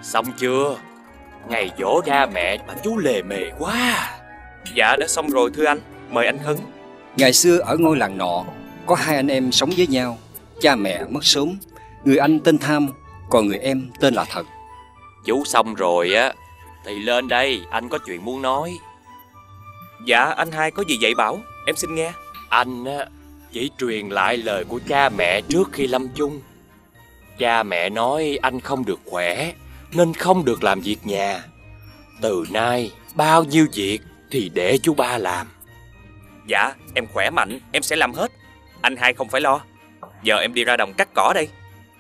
Xong chưa? Ngày giỗ cha mẹ mà chú lề mề quá. Dạ đã xong rồi thưa anh. Mời anh Khấn. Ngày xưa ở ngôi làng nọ có hai anh em sống với nhau. Cha mẹ mất sớm. Người anh tên Tham, còn người em tên là Thật. Chú xong rồi á thì lên đây, anh có chuyện muốn nói. Dạ anh hai có gì dạy bảo, em xin nghe. Anh á chỉ truyền lại lời của cha mẹ trước khi lâm chung. Cha mẹ nói anh không được khỏe nên không được làm việc nhà. Từ nay bao nhiêu việc thì để chú ba làm. Dạ em khỏe mạnh, em sẽ làm hết. Anh hai không phải lo. Giờ em đi ra đồng cắt cỏ đây.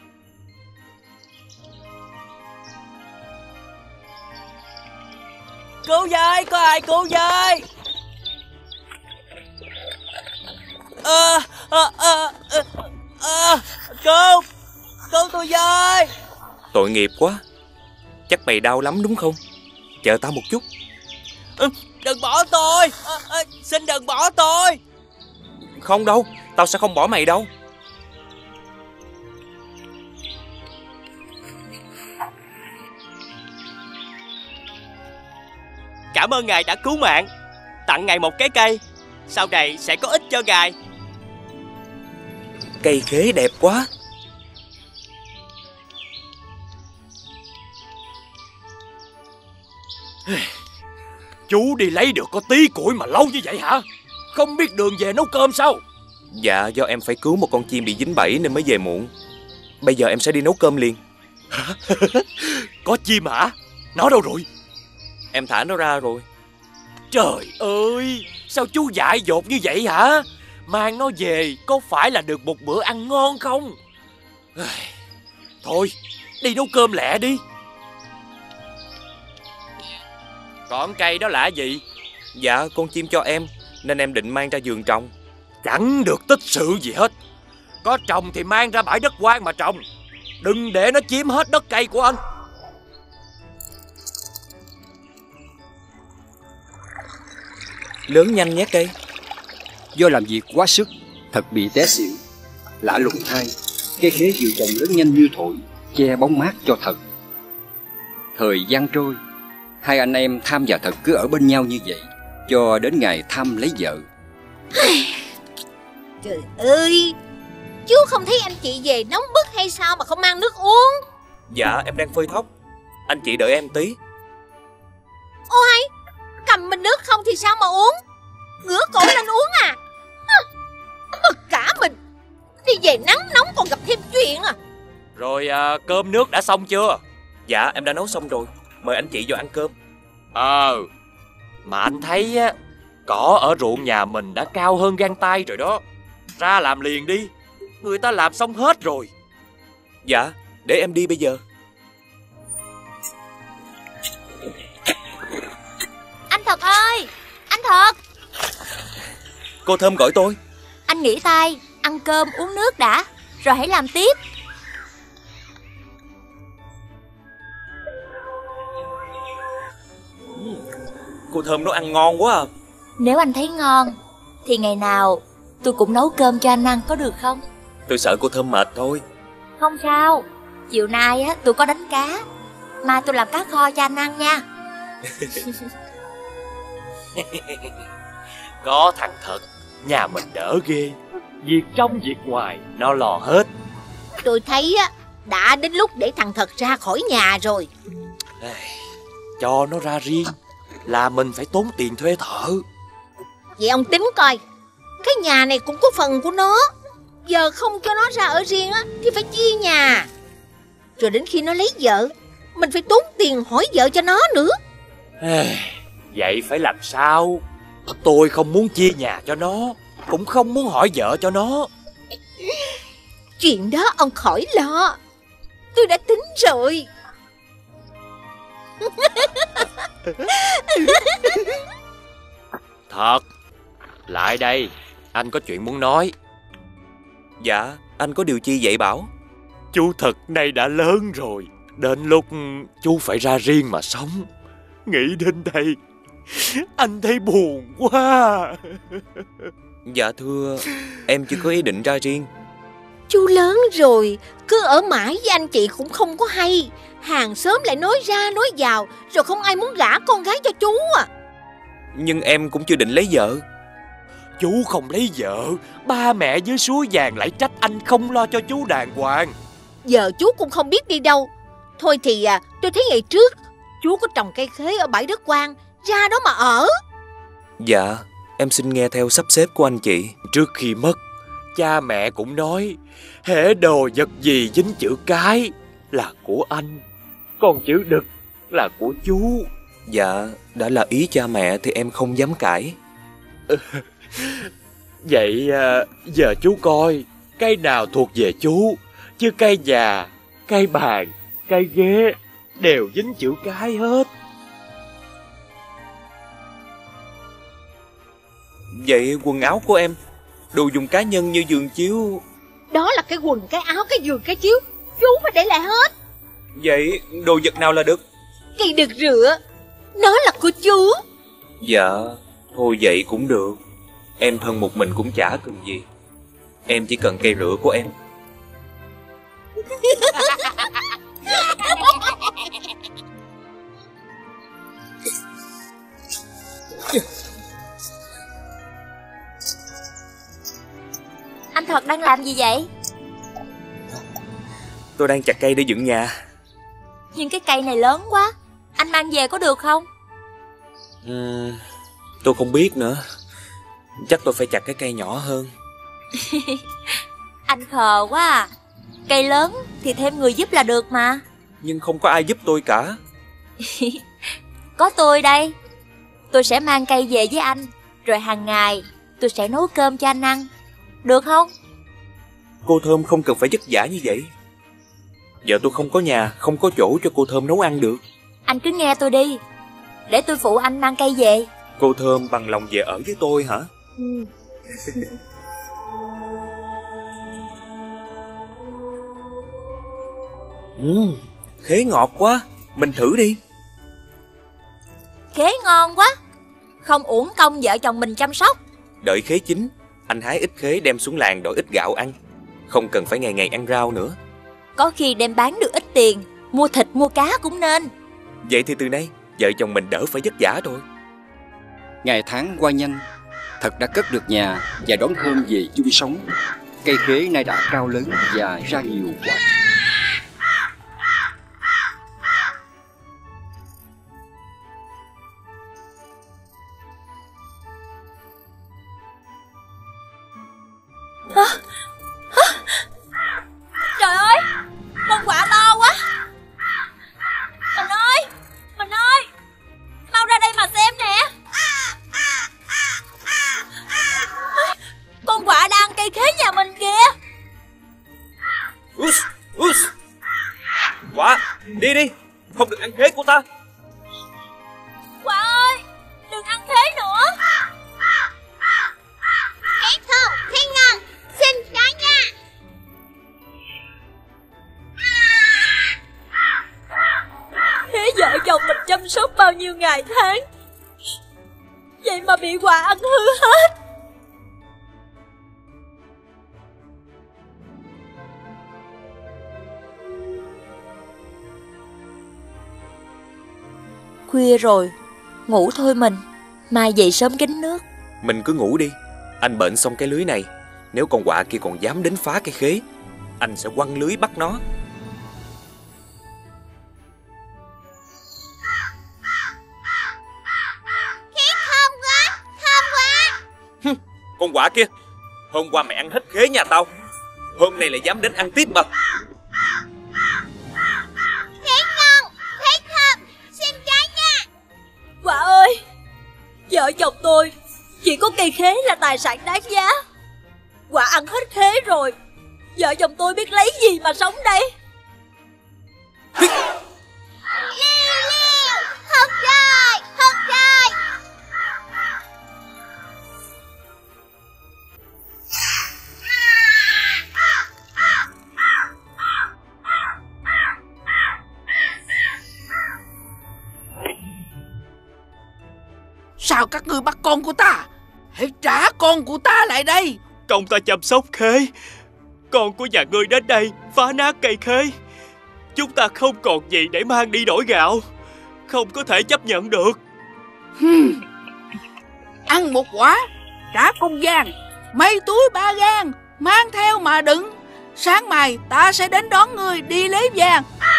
Cứu với, có ai cứu với? Cứu tôi với. Tội nghiệp quá. Chắc mày đau lắm đúng không? Chờ tao một chút. Đừng bỏ tôi. Xin đừng bỏ tôi. Không đâu, tao sẽ không bỏ mày đâu. Cảm ơn ngài đã cứu mạng. Tặng ngài một cái cây, sau này sẽ có ích cho ngài. Cây khế đẹp quá. Chú đi lấy được có tí củi mà lâu như vậy hả? Không biết đường về nấu cơm sao? Dạ do em phải cứu một con chim bị dính bẫy nên mới về muộn. Bây giờ em sẽ đi nấu cơm liền. Có chim hả? Nó đâu rồi? Em thả nó ra rồi. Trời ơi, sao chú dại dột như vậy hả? Mang nó về có phải là được một bữa ăn ngon không? Thôi, đi nấu cơm lẹ đi. Còn cây đó là gì? Dạ con chim cho em nên em định mang ra vườn trồng. Chẳng được tích sự gì hết. Có trồng thì mang ra bãi đất hoang mà trồng. Đừng để nó chiếm hết đất cây của anh. Lớn nhanh nhé cây. Do làm việc quá sức, Thật bị té xỉu. Lạ lùng thay, cây khế chịu trồng lớn nhanh như thổi, che bóng mát cho Thật. Thời gian trôi, hai anh em Tham và Thật cứ ở bên nhau như vậy cho đến ngày Tham lấy vợ. Trời ơi, chú không thấy anh chị về nóng bức hay sao mà không mang nước uống? Dạ em đang phơi thóc. Anh chị đợi em tí. Ôi, cầm bình nước không thì sao mà uống? Ngửa cổ lên uống à? Bực cả mình. Đi về nắng nóng còn gặp thêm chuyện à? Rồi cơm nước đã xong chưa? Dạ em đã nấu xong rồi. Mời anh chị vô ăn cơm. Mà anh thấy á, cỏ ở ruộng nhà mình đã cao hơn gang tay rồi đó. Ra làm liền đi. Người ta làm xong hết rồi. Dạ để em đi bây giờ. Anh Thật ơi, anh Thật. Cô Thơm gọi tôi. Anh nghỉ tay, ăn cơm uống nước đã, rồi hãy làm tiếp. Cô Thơm nấu ăn ngon quá à. Nếu anh thấy ngon thì ngày nào tôi cũng nấu cơm cho anh ăn, có được không? Tôi sợ cô Thơm mệt thôi. Không sao, chiều nay á tôi có đánh cá, mai tôi làm cá kho cho anh ăn nha. Có thằng Thật, nhà mình đỡ ghê. Việc trong việc ngoài nó lo hết. Tôi thấy á đã đến lúc để thằng Thật ra khỏi nhà rồi. Cho nó ra riêng là mình phải tốn tiền thuê thợ. Vậy ông tính coi, cái nhà này cũng có phần của nó. Giờ không cho nó ra ở riêng á thì phải chia nhà. Rồi đến khi nó lấy vợ, mình phải tốn tiền hỏi vợ cho nó nữa. Vậy phải làm sao? Tôi không muốn chia nhà cho nó, cũng không muốn hỏi vợ cho nó. Chuyện đó ông khỏi lo, tôi đã tính rồi. Thật, lại đây, anh có chuyện muốn nói. Dạ anh có điều chi dạy bảo? Chú Thật này đã lớn rồi, đến lúc chú phải ra riêng mà sống. Nghĩ đến đây anh thấy buồn quá. Dạ thưa, em chưa có ý định ra riêng. Chú lớn rồi, cứ ở mãi với anh chị cũng không có hay. Hàng xóm lại nói ra nói vào, rồi không ai muốn gả con gái cho chú à. Nhưng em cũng chưa định lấy vợ. Chú không lấy vợ, ba mẹ dưới suối vàng lại trách anh không lo cho chú đàng hoàng. Giờ chú cũng không biết đi đâu. Thôi thì tôi thấy ngày trước chú có trồng cây khế ở bãi đất hoang, ra đó mà ở. Dạ, em xin nghe theo sắp xếp của anh chị. Trước khi mất, cha mẹ cũng nói hễ đồ vật gì dính chữ cái là của anh, còn chữ đực là của chú. Dạ, đã là ý cha mẹ thì em không dám cãi. Vậy giờ chú coi cây nào thuộc về chú, chứ cây nhà, cây bàn, cây ghế đều dính chữ cái hết. Vậy quần áo của em, đồ dùng cá nhân như giường chiếu? Đó là cái quần, cái áo, cái giường, cái chiếu, chú phải để lại hết. Vậy đồ vật nào là được? Cây đực rửa, nó là của chú. Dạ, thôi vậy cũng được. Em thân một mình cũng chả cần gì. Em chỉ cần cây rửa của em. Anh Thật đang làm gì vậy? Tôi đang chặt cây để dựng nhà. Nhưng cái cây này lớn quá, anh mang về có được không? Tôi không biết nữa. Chắc tôi phải chặt cái cây nhỏ hơn. Anh khờ quá à. Cây lớn thì thêm người giúp là được mà. Nhưng không có ai giúp tôi cả. Có tôi đây. Tôi sẽ mang cây về với anh, rồi hàng ngày tôi sẽ nấu cơm cho anh ăn. Được không? Cô Thơm không cần phải vất vả như vậy. Giờ tôi không có nhà, không có chỗ cho cô Thơm nấu ăn được. Anh cứ nghe tôi đi, để tôi phụ anh mang cây về. Cô Thơm bằng lòng về ở với tôi hả? Khế ngọt quá, mình thử đi. Khế ngon quá, không uổng công vợ chồng mình chăm sóc. Đợi khế chín, anh hái ít khế đem xuống làng đổi ít gạo ăn. Không cần phải ngày ngày ăn rau nữa. Có khi đem bán được ít tiền, mua thịt mua cá cũng nên. Vậy thì từ nay vợ chồng mình đỡ phải vất vả thôi. Ngày tháng qua nhanh, Thật đã cất được nhà và đón Thơm về chung sống. Cây khế nay đã cao lớn và ra nhiều quả. Trời ơi, con quả to quá. Mình ơi, mau ra đây mà xem nè. Con quả đang cây khế nhà mình kìa. Quả, đi đi, không được ăn khế của ta. Quả ơi, đừng ăn khế nữa. Khế thơm, khế ngon, xin cả nha. Thế vợ chồng mình chăm sóc bao nhiêu ngày tháng, vậy mà bị quả ăn hư hết. Khuya rồi, ngủ thôi mình, mai dậy sớm gánh nước. Mình cứ ngủ đi. Anh bệnh xong cái lưới này, nếu con quạ kia còn dám đến phá cái khế, anh sẽ quăng lưới bắt nó. Khế thơm quá, thơm quá. Con quạ kia, hôm qua mày ăn hết khế nhà tao, hôm nay lại dám đến ăn tiếp mà. Khế ngon, khế thơm, xin trái nha. Quả ơi, vợ chồng tôi chỉ có cây khế là tài sản đáng giá. Quả ăn hết khế rồi, vợ chồng tôi biết lấy gì mà sống đây. Liêu liêu, hụt rồi, hụt rồi. Sao các ngươi bắt con của ta? Hãy trả con của ta lại đây. Công ta chăm sóc khế, con của nhà ngươi đến đây phá nát cây khế. Chúng ta không còn gì để mang đi đổi gạo, không có thể chấp nhận được. Ăn một quả, trả công vàng, mấy túi 3 gang, mang theo mà đựng. Sáng mai ta sẽ đến đón ngươi đi lấy vàng.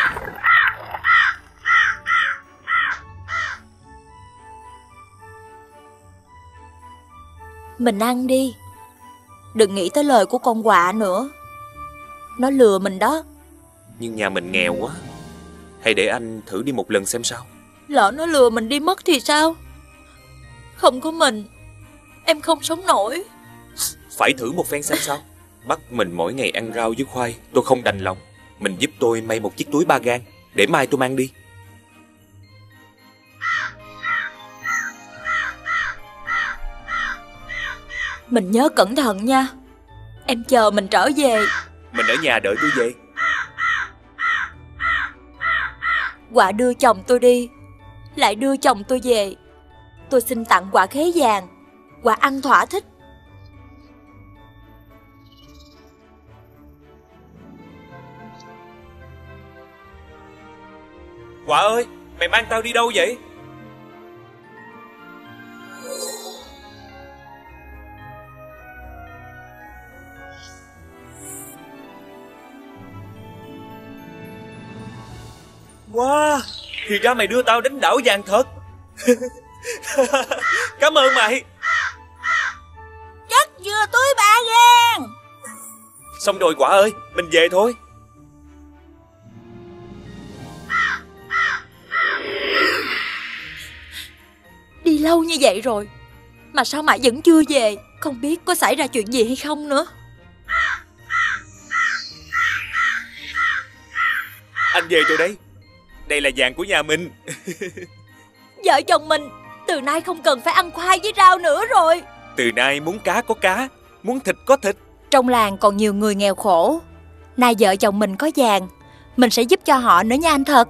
Mình ăn đi. Đừng nghĩ tới lời của con quạ nữa. Nó lừa mình đó. Nhưng nhà mình nghèo quá. Hay để anh thử đi một lần xem sao. Lỡ nó lừa mình đi mất thì sao? Không có mình, em không sống nổi. Phải thử một phen xem sao. Bắt mình mỗi ngày ăn rau với khoai, tôi không đành lòng. Mình giúp tôi may một chiếc túi 3 gang, để mai tôi mang đi. Mình nhớ cẩn thận nha. Em chờ mình trở về. Mình ở nhà đợi tôi về. Quạ đưa chồng tôi đi, lại đưa chồng tôi về. Tôi xin tặng quả khế vàng. Quạ ăn thỏa thích. Quả ơi, mày mang tao đi đâu vậy? Wow, thì ra mày đưa tao đến đảo vàng thật. Cảm ơn mày. Chắc vừa túi 3 gang. Xong rồi Quả ơi, mình về thôi. Đi lâu như vậy rồi mà sao mãi vẫn chưa về? Không biết có xảy ra chuyện gì hay không nữa. Anh về rồi đấy. Đây là vàng của nhà mình. Vợ chồng mình từ nay không cần phải ăn khoai với rau nữa rồi. Từ nay muốn cá có cá, muốn thịt có thịt. Trong làng còn nhiều người nghèo khổ. Nay vợ chồng mình có vàng, mình sẽ giúp cho họ nữa nha anh Thật.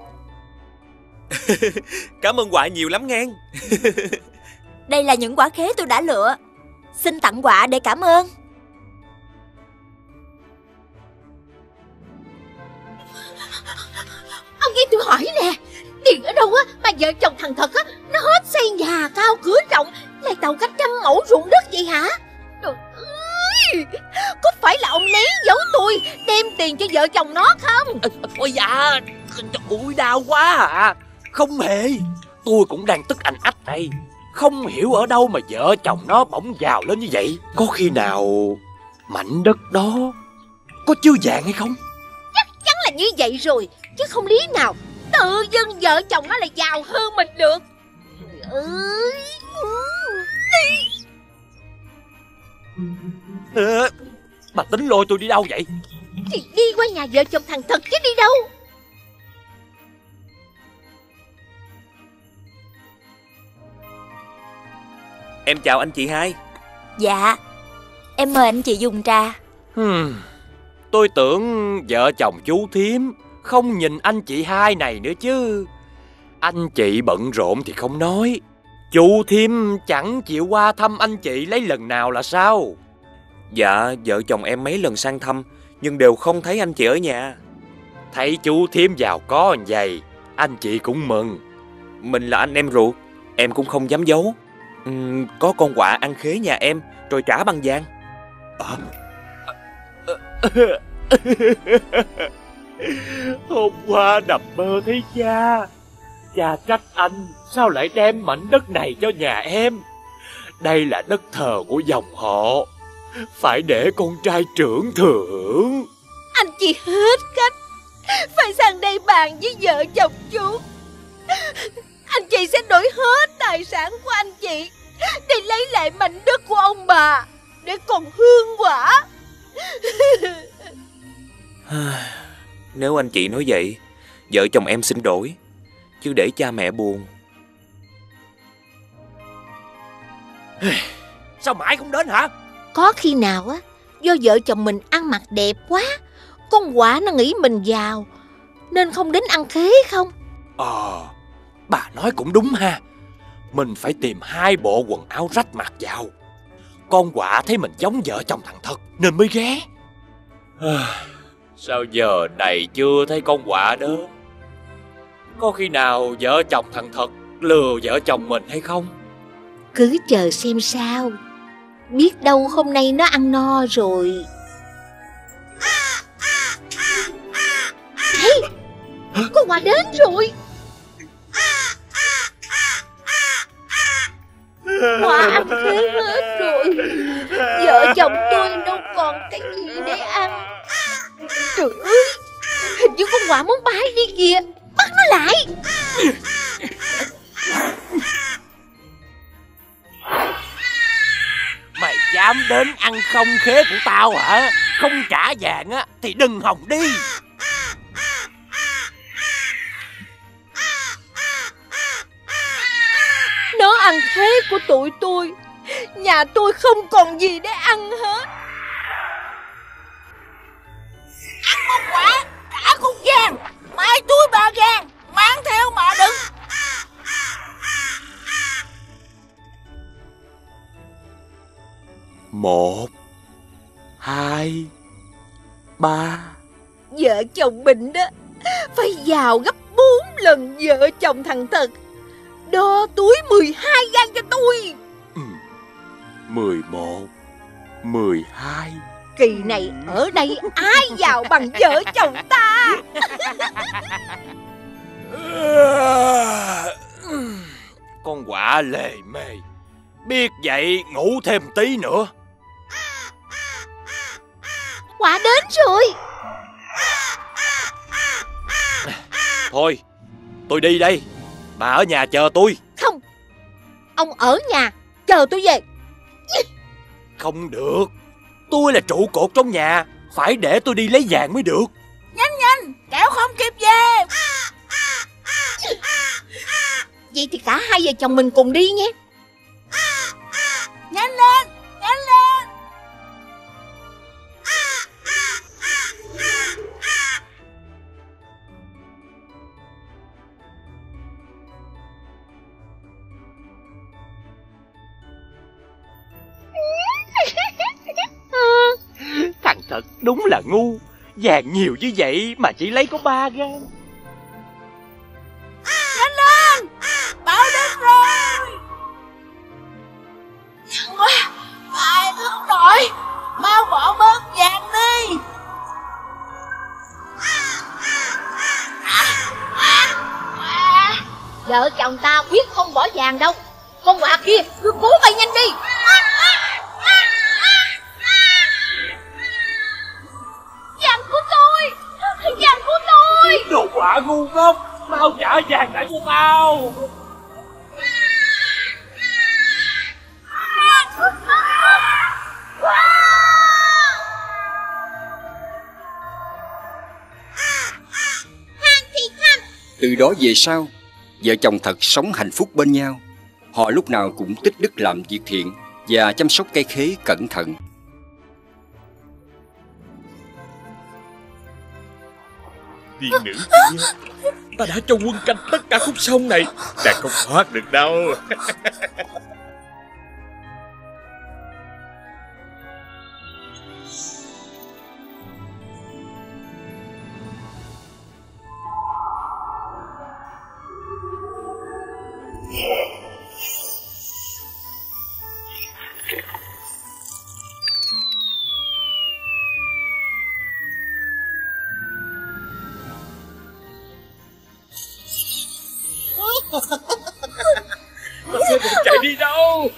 Cảm ơn Quả nhiều lắm ngang. Đây là những quả khế tôi đã lựa. Xin tặng Quả để cảm ơn. Ông nghe tôi hỏi nè, tiền ở đâu á mà vợ chồng thằng Thật á nó hết xây nhà cao cửa rộng, lại tàu cách 100 mẫu ruộng đất vậy hả? Trời ơi, có phải là ông lén giấu tôi đem tiền cho vợ chồng nó không? Ôi dạ, ui đau quá à. Không hề, tôi cũng đang tức anh ách đây. Không hiểu ở đâu mà vợ chồng nó bỗng giàu lên như vậy. Có khi nào mảnh đất đó có chứa vàng hay không? Chắc chắn là như vậy rồi, chứ không lý nào tự dưng vợ chồng nó lại giàu hơn mình được. Trời ơi. Bà tính lôi tôi đi đâu vậy? Thì đi qua nhà vợ chồng thằng Thật chứ đi đâu. Em chào anh chị hai. Dạ, em mời anh chị dùng trà. Tôi tưởng vợ chồng chú thím không nhìn anh chị hai này nữa chứ. Anh chị bận rộn thì không nói, chú thím chẳng chịu qua thăm anh chị lấy lần nào là sao? Dạ, vợ chồng em mấy lần sang thăm nhưng đều không thấy anh chị ở nhà. Thấy chú thím giàu có vậy, anh chị cũng mừng. Mình là anh em ruột, em cũng không dám giấu. Có con quạ ăn khế nhà em rồi trả bằng vàng. Hôm qua nằm mơ thấy cha. Cha trách anh sao lại đem mảnh đất này cho nhà em. Đây là đất thờ của dòng họ, phải để con trai trưởng thừa hưởng. Anh chị hết cách, phải sang đây bàn với vợ chồng chú. Anh chị sẽ đổi hết tài sản của anh chị để lấy lại mảnh đất của ông bà, để còn hương quả. Nếu anh chị nói vậy, vợ chồng em xin đổi, chứ để cha mẹ buồn. Sao mãi không đến hả? Có khi nào á do vợ chồng mình ăn mặc đẹp quá, con quạ nó nghĩ mình giàu nên không đến ăn khế không? Bà nói cũng đúng ha. Mình phải tìm 2 bộ quần áo rách mặc vào. Con quạ thấy mình giống vợ chồng thằng Thật nên mới ghé. Sao giờ này chưa thấy con quạ đó? Có khi nào vợ chồng thằng Thật lừa vợ chồng mình hay không? Cứ chờ xem sao. Biết đâu hôm nay nó ăn no rồi. Hey, con quạ đến rồi. Quạ ăn khế hết rồi. Vợ chồng tôi đâu còn cái gì để ăn. Trời ơi, hình như con quạ muốn bay đi kìa. Bắt nó lại. Mày dám đến ăn không khế của tao hả? Không trả vàng á thì đừng hòng đi. Nó ăn khế của tụi tôi. Nhà tôi không còn gì để ăn hết. Ăn con quạ, cả con vàng, mai túi 3 gang, mang theo mà đừng. Một, hai, ba. Vợ chồng mình đó phải giàu gấp 4 lần vợ chồng thằng Thật. Đo túi 12 gang cho tôi. 11, 12. Kỳ này ở đây ai giàu bằng vợ chồng ta. Con quạ lề mề. Biết vậy ngủ thêm tí nữa. Quạ đến rồi. Thôi, tôi đi đây. Bà ở nhà chờ tôi. Không, ông ở nhà chờ tôi về. Không được. Tôi là trụ cột trong nhà. Phải để tôi đi lấy vàng mới được. Nhanh nhanh, kẻo không kịp về. Vậy thì cả hai vợ chồng mình cùng đi nhé. Nhanh lên, nhanh lên. Thằng Thật đúng là ngu. Vàng nhiều như vậy mà chỉ lấy có 3 gang. Nhanh lên, báo đến rồi. Quá, phải thương đội, mau bỏ bớt vàng đi. Vợ chồng ta quyết không bỏ vàng đâu. Con quạ kia cứ cố bay nhanh đi. Vàng của tôi, vàng của tôi. Đồ quả ngu ngốc, mau trả vàng lại cho tao. Từ đó về sau, vợ chồng Thật sống hạnh phúc bên nhau. Họ lúc nào cũng tích đức làm việc thiện và chăm sóc cây khế cẩn thận. Tiên nữ kia, ta đã cho quân canh tất cả khúc sông này, nàng không thoát được đâu. Ta sẽ không chạy đi đâu.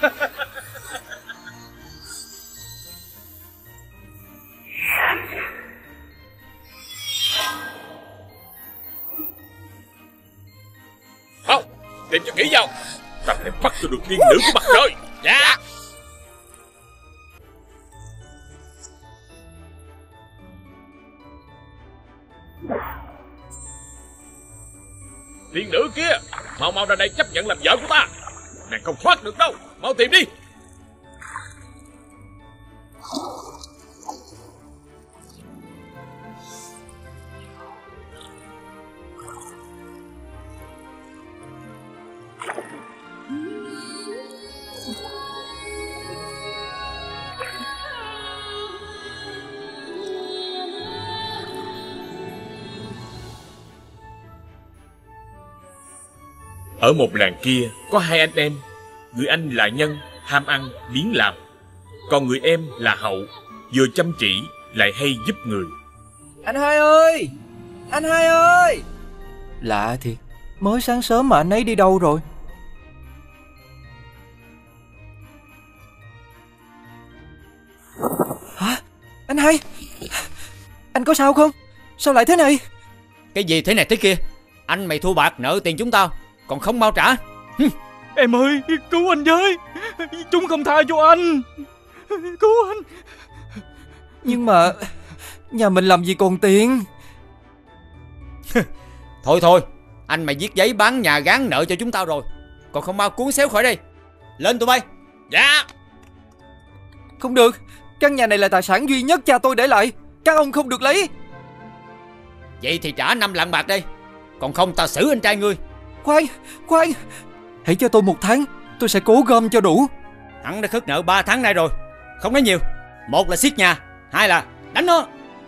Không, tìm cho kỹ vào. Ta phải bắt cho được tiên nữ của mặt trời. Dạ. Tiên nữ kia, mau mau ra đây chấp nhận làm vợ của ta. Nàng không thoát được đâu, mau tìm đi. Ở một làng kia có hai anh em. Người anh là Nhân, ham ăn, biếng làm. Còn người em là Hậu, vừa chăm chỉ lại hay giúp người. Anh hai ơi! Anh hai ơi! Lạ thiệt, mới sáng sớm mà anh ấy đi đâu rồi? Hả? Anh hai! Anh có sao không? Sao lại thế này? Cái gì thế này thế kia? Anh mày thua bạc nợ tiền chúng tao, còn không mau trả. Em ơi, cứu anh với. Chúng không tha cho anh. Cứu anh. Nhưng mà nhà mình làm gì còn tiền. Thôi, anh mày viết giấy bán nhà gán nợ cho chúng tao rồi, còn không mau cuốn xéo khỏi đây. Lên tụi bay. Dạ. Không được, căn nhà này là tài sản duy nhất cha tôi để lại, các ông không được lấy. Vậy thì trả 5 lạng bạc đây, còn không tao xử anh trai ngươi. Khoan, hãy cho tôi 1 tháng, tôi sẽ cố gom cho đủ. Hắn đã khất nợ 3 tháng nay rồi, không nói nhiều. 1 là xiết nhà, 2 là đánh nó.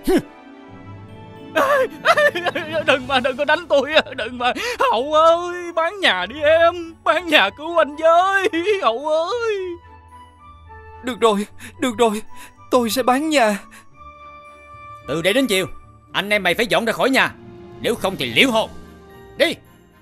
Đừng có đánh tôi, đừng mà. Hậu ơi, bán nhà đi em, bán nhà cứu anh với, Hậu ơi. Được rồi, tôi sẽ bán nhà. Từ đây đến chiều, anh em mày phải dọn ra khỏi nhà, nếu không thì liễu hồn. Đi.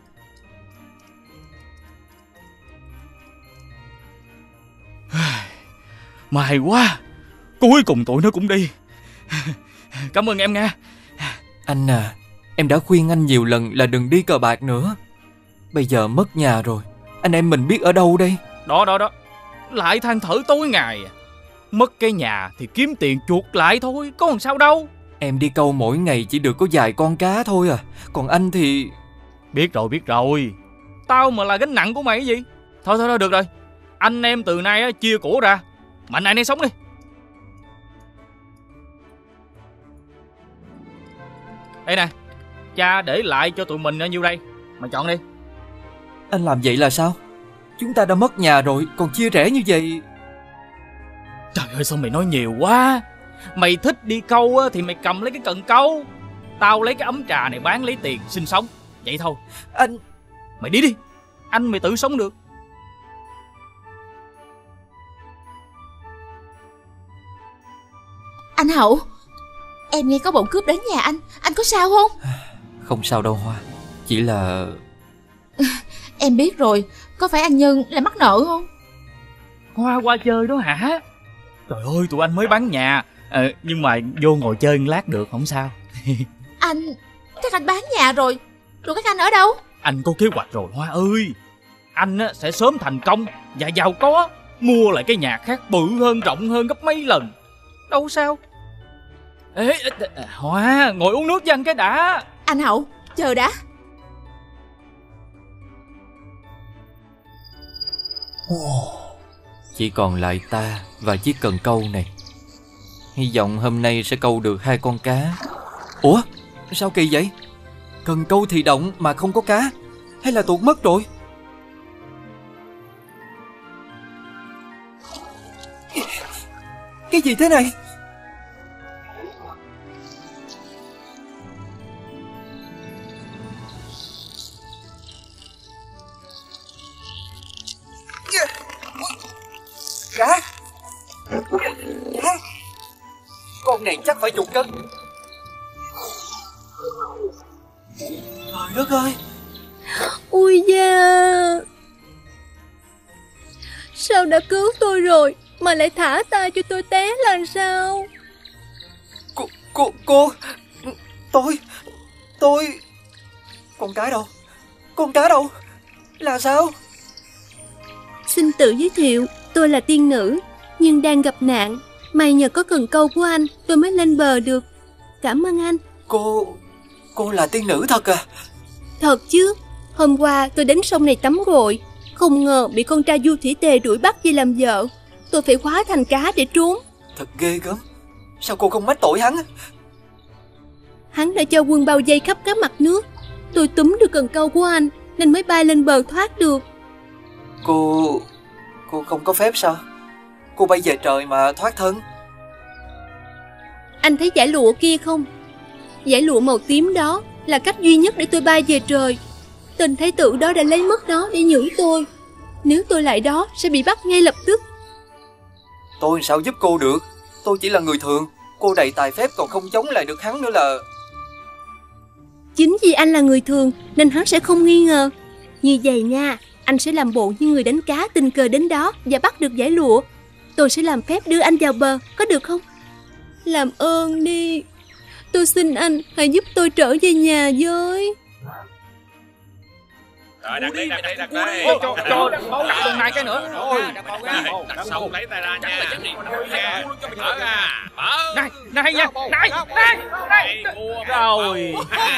May quá, cuối cùng tụi nó cũng đi. Cảm ơn em nha. Anh à, em đã khuyên anh nhiều lần là đừng đi cờ bạc nữa. Bây giờ mất nhà rồi, anh em mình biết ở đâu đây? Đó, lại than thở tối ngày. Mất cái nhà thì kiếm tiền chuộc lại thôi, có làm sao đâu. Em đi câu mỗi ngày chỉ được có vài con cá thôi à. Còn anh thì... Biết rồi. Tao mà là gánh nặng của mày cái gì. Thôi được rồi. Anh em từ nay chia của ra, mạnh ai nấy sống đi. Đây nè, cha để lại cho tụi mình nhiêu đây, mày chọn đi. Anh làm vậy là sao? Chúng ta đã mất nhà rồi, còn chia rẽ như vậy. Trời ơi, sao mày nói nhiều quá. Mày thích đi câu thì mày cầm lấy cái cần câu, tao lấy cái ấm trà này bán lấy tiền sinh sống. Vậy thôi. Anh... Mày đi, anh mày tự sống được. Anh Hậu, em nghe có bọn cướp đến nhà anh có sao không? Không sao đâu Hoa, chỉ là... Em biết rồi, có phải anh Nhân là mắc nợ không? Hoa qua chơi đó hả? Trời ơi, tụi anh mới bán nhà, nhưng mà vô ngồi chơi một lát được, không sao. Các anh bán nhà rồi các anh ở đâu? Anh có kế hoạch rồi Hoa ơi. Anh sẽ sớm thành công và giàu có, mua lại cái nhà khác bự hơn, rộng hơn gấp mấy lần. Đâu sao? Ê, Hoa, ngồi uống nước với anh cái đã. Anh Hậu, chờ đã. Chỉ còn lại ta và chiếc cần câu này. Hy vọng hôm nay sẽ câu được 2 con cá. Ủa, sao kỳ vậy? Cần câu thì động mà không có cá, hay là tuột mất rồi? Cái gì thế này? Cá. Con này chắc phải chục cân. Trời đất ơi. Ui da, sao đã cứu tôi rồi mà lại thả tay cho tôi té là sao? Tôi Con cá đâu? Là sao? Xin tự giới thiệu, tôi là tiên nữ, nhưng đang gặp nạn. May nhờ có cần câu của anh, tôi mới lên bờ được. Cảm ơn anh. Cô là tiên nữ thật à? Thật chứ, hôm qua tôi đến sông này tắm gội, không ngờ bị con tra Du Thủy Tề đuổi bắt về làm vợ. Tôi phải hóa thành cá để trốn. Thật ghê gớm. Sao cô không mách tội hắn? Hắn đã cho quân bao vây khắp các mặt nước. Tôi túm được cần câu của anh nên mới bay lên bờ thoát được. Cô không có phép sao? Cô bay về trời mà thoát thân. Anh thấy dải lụa kia không? Dải lụa màu tím đó là cách duy nhất để tôi bay về trời. Tên thái tử đó đã lấy mất nó để nhử tôi. Nếu tôi lại đó sẽ bị bắt ngay lập tức. Tôi sao giúp cô được? Tôi chỉ là người thường. Cô đầy tài phép còn không chống lại được hắn nữa là... Chính vì anh là người thường nên hắn sẽ không nghi ngờ. Như vậy nha, anh sẽ làm bộ như người đánh cá tình cờ đến đó và bắt được dải lụa. Tôi sẽ làm phép đưa anh vào bờ, có được không? Làm ơn đi. Tôi xin anh hãy giúp tôi trở về nhà với. Rồi, đặt đây. Cho lần này cái nữa. Đặt xong lấy tay ra nha. Mở ra. Này nha. Này. Rồi.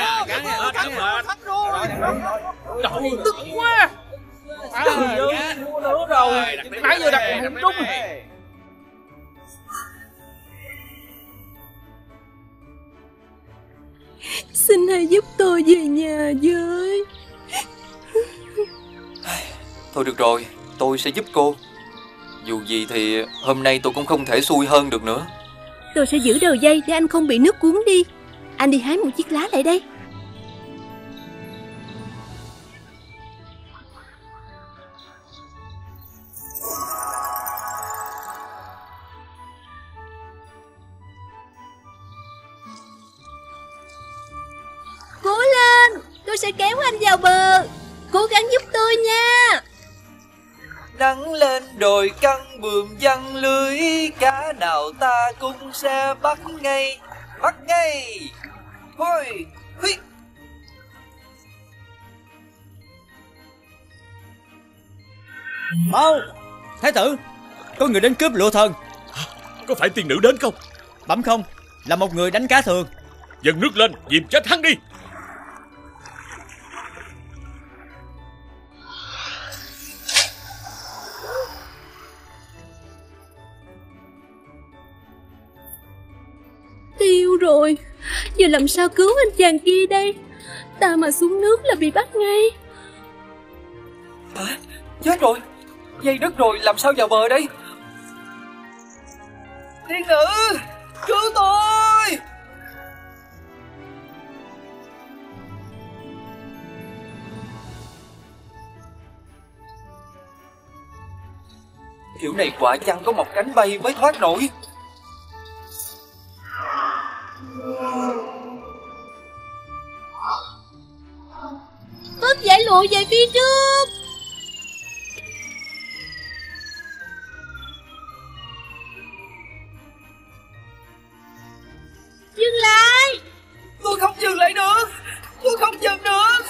Trời, tức quá. Nữa rồi. Nãy giờ đặt không đúng. Xin hãy giúp tôi về nhà với. Thôi được rồi, tôi sẽ giúp cô. Dù gì thì hôm nay tôi cũng không thể xui hơn được nữa. Tôi sẽ giữ đầu dây để anh không bị nước cuốn đi. Anh đi hái một chiếc lá lại đây. Cố lên, tôi sẽ kéo anh vào bờ. Cố gắng giúp tôi nha. Nắng lên đồi căng buồm văng lưới, cá nào ta cũng sẽ bắt ngay. Thôi, huy. Mau, thái tử, có người đến cướp lụa thần. Có phải tiên nữ đến không? Bẩm không, là một người đánh cá thường. Dâng nước lên, dìm chết hắn đi. Tiêu rồi. Giờ làm sao cứu anh chàng kia đây? Ta mà xuống nước là bị bắt ngay. Chết rồi, dây đứt rồi, làm sao vào bờ đây? Tiên nữ, cứu tôi! Kiểu này quả chăng có một cánh bay mới thoát nổi. Vớt dải lụa về phía trước. Dừng lại. Tôi không dừng lại được. Tôi không dừng được.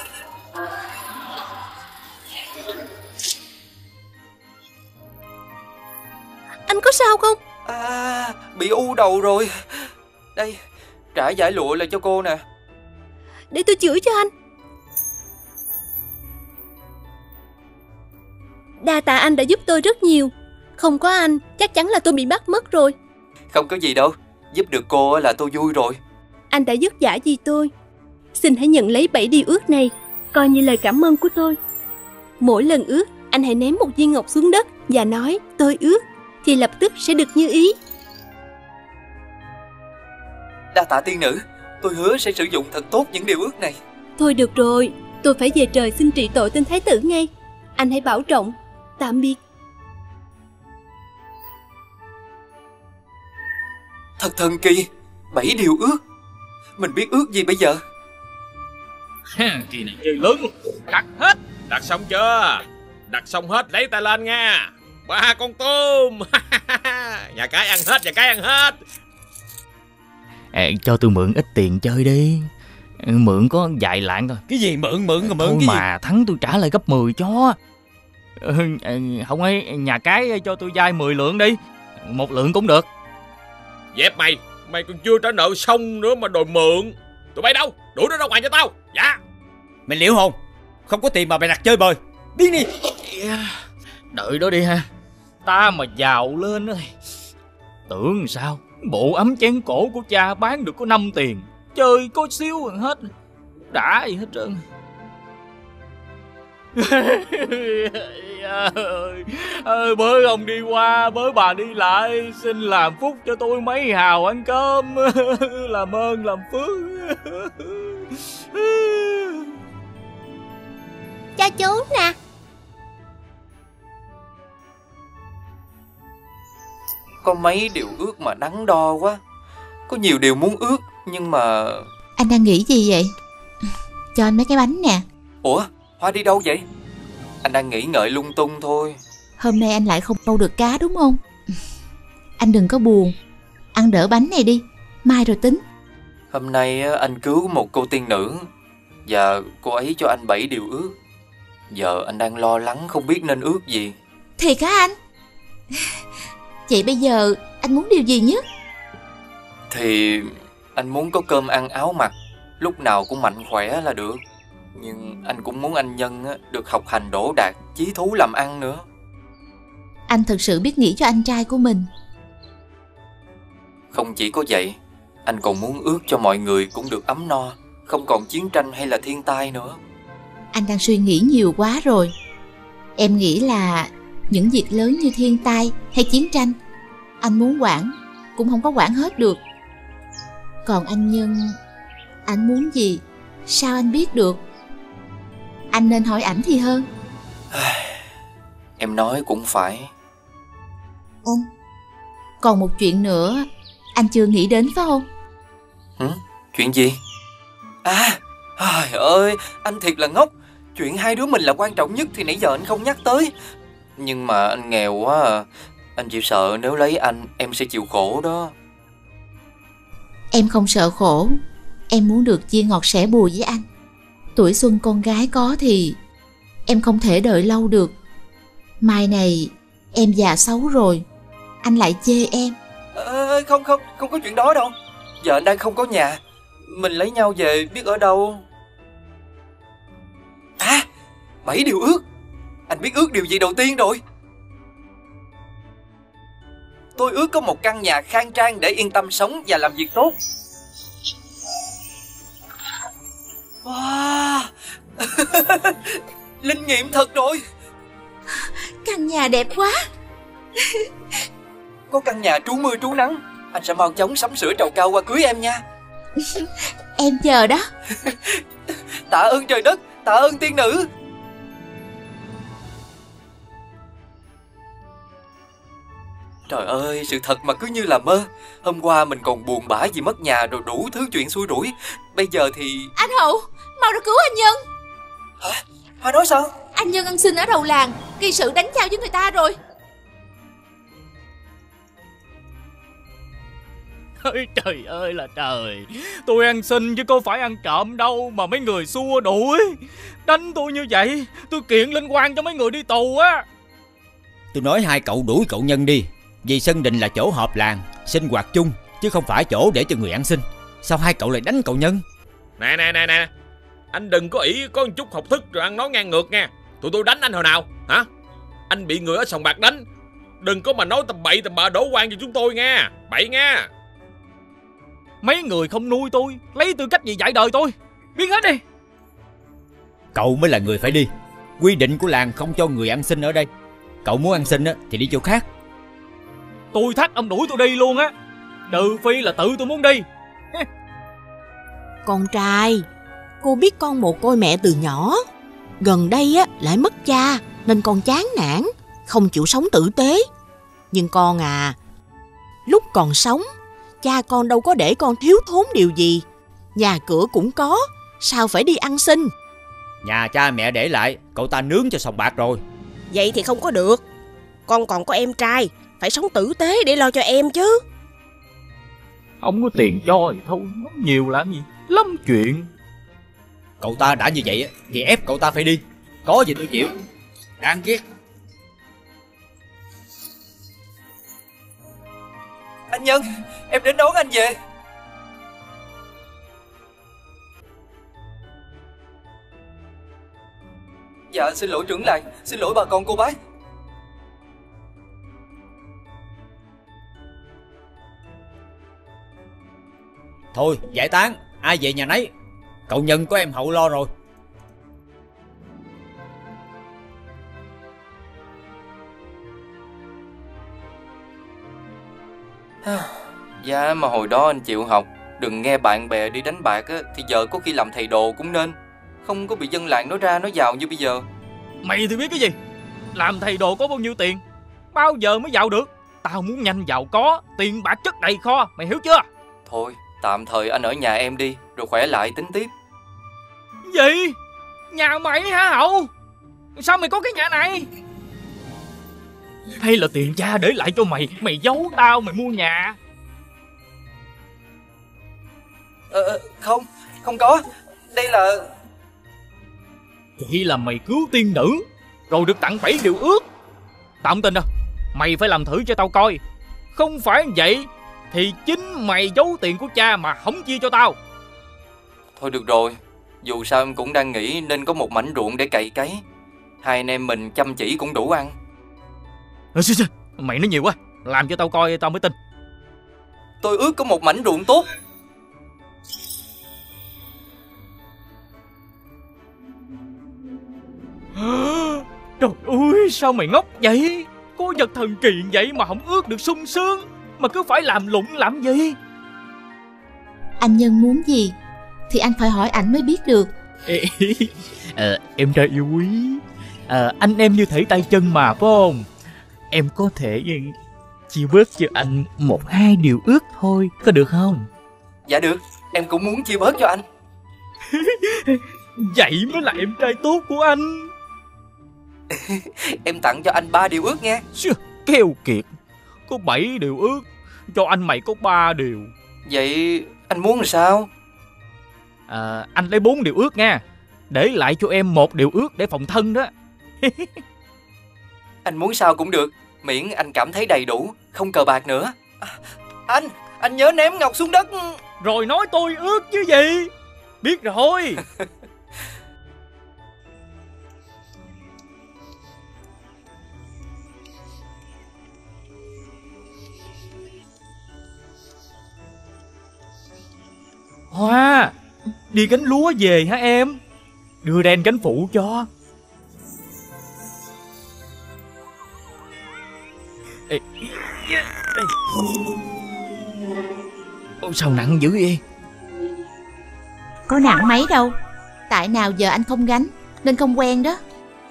Anh có sao không? À, bị u đầu rồi. Đây, trả dải lụa lại cho cô nè. Để tôi chữa cho anh. Đa tạ anh đã giúp tôi rất nhiều. Không có anh, chắc chắn là tôi bị bắt mất rồi. Không có gì đâu, giúp được cô là tôi vui rồi. Anh đã vất vả vì tôi. Xin hãy nhận lấy 7 điều ước này, coi như lời cảm ơn của tôi. Mỗi lần ước, anh hãy ném một viên ngọc xuống đất và nói tôi ước, thì lập tức sẽ được như ý. Đa tạ tiên nữ, tôi hứa sẽ sử dụng thật tốt những điều ước này. Thôi được rồi, tôi phải về trời xin trị tội tên thái tử ngay. Anh hãy bảo trọng. Tạm biệt. Thật thần kỳ, 7 điều ước. Mình biết ước gì bây giờ? Kỳ này chơi lớn. Đặt hết. Đặt xong chưa? Đặt xong hết lấy tay lên nha. 3 con tôm. Nhà cái ăn hết. Cho tôi mượn ít tiền chơi đi. Mượn có vài lạng thôi. Cái gì mượn thôi cái mà gì? thắng tôi trả lại gấp 10 cho. Không ấy, nhà cái cho tôi vay 10 lượng đi. 1 lượng cũng được. Dẹp mày còn chưa trả nợ xong nữa mà đòi mượn. Tụi bay đâu? Đuổi nó ra ngoài cho tao. Dạ. Mày liệu hồn? Không có tiền mà mày đặt chơi bời. Biến đi. Đợi đó đi ha. Ta mà giàu lên rồi. Tưởng sao? Bộ ấm chén cổ của cha bán được có 5 tiền. Chơi có xíu hết. Đã gì hết trơn. Bới ông đi qua, bới bà đi lại. Xin làm phúc cho tôi mấy hào ăn cơm. Làm ơn làm phước. cho chú nè. Có mấy điều ước mà đắn đo quá. Có nhiều điều muốn ước nhưng mà... Anh đang nghĩ gì vậy? Cho anh mấy cái bánh nè. Ủa, Hoa đi đâu vậy? Anh đang nghĩ ngợi lung tung thôi. Hôm nay anh lại không câu được cá đúng không? Anh đừng có buồn, ăn đỡ bánh này đi, mai rồi tính. Hôm nay anh cứu một cô tiên nữ và cô ấy cho anh 7 điều ước. Giờ anh đang lo lắng không biết nên ước gì. Thiệt hả anh? Vậy bây giờ anh muốn điều gì nhất? Thì anh muốn có cơm ăn áo mặc, lúc nào cũng mạnh khỏe là được. Nhưng anh cũng muốn anh Nhân được học hành đỗ đạt, chí thú làm ăn nữa. Anh thực sự biết nghĩ cho anh trai của mình. Không chỉ có vậy, anh còn muốn ước cho mọi người cũng được ấm no, không còn chiến tranh hay là thiên tai nữa. Anh đang suy nghĩ nhiều quá rồi. Em nghĩ là những việc lớn như thiên tai hay chiến tranh, anh muốn quản cũng không có quản hết được. Còn anh Nhân, anh muốn gì sao anh biết được? Anh nên hỏi ảnh thì hơn. Em nói cũng phải. Còn một chuyện nữa anh chưa nghĩ đến phải không? Chuyện gì? Trời ơi, anh thiệt là ngốc. Chuyện hai đứa mình là quan trọng nhất thì nãy giờ anh không nhắc tới. Nhưng mà anh nghèo quá à. Anh chỉ sợ nếu lấy anh em sẽ chịu khổ đó. Em không sợ khổ, em muốn được chia ngọt sẻ bùi với anh. Tuổi xuân con gái có thì em không thể đợi lâu được. Mai này em già xấu rồi, anh lại chê em. Không có chuyện đó đâu. Giờ anh đang không có nhà, mình lấy nhau về biết ở đâu. 7 điều ước. Anh biết ước điều gì đầu tiên rồi. Tôi ước có một căn nhà khang trang để yên tâm sống và làm việc tốt. Wow. Linh nghiệm thật rồi. Căn nhà đẹp quá. Có căn nhà trú mưa trú nắng, anh sẽ mau chóng sắm sửa trầu cao qua cưới em nha. Em chờ đó. Tạ ơn trời đất, tạ ơn tiên nữ. Trời ơi, sự thật mà cứ như là mơ. Hôm qua mình còn buồn bã vì mất nhà rồi đủ thứ chuyện xui rủi. Bây giờ thì... Anh Hậu, mau ra cứu anh Nhân. Hả? Hoa nói sao? Anh Nhân ăn xin ở đầu làng, gây sự đánh nhau với người ta rồi. Ôi trời ơi là trời. Tôi ăn xin chứ có phải ăn trộm đâu mà mấy người xua đuổi. Đánh tôi như vậy, tôi kiện lên quan cho mấy người đi tù á. Tôi nói hai cậu đuổi cậu Nhân đi. Vì sân đình là chỗ họp làng, sinh hoạt chung, chứ không phải chỗ để cho người ăn xin. Sao hai cậu lại đánh cậu Nhân? Nè, anh đừng có ỷ có một chút học thức rồi ăn nói ngang ngược nha. Tụi tôi đánh anh hồi nào hả? Anh bị người ở sòng bạc đánh. Đừng có mà nói tầm bậy tầm bạ đổ quan cho chúng tôi nha. Bậy nha. Mấy người không nuôi tôi, lấy tư cách gì dạy đời tôi. Biến hết đi. Cậu mới là người phải đi. Quy định của làng không cho người ăn xin ở đây. Cậu muốn ăn xin thì đi chỗ khác. Tôi thách ông đuổi tôi đi luôn á. Trừ phi là tự tôi muốn đi. Con trai, cô biết con mồ côi mẹ từ nhỏ. Gần đây á lại mất cha nên con chán nản, không chịu sống tử tế. Nhưng con à, lúc còn sống, cha con đâu có để con thiếu thốn điều gì. Nhà cửa cũng có, sao phải đi ăn xin? Nhà cha mẹ để lại, cậu ta nướng cho sòng bạc rồi. Vậy thì không có được. Con còn có em trai, phải sống tử tế để lo cho em chứ. Không có tiền cho thì thôi, nói nhiều làm gì, lắm chuyện. Cậu ta đã như vậy thì ép cậu ta phải đi. Có gì tôi chịu. Đáng ghét. Anh Nhân, em đến đón anh về. Dạ xin lỗi trưởng làng, xin lỗi bà con cô bác. Thôi giải tán, ai về nhà nấy. Cậu Nhân có em Hậu lo rồi. Dạ mà hồi đó anh chịu học, đừng nghe bạn bè đi đánh bạc á, thì giờ có khi làm thầy đồ cũng nên. không có bị dân làng nói ra nói vào như bây giờ. Mày thì biết cái gì? Làm thầy đồ có bao nhiêu tiền? Bao giờ mới giàu được? Tao muốn nhanh giàu có, tiền bạc chất đầy kho, mày hiểu chưa? Thôi, tạm thời anh ở nhà em đi, rồi khỏe lại tính tiếp. Gì? Nhà mày hả Hậu? Sao mày có cái nhà này? Hay là tiền cha để lại cho mày, mày giấu tao mày mua nhà? Không có. Đây là... Chỉ là mày cứu tiên nữ, rồi được tặng 7 điều ước. Tao không tin đâu. Mày phải làm thử cho tao coi. Không phải vậy thì chính mày giấu tiền của cha mà không chia cho tao. Thôi được rồi, dù sao em cũng đang nghĩ nên có một mảnh ruộng để cày cấy. Hai anh em mình chăm chỉ cũng đủ ăn. Mày nói nhiều quá, làm cho tao coi tao mới tin. Tôi ước có một mảnh ruộng tốt. Trời ơi, sao mày ngốc vậy? Có vật thần kỳ vậy mà không ước được sung sướng, mà cứ phải làm lụng làm gì? Anh Nhân muốn gì thì anh phải hỏi ảnh mới biết được. Em trai yêu quý, anh em như thể tay chân mà phải không? Em có thể chia bớt cho anh 1-2 điều ước thôi, có được không? Dạ được, em cũng muốn chia bớt cho anh. Vậy mới là em trai tốt của anh. Em tặng cho anh 3 điều ước nghe. Keo kiệt, có 7 điều ước, cho anh mày có 3 điều. Vậy anh muốn làm sao? Anh lấy 4 điều ước nha, để lại cho em 1 điều ước để phòng thân đó. Anh muốn sao cũng được, miễn anh cảm thấy đầy đủ, không cờ bạc nữa. Anh nhớ ném ngọc xuống đất. Rồi nói tôi ước chứ gì. Biết rồi. Hoa, đi gánh lúa về hả em? Đưa đèn gánh phụ cho. Sao nặng dữ vậy? Có nặng mấy đâu, tại nào giờ anh không gánh nên không quen đó.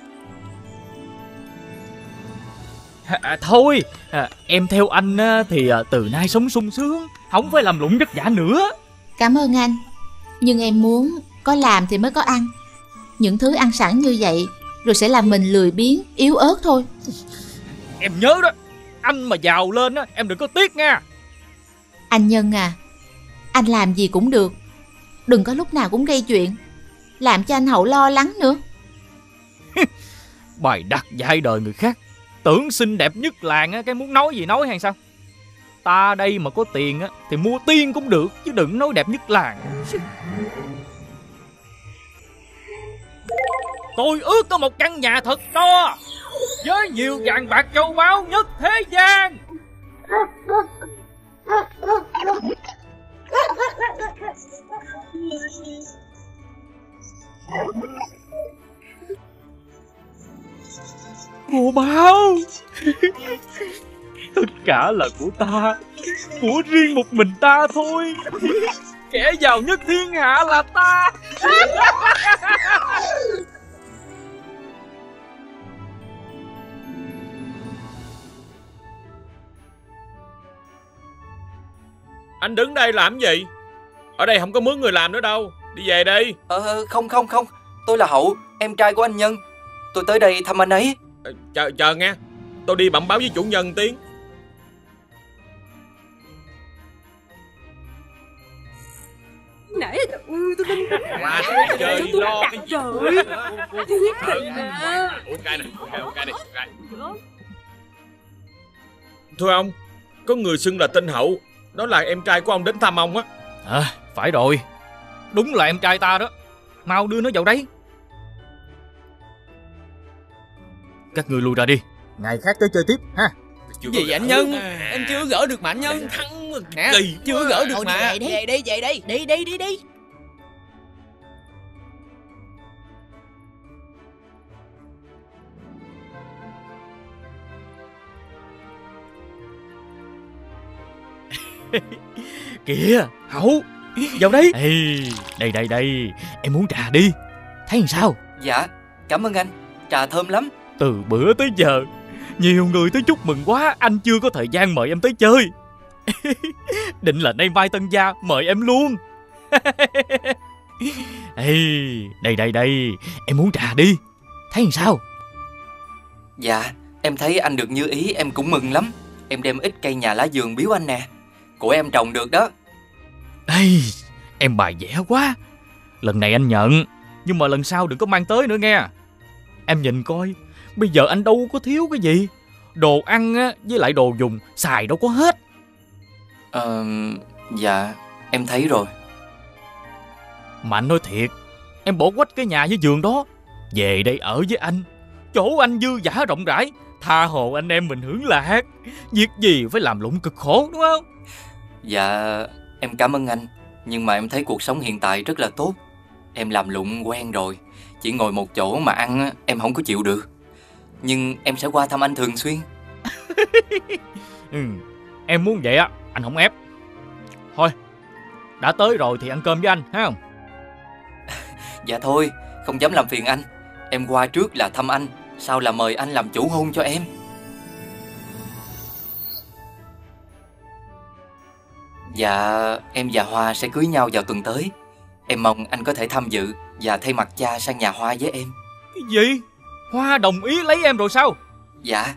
Thôi, em theo anh thì từ nay sống sung sướng, không phải làm lụng vất vả nữa. Cảm ơn anh, nhưng em muốn có làm thì mới có ăn. Những thứ ăn sẵn như vậy rồi sẽ làm mình lười biếng, yếu ớt thôi. Em nhớ đó, anh mà giàu lên á, em đừng có tiếc nha. Anh Nhân à, anh làm gì cũng được, đừng có lúc nào cũng gây chuyện, làm cho anh Hậu lo lắng nữa. Bài đặt dạy đời người khác, tưởng xinh đẹp nhất làng á, cái muốn nói gì nói hay sao? Ta đây mà có tiền á thì mua tiên cũng được, chứ đừng nói đẹp nhất làng. Tôi ước có một căn nhà thật to, với nhiều vàng bạc châu báu nhất thế gian. Của báo. Tất cả là của ta, của riêng một mình ta thôi. Kẻ giàu nhất thiên hạ là ta. Anh đứng đây làm gì? Ở đây không có mướn người làm nữa đâu. Đi về đi. Không, tôi là Hậu, em trai của anh Nhân. Tôi tới đây thăm anh ấy. Chờ nghe, tôi đi bẩm báo với chủ nhân tiếng. Nãy tôi tin chơi lo cái trời. Thưa ông, có người xưng là tên Hậu, đó là em trai của ông đến thăm ông á. Phải rồi, đúng là em trai ta đó. Mau đưa nó vào đấy. Các người lui ra đi, ngày khác tới chơi tiếp ha. Gì anh Nhân? Em chưa gỡ được mà anh Nhân. Thắng nè, chưa gỡ được mà. Về đi. Kìa, Hậu, vào đây. Đây, em muốn trà đi. Thấy sao? Dạ, cảm ơn anh. Trà thơm lắm. Từ bữa tới giờ nhiều người tới chúc mừng quá, anh chưa có thời gian mời em tới chơi. Định là nay mai tân gia mời em luôn. Ê, đây, em uống trà đi. Thấy sao? Dạ, em thấy anh được như ý em cũng mừng lắm. Em đem ít cây nhà lá vườn biếu anh nè. Của em trồng được đó. Ê, em bài vẽ quá. Lần này anh nhận, nhưng mà lần sau đừng có mang tới nữa nghe. Em nhìn coi, bây giờ anh đâu có thiếu cái gì. Đồ ăn á, với lại đồ dùng xài đâu có hết. Dạ, em thấy rồi. Mà anh nói thiệt, em bỏ quách cái nhà với vườn đó, về đây ở với anh. Chỗ anh dư dả rộng rãi, tha hồ anh em mình hưởng lạc. Việc gì phải làm lụng cực khổ, đúng không? Dạ, em cảm ơn anh. Nhưng mà em thấy cuộc sống hiện tại rất là tốt. Em làm lụng quen rồi. Chỉ ngồi một chỗ mà ăn em không có chịu được. Nhưng em sẽ qua thăm anh thường xuyên. Em muốn vậy á, anh không ép. Thôi, đã tới rồi thì ăn cơm với anh, thấy không? Dạ thôi, không dám làm phiền anh. Em qua trước là thăm anh, sau là mời anh làm chủ hôn cho em. Dạ, em và Hoa sẽ cưới nhau vào tuần tới. Em mong anh có thể tham dự và thay mặt cha sang nhà Hoa với em. Cái gì? Hoa đồng ý lấy em rồi sao? Dạ.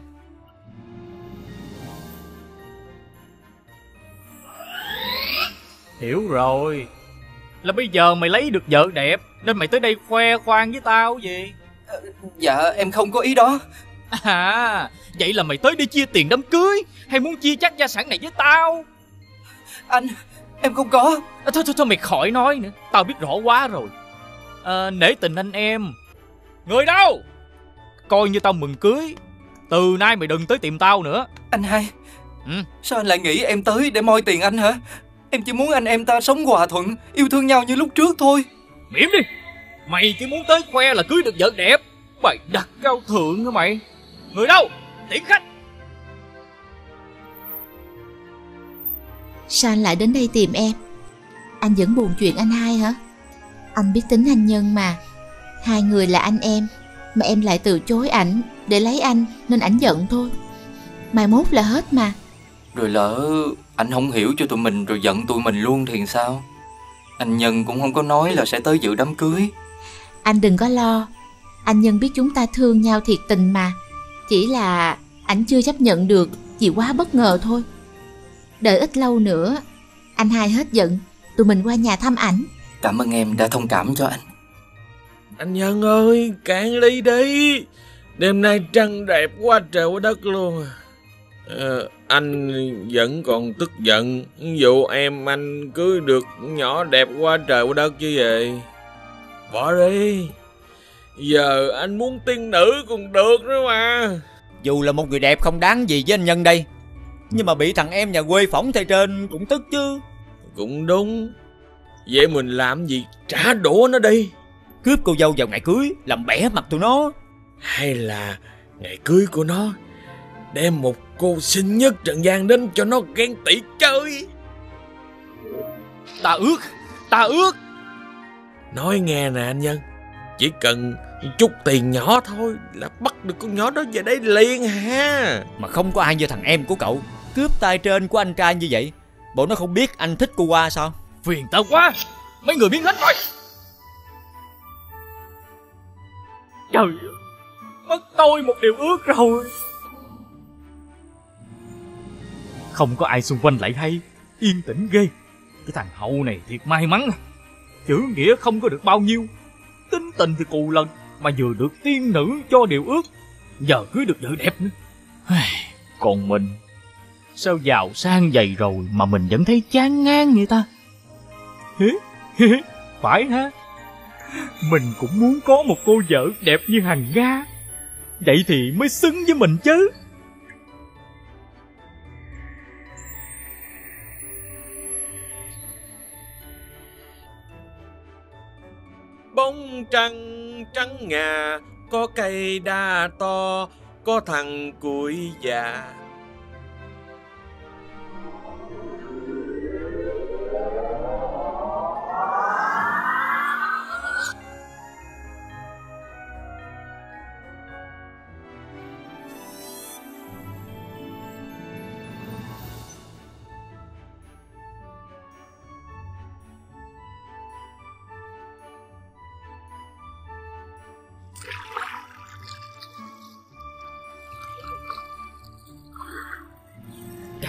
Hiểu rồi. Là bây giờ mày lấy được vợ đẹp nên mày tới đây khoe khoang với tao gì? Dạ, em không có ý đó. À, vậy là mày tới đi chia tiền đám cưới hay muốn chia chác gia sản này với tao? Anh, em không có. Thôi mày khỏi nói nữa, tao biết rõ quá rồi. Nể tình anh em. Người đâu? Coi như tao mừng cưới. Từ nay mày đừng tới tìm tao nữa. Anh hai, sao anh lại nghĩ em tới để moi tiền anh hả? Em chỉ muốn anh em ta sống hòa thuận, yêu thương nhau như lúc trước thôi. Mỉm đi. Mày chỉ muốn tới khoe là cưới được vợ đẹp. Mày đặt cao thượng hả mày? Người đâu? Tiễn khách. Sao anh lại đến đây tìm em? Anh vẫn buồn chuyện anh hai hả? Anh biết tính anh Nhân mà. Hai người là anh em, mà em lại từ chối ảnh để lấy anh, nên ảnh giận thôi. Mai mốt là hết mà. Rồi lỡ anh không hiểu cho tụi mình rồi giận tụi mình luôn thì sao? Anh Nhân cũng không có nói là sẽ tới dự đám cưới. Anh đừng có lo. Anh Nhân biết chúng ta thương nhau thiệt tình mà. Chỉ là ảnh chưa chấp nhận được vì quá bất ngờ thôi. Đợi ít lâu nữa anh hai hết giận, tụi mình qua nhà thăm ảnh. Cảm ơn em đã thông cảm cho anh. Anh Nhân ơi, cạn ly đi. Đêm nay trăng đẹp quá trời quá đất luôn. Anh vẫn còn tức giận. Vụ em anh cưới được nhỏ đẹp quá trời quá đất chứ vậy. Bỏ đi. Giờ anh muốn tiên nữ còn được nữa mà. Dù là một người đẹp không đáng gì với anh Nhân đây, nhưng mà bị thằng em nhà quê phỏng thầy trên cũng tức chứ. Cũng đúng. Vậy mình làm gì trả đũa nó đi. Cướp cô dâu vào ngày cưới, làm bẻ mặt tụi nó. Hay là ngày cưới của nó đem một cô xinh nhất trần gian đến cho nó ghen tị chơi. Ta ước. Nói nghe nè anh Nhân, chỉ cần chút tiền nhỏ thôi là bắt được con nhỏ đó về đây liền ha. Mà không có ai như thằng em của cậu cướp tay trên của anh trai như vậy. Bộ nó không biết anh thích cô Hoa sao? Phiền tao quá. Mấy người biến hết rồi. Trời ơi, mất tôi một điều ước rồi. Không có ai xung quanh lại hay. Yên tĩnh ghê. Cái thằng Hậu này thiệt may mắn. Chữ nghĩa không có được bao nhiêu, tính tình thì cù lần, mà vừa được tiên nữ cho điều ước, giờ cưới được vợ đẹp nữa. Còn mình, sao giàu sang vậy rồi mà mình vẫn thấy chán ngang vậy ta? Phải ha? Mình cũng muốn có một cô vợ đẹp như Hằng Nga, vậy thì mới xứng với mình chứ. Bóng trăng trắng ngà, có cây đa to, có thằng củi già.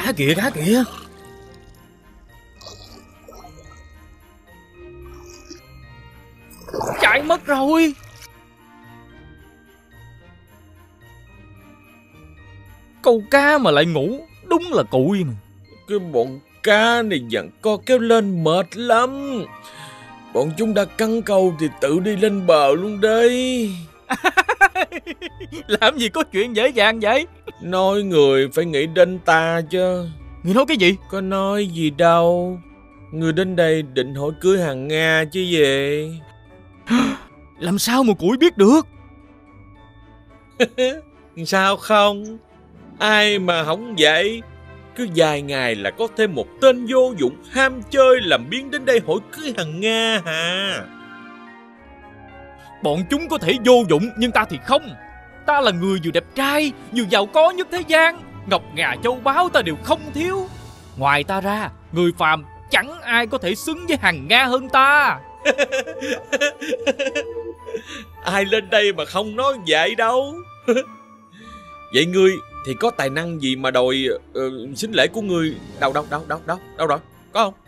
Cá kìa, cá kìa. Chạy mất rồi. Câu cá mà lại ngủ, đúng là cụi mà. Cái bọn cá này dặn co kéo lên mệt lắm. Bọn chúng đã cắn câu thì tự đi lên bờ luôn đây. Làm gì có chuyện dễ dàng vậy? Nói người phải nghĩ đến ta chứ. Người nói cái gì? Có nói gì đâu. Người đến đây định hỏi cưới hàng Nga chứ gì. Làm sao mà củi biết được? Sao không? Ai mà không vậy? Cứ vài ngày là có thêm một tên vô dụng ham chơi làm biếng đến đây hỏi cưới hàng Nga hả? Bọn chúng có thể vô dụng nhưng ta thì không. Ta là người vừa đẹp trai vừa giàu có nhất thế gian. Ngọc ngà châu báu ta đều không thiếu. Ngoài ta ra, người phàm chẳng ai có thể xứng với hàng Nga hơn ta. Ai lên đây mà không nói vậy đâu. Vậy ngươi thì có tài năng gì mà đòi sính lễ của ngươi? Đâu rồi? Có không?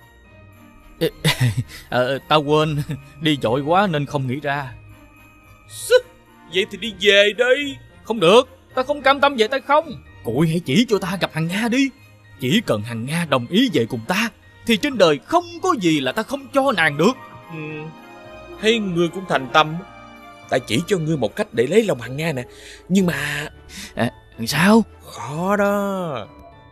Ta quên, đi vội quá nên không nghĩ ra. Vậy thì đi về đi. Không được, ta không cam tâm về tay không. Cụi hãy chỉ cho ta gặp hàng Nga đi. Chỉ cần hàng Nga đồng ý về cùng ta thì trên đời không có gì là ta không cho nàng được. Thấy ngươi cũng thành tâm. Ta chỉ cho ngươi một cách để lấy lòng hàng Nga nè. Nhưng mà sao? Khó đó.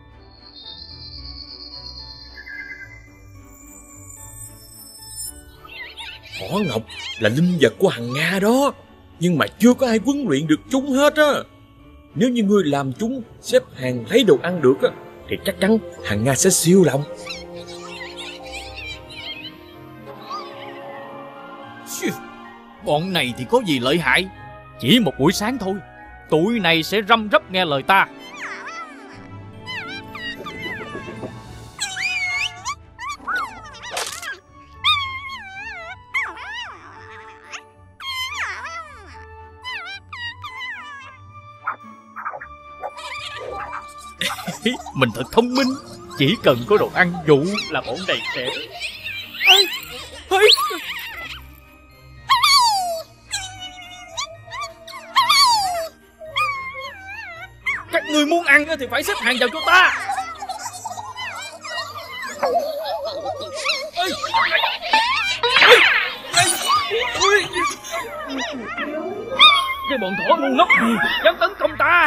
Hỏa ngọc là linh vật của hàng Nga đó. Nhưng mà chưa có ai huấn luyện được chúng hết á. Nếu như ngươi làm chúng xếp hàng lấy đồ ăn được á, thì chắc chắn hàng Nga sẽ siêu lòng. Bọn này thì có gì lợi hại. Chỉ một buổi sáng thôi, tụi này sẽ răm rắp nghe lời ta. Mình thật thông minh. Chỉ cần có đồ ăn dụ là bọn này sẽ... Các ngươi muốn ăn thì phải xếp hàng vào cho ta. Cái bọn thỏ ngu ngốc gì dám tấn công ta.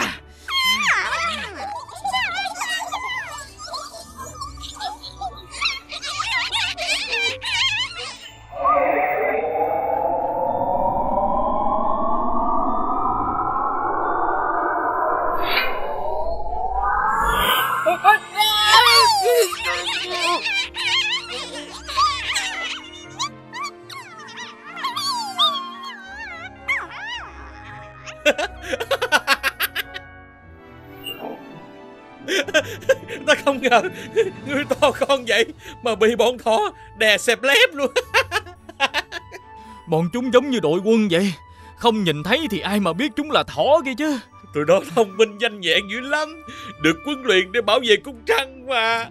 Ta không ngờ ngươi to con vậy mà bị bọn thỏ đè xẹp lép luôn. Bọn chúng giống như đội quân vậy. Không nhìn thấy thì ai mà biết chúng là thỏ kia chứ. Tụi đó thông minh nhanh nhẹn dữ lắm. Được huấn luyện để bảo vệ cung trăng mà.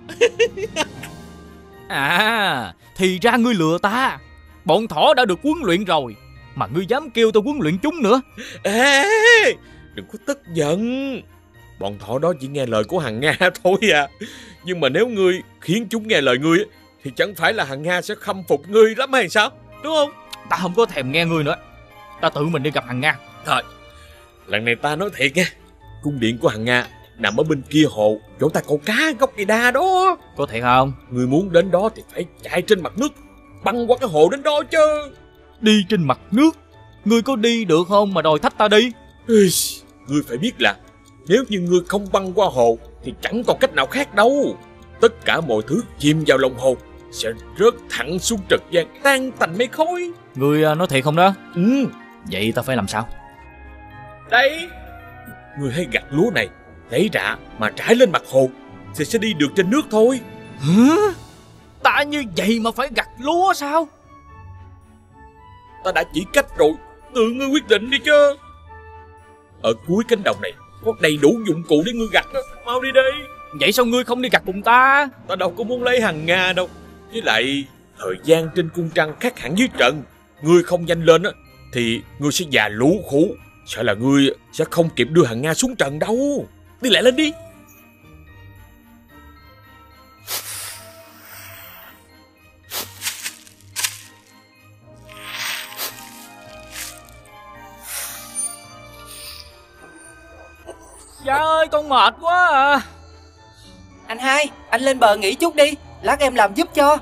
À, thì ra ngươi lừa ta. Bọn thỏ đã được huấn luyện rồi mà ngươi dám kêu tôi huấn luyện chúng nữa. Ê, đừng có tức giận. Bọn thỏ đó chỉ nghe lời của hàng Nga thôi à. Nhưng mà nếu ngươi khiến chúng nghe lời ngươi thì chẳng phải là hàng Nga sẽ khâm phục ngươi lắm hay sao? Đúng không? Ta không có thèm nghe ngươi nữa. Ta tự mình đi gặp hàng Nga. Thôi, lần này ta nói thiệt nha. Cung điện của hàng Nga nằm ở bên kia hồ, chỗ ta câu cá góc cây đa đó. Có thiệt không? Ngươi muốn đến đó thì phải chạy trên mặt nước, băng qua cái hồ đến đó chứ. Đi trên mặt nước? Ngươi có đi được không mà đòi thách ta đi? Ngươi phải biết là nếu như ngươi không băng qua hồ thì chẳng còn cách nào khác đâu. Tất cả mọi thứ chìm vào lòng hồ sẽ rớt thẳng xuống trần gian, tan thành mây khói. Ngươi nói thiệt không đó? Ừ. Vậy ta phải làm sao? Đây, ngươi hãy gặt lúa này, lấy rạ mà trải lên mặt hồ thì sẽ đi được trên nước thôi. Hả? Ta như vậy mà phải gặt lúa sao? Ta đã chỉ cách rồi, tự ngươi quyết định đi chứ. Ở cuối cánh đồng này có đầy đủ dụng cụ để ngươi gặt đó. Mau đi đi. Vậy sao ngươi không đi gặt cùng ta? Ta đâu có muốn lấy hàng Nga đâu. Với lại thời gian trên cung trăng khác hẳn dưới trận. Ngươi không nhanh lên á thì ngươi sẽ già lú khú. Sợ là ngươi sẽ không kịp đưa hàng Nga xuống trận đâu. Đi lại lên đi. Dạ ơi, con mệt quá à. Anh hai, anh lên bờ nghỉ chút đi, lát em làm giúp cho.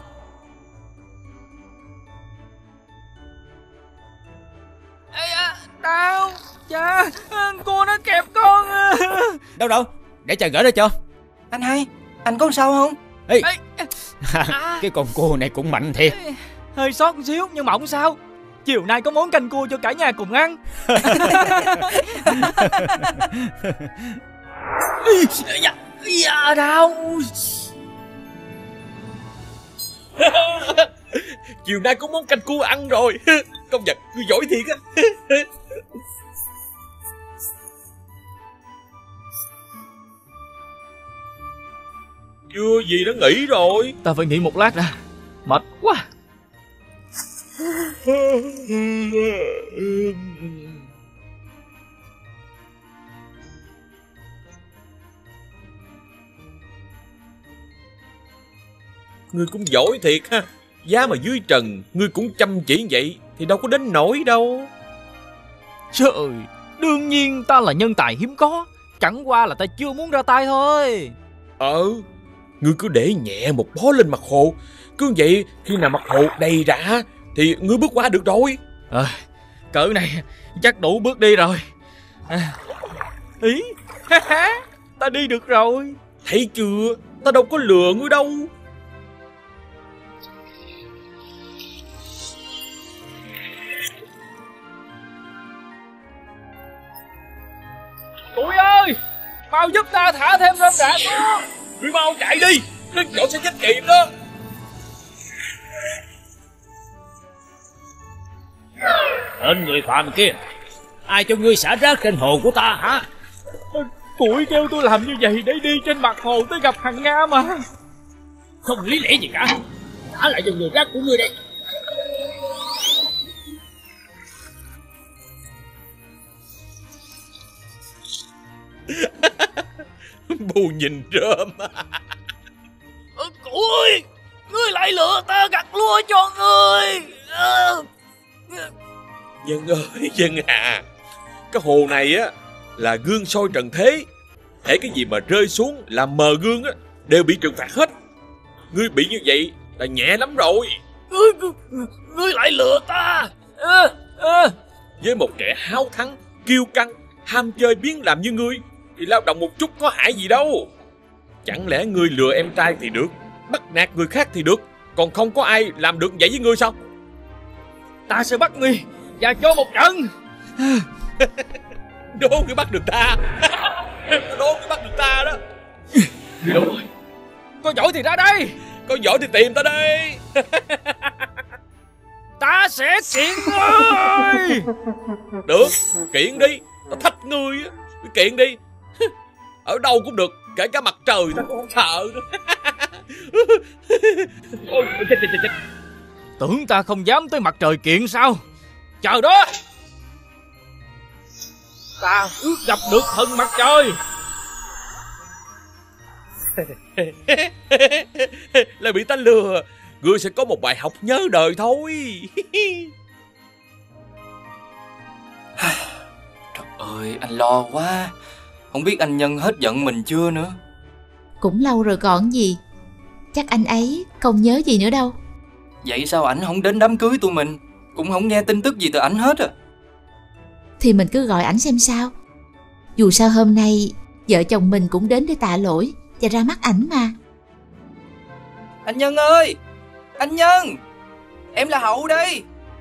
Ê à, đau. Cha, cô nó kẹp con. Đâu, để cha gỡ ra cho. Anh hai, anh có sao không? Ê. Cái con cua này cũng mạnh thiệt. Hơi sót một xíu nhưng mà không sao. Chiều nay có món canh cua cho cả nhà cùng ăn. Đau. Chiều nay có món canh cua ăn rồi. Công nhận ngươi giỏi thiệt á. Chưa gì đã nghỉ rồi. Ta phải nghỉ một lát đã. Mệt quá. Ngươi cũng giỏi thiệt ha. Giá mà dưới trần ngươi cũng chăm chỉ vậy thì đâu có đến nổi đâu. Trời, đương nhiên ta là nhân tài hiếm có. Chẳng qua là ta chưa muốn ra tay thôi. Ngươi cứ để nhẹ một bó lên mặt hồ. Cứ vậy khi nào mặt hồ đầy rã thì ngươi bước qua được rồi. Cỡ này chắc đủ bước đi rồi. Ý, ta đi được rồi. Thấy chưa, ta đâu có lừa ngươi đâu. Tụi ơi, mau giúp ta thả thêm rơm rạ xuống. Ngươi mau chạy đi, đừng chỗ sẽ chết kịp đó. Tên người phàm kia, ai cho ngươi xả rác trên hồ của ta hả? Tụi kêu tôi làm như vậy để đi trên mặt hồ tới gặp hàng Nga mà. Không lý lẽ gì cả. Thả lại cho người rác của ngươi đây. Bù nhìn rơm. Cụ ơi, ngươi lại lừa ta gặt lúa cho ngươi. Dân ơi, Dân à, cái hồ này á là gương soi trần thế. Hễ cái gì mà rơi xuống làm mờ gương á đều bị trừng phạt hết. Ngươi bị như vậy là nhẹ lắm rồi. Ngươi lại lừa ta. Với một kẻ háo thắng, kiêu căng, ham chơi biếng làm như ngươi thì lao động một chút có hại gì đâu. Chẳng lẽ ngươi lừa em trai thì được, bắt nạt người khác thì được, còn không có ai làm được vậy với ngươi sao? Ta sẽ bắt ngươi và cho một trận. Đố ngươi bắt được ta. Đố ngươi bắt được ta đó. Đúng rồi. Có giỏi thì ra đây. Có giỏi thì tìm ta đây. Ta sẽ kiện ngươi. Được, kiện đi. Ta thách ngươi á. Kiện đi. Ở đâu cũng được, kể cả mặt trời ta cũng không sợ nữa. Ôi, chết. Tưởng ta không dám tới mặt trời kiện sao? Chờ đó. Ta ước gặp được thần mặt trời. Lại bị ta lừa. Ngươi sẽ có một bài học nhớ đời thôi. Trời ơi, anh lo quá. Không biết anh Nhân hết giận mình chưa nữa. Cũng lâu rồi còn gì. Chắc anh ấy không nhớ gì nữa đâu. Vậy sao ảnh không đến đám cưới tụi mình? Cũng không nghe tin tức gì từ ảnh hết à? Thì mình cứ gọi ảnh xem sao. Dù sao hôm nay vợ chồng mình cũng đến để tạ lỗi và ra mắt ảnh mà. Anh Nhân ơi, anh Nhân, em là Hậu đây.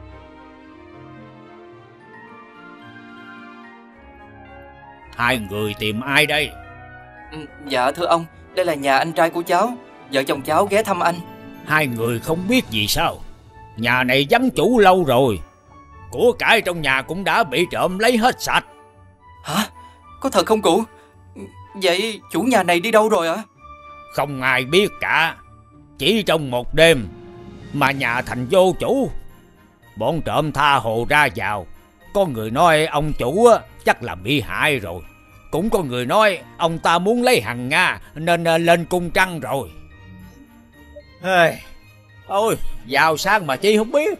Hai người tìm ai đây? Dạ thưa ông, đây là nhà anh trai của cháu. Vợ chồng cháu ghé thăm anh. Hai người không biết gì sao? Nhà này vắng chủ lâu rồi. Của cải trong nhà cũng đã bị trộm lấy hết sạch. Hả? Có thật không cụ? Vậy chủ nhà này đi đâu rồi ạ? Không ai biết cả. Chỉ trong một đêm mà nhà thành vô chủ. Bọn trộm tha hồ ra vào. Có người nói ông chủ chắc là bị hại rồi. Cũng có người nói ông ta muốn lấy Hằng Nga nên lên cung trăng rồi. Thôi, vào sang mà chi không biết.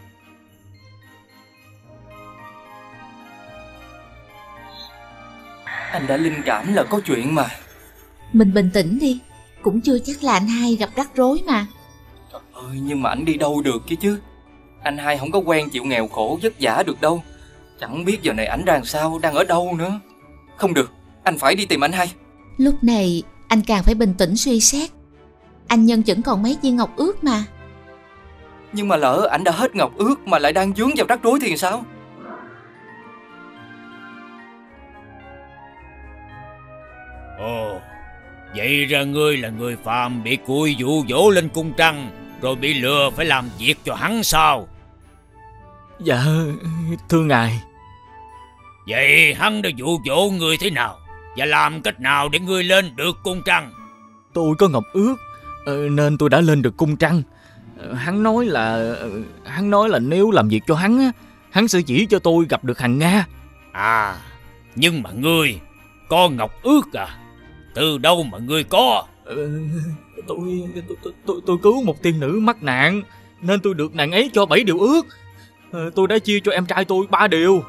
Anh đã linh cảm là có chuyện mà. Mình bình tĩnh đi. Cũng chưa chắc là anh hai gặp rắc rối mà. Trời ơi, nhưng mà anh đi đâu được kia chứ. Anh hai không có quen chịu nghèo khổ vất vả được đâu. Chẳng biết giờ này ảnh đang sao, đang ở đâu nữa. Không được, anh phải đi tìm anh hai. Lúc này anh càng phải bình tĩnh suy xét. Anh Nhân vẫn còn mấy viên ngọc ước mà. Nhưng mà lỡ ảnh đã hết ngọc ước mà lại đang vướng vào rắc rối thì sao? Ồ, vậy ra ngươi là người phàm bị cùi dụ dỗ lên cung trăng, rồi bị lừa phải làm việc cho hắn sao? Dạ, thưa ngài. Vậy hắn đã dụ dỗ ngươi thế nào? Và làm cách nào để ngươi lên được cung trăng? Tôi có ngọc ước nên tôi đã lên được cung trăng. Hắn nói là nếu làm việc cho hắn á, hắn sẽ chỉ cho tôi gặp được Hằng Nga. À, nhưng mà ngươi có ngọc ước à? Từ đâu mà ngươi có? Tôi cứu một tiên nữ mắc nạn nên tôi được nàng ấy cho 7 điều ước. Tôi đã chia cho em trai tôi 3 điều.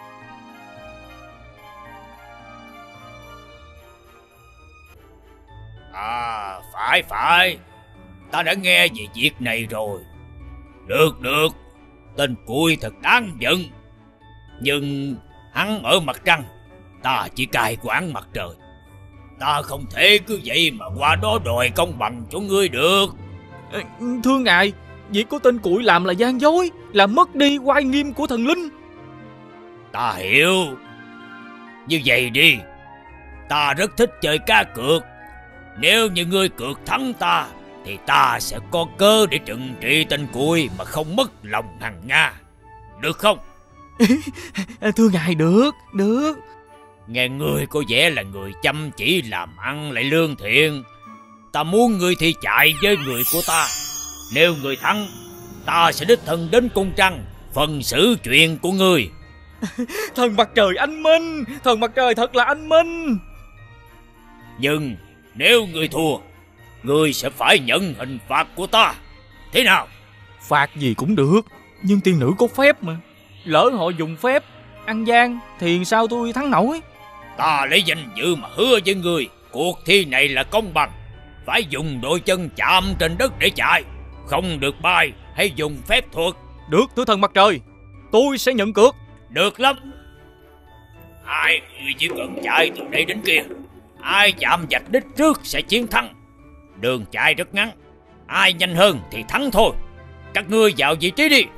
À, phải. Ta đã nghe về việc này rồi. Được. Tên cùi thật đáng giận. Nhưng hắn ở mặt trăng, ta chỉ cai quản mặt trời. Ta không thể cứ vậy mà qua đó đòi công bằng cho ngươi được. Thưa ngài, việc của tên cùi làm là gian dối, làm mất đi oai nghiêm của thần linh. Ta hiểu. Như vậy đi, ta rất thích chơi cá cược. Nếu như ngươi cược thắng ta thì ta sẽ có cơ để trừng trị tên cùi mà không mất lòng Hằng Nga. Được không? Thưa ngài, được. Nghe ngươi có vẻ là người chăm chỉ làm ăn lại lương thiện. Ta muốn ngươi thi chạy với người của ta. Nếu ngươi thắng, ta sẽ đích thân đến cung trăng phần xử chuyện của ngươi. Thần mặt trời anh minh, thần mặt trời thật là anh minh. Nhưng nếu ngươi thua, ngươi sẽ phải nhận hình phạt của ta. Thế nào? Phạt gì cũng được, nhưng tiên nữ có phép mà. Lỡ họ dùng phép ăn gian thì sao tôi thắng nổi? Ta lấy danh dự mà hứa với ngươi, cuộc thi này là công bằng. Phải dùng đôi chân chạm trên đất để chạy, không được bay hay dùng phép thuật. Được, thưa thần mặt trời, tôi sẽ nhận cược. Được lắm. Hai người chỉ cần chạy từ đây đến kia, ai chạm vạch đích trước sẽ chiến thắng. Đường chạy rất ngắn, ai nhanh hơn thì thắng thôi. Các ngươi vào vị trí đi.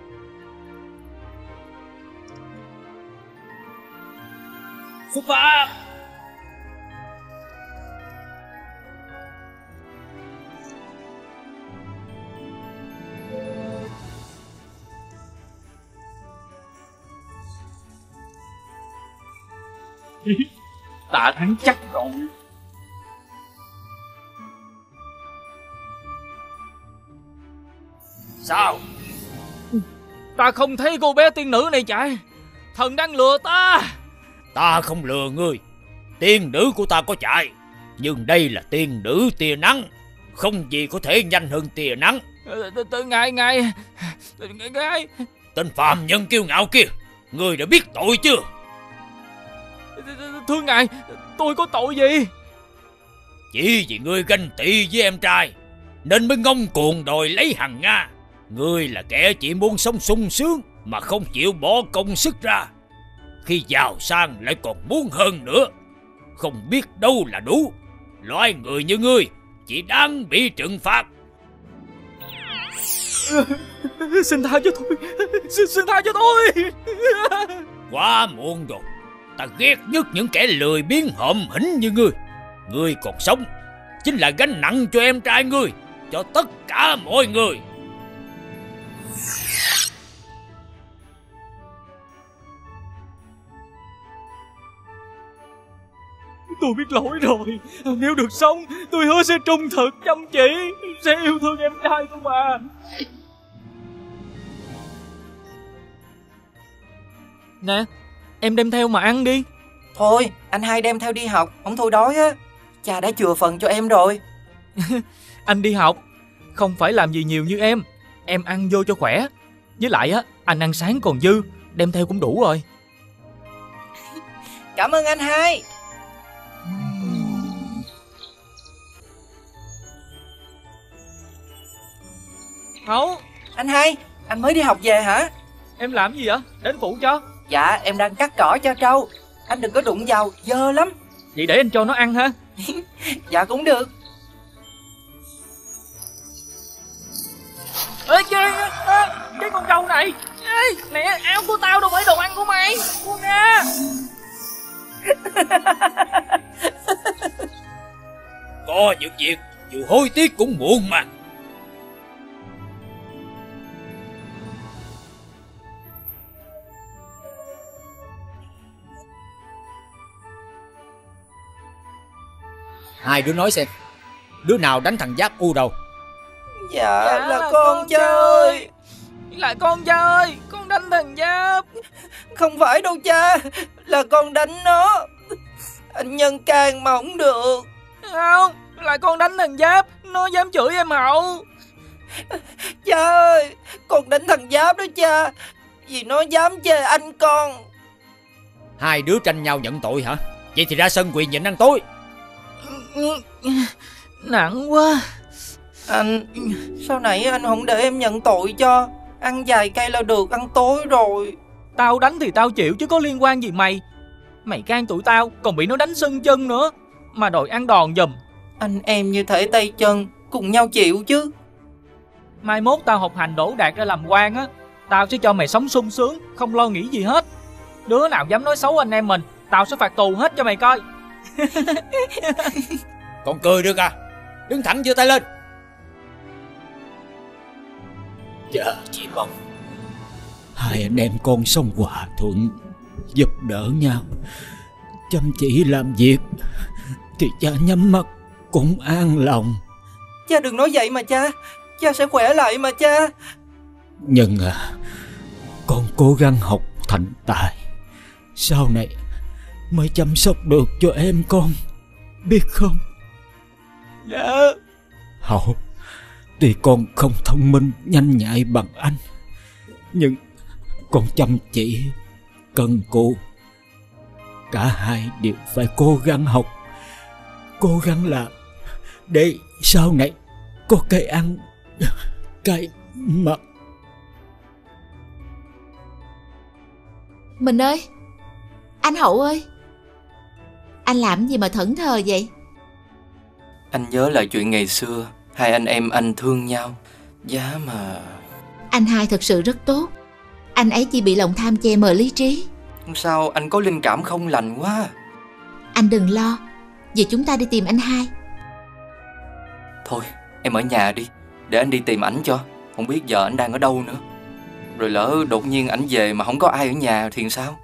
Xuất phát. Ta thắng chắc rồi. Sao? Ta không thấy cô bé tiên nữ này chạy. Thần đang lừa ta. Ta không lừa ngươi. Tiên nữ của ta có chạy, nhưng đây là tiên nữ tia nắng, không gì có thể nhanh hơn tia nắng. Ngài. Tên phàm nhân kiêu ngạo kia, ngươi đã biết tội chưa? Thưa ngài, tôi có tội gì? Chỉ vì ngươi ganh tị với em trai nên mới ngông cuồng đòi lấy Hằng Nga. Ngươi là kẻ chỉ muốn sống sung sướng mà không chịu bỏ công sức ra. Khi giàu sang lại còn muốn hơn nữa, không biết đâu là đủ. Loại người như ngươi chỉ đáng bị trừng phạt. Xin tha cho tôi. Xin tha cho tôi. Quá muộn rồi. Ta ghét nhất những kẻ lười biếng hợm hĩnh như ngươi. Ngươi còn sống chính là gánh nặng cho em trai ngươi, cho tất cả mọi người. Tôi biết lỗi rồi. Nếu được sống, tôi hứa sẽ trung thực, chăm chỉ, sẽ yêu thương em trai tôi mà. Nè, em đem theo mà ăn đi. Thôi, anh hai đem theo đi học, không thôi đói á. Cha đã chừa phần cho em rồi. Anh đi học, không phải làm gì nhiều như em ăn vô cho khỏe. Với lại á, anh ăn sáng còn dư, đem theo cũng đủ rồi. Cảm ơn anh hai. Hậu, anh hai, anh mới đi học về hả? Em làm gì vậy? Đến phụ cho. Dạ, em đang cắt cỏ cho trâu. Anh đừng có đụng vào, dơ lắm. Vậy để anh cho nó ăn ha. Dạ cũng được. Ê, cái con trâu này. Ê, nè, áo của tao đâu phải đồ ăn của mày. Buông ra. Có những việc dù hối tiếc cũng muộn mà. Hai đứa nói xem, đứa nào đánh thằng Giáp U đầu? Dạ là con chơi. Là con chơi, con đánh thằng Giáp. Không phải đâu cha, là con đánh nó. Anh Nhân can mà không được. Không, là con đánh thằng Giáp, nó dám chửi em Hậu. Cha ơi, con đánh thằng Giáp đó cha, vì nó dám chê anh con. Hai đứa tranh nhau nhận tội hả? Vậy thì ra sân quyền nhịn ăn tối. Nặng quá. Anh, sau nãy anh không để em nhận tội cho. Ăn vài cây là được, ăn tối rồi. Tao đánh thì tao chịu chứ có liên quan gì mày. Mày can tụi tao còn bị nó đánh sưng chân nữa mà đòi ăn đòn giùm. Anh em như thể tay chân, cùng nhau chịu chứ. Mai mốt tao học hành đỗ đạt ra làm quan á, tao sẽ cho mày sống sung sướng, không lo nghĩ gì hết. Đứa nào dám nói xấu anh em mình, tao sẽ phạt tù hết cho mày coi. Còn cười được à? Đứng thẳng giơ tay lên. Dạ, chị mong hai anh em con sống hòa thuận, giúp đỡ nhau, chăm chỉ làm việc, thì cha nhắm mắt cũng an lòng. Cha đừng nói vậy mà cha, cha sẽ khỏe lại mà cha. Nhưng con cố gắng học thành tài, sau này mới chăm sóc được cho em con, biết không? Dạ. Hậu, tuy con không thông minh nhanh nhạy bằng anh, nhưng con chăm chỉ, cần cù. Cả hai đều phải cố gắng học, cố gắng làm, để sau này có cái ăn, cái mặc. Mình ơi, anh Hậu ơi, anh làm gì mà thẫn thờ vậy? Anh nhớ lại chuyện ngày xưa, hai anh em anh thương nhau. Giá mà... Anh hai thật sự rất tốt. Anh ấy chỉ bị lòng tham che mờ lý trí. Sao anh có linh cảm không lành quá. Anh đừng lo, giờ chúng ta đi tìm anh hai. Thôi em ở nhà đi, để anh đi tìm ảnh cho. Không biết giờ anh đang ở đâu nữa. Rồi lỡ đột nhiên ảnh về mà không có ai ở nhà thì sao?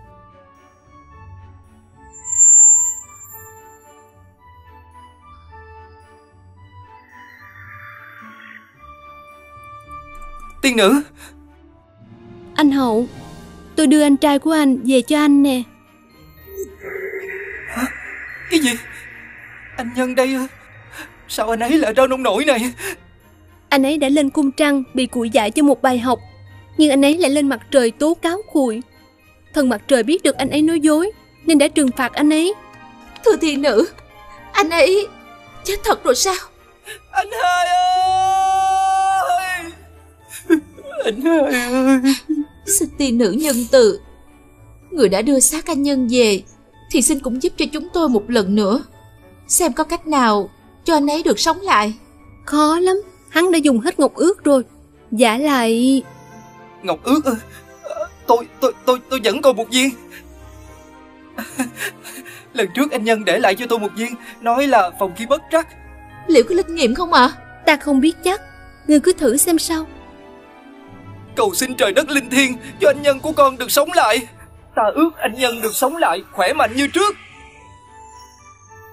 Tiên nữ. Anh Hậu, tôi đưa anh trai của anh về cho anh nè. Hả? Cái gì? Anh Nhân đây ư? Sao anh ấy lại ra nông nổi này? Anh ấy đã lên cung trăng bị cuội dạy cho một bài học, nhưng anh ấy lại lên mặt trời tố cáo cuội. Thần mặt trời biết được anh ấy nói dối nên đã trừng phạt anh ấy. Thưa thiên nữ, anh ấy chết thật rồi sao? Anh hai ơi! Anh hai ơi! Xin tiên nữ nhân từ, người đã đưa xác anh Nhân về thì xin cũng giúp cho chúng tôi một lần nữa, xem có cách nào cho anh ấy được sống lại. Khó lắm, hắn đã dùng hết ngọc ước rồi. Giả lại... Ngọc ước ư? Tôi vẫn còn một viên. Lần trước anh Nhân để lại cho tôi một viên, nói là phòng khi bất trắc. Liệu có linh nghiệm không ạ? Ta không biết chắc, ngươi cứ thử xem sao. Cầu xin trời đất linh thiêng cho anh Nhân của con được sống lại. Ta ước anh Nhân được sống lại khỏe mạnh như trước.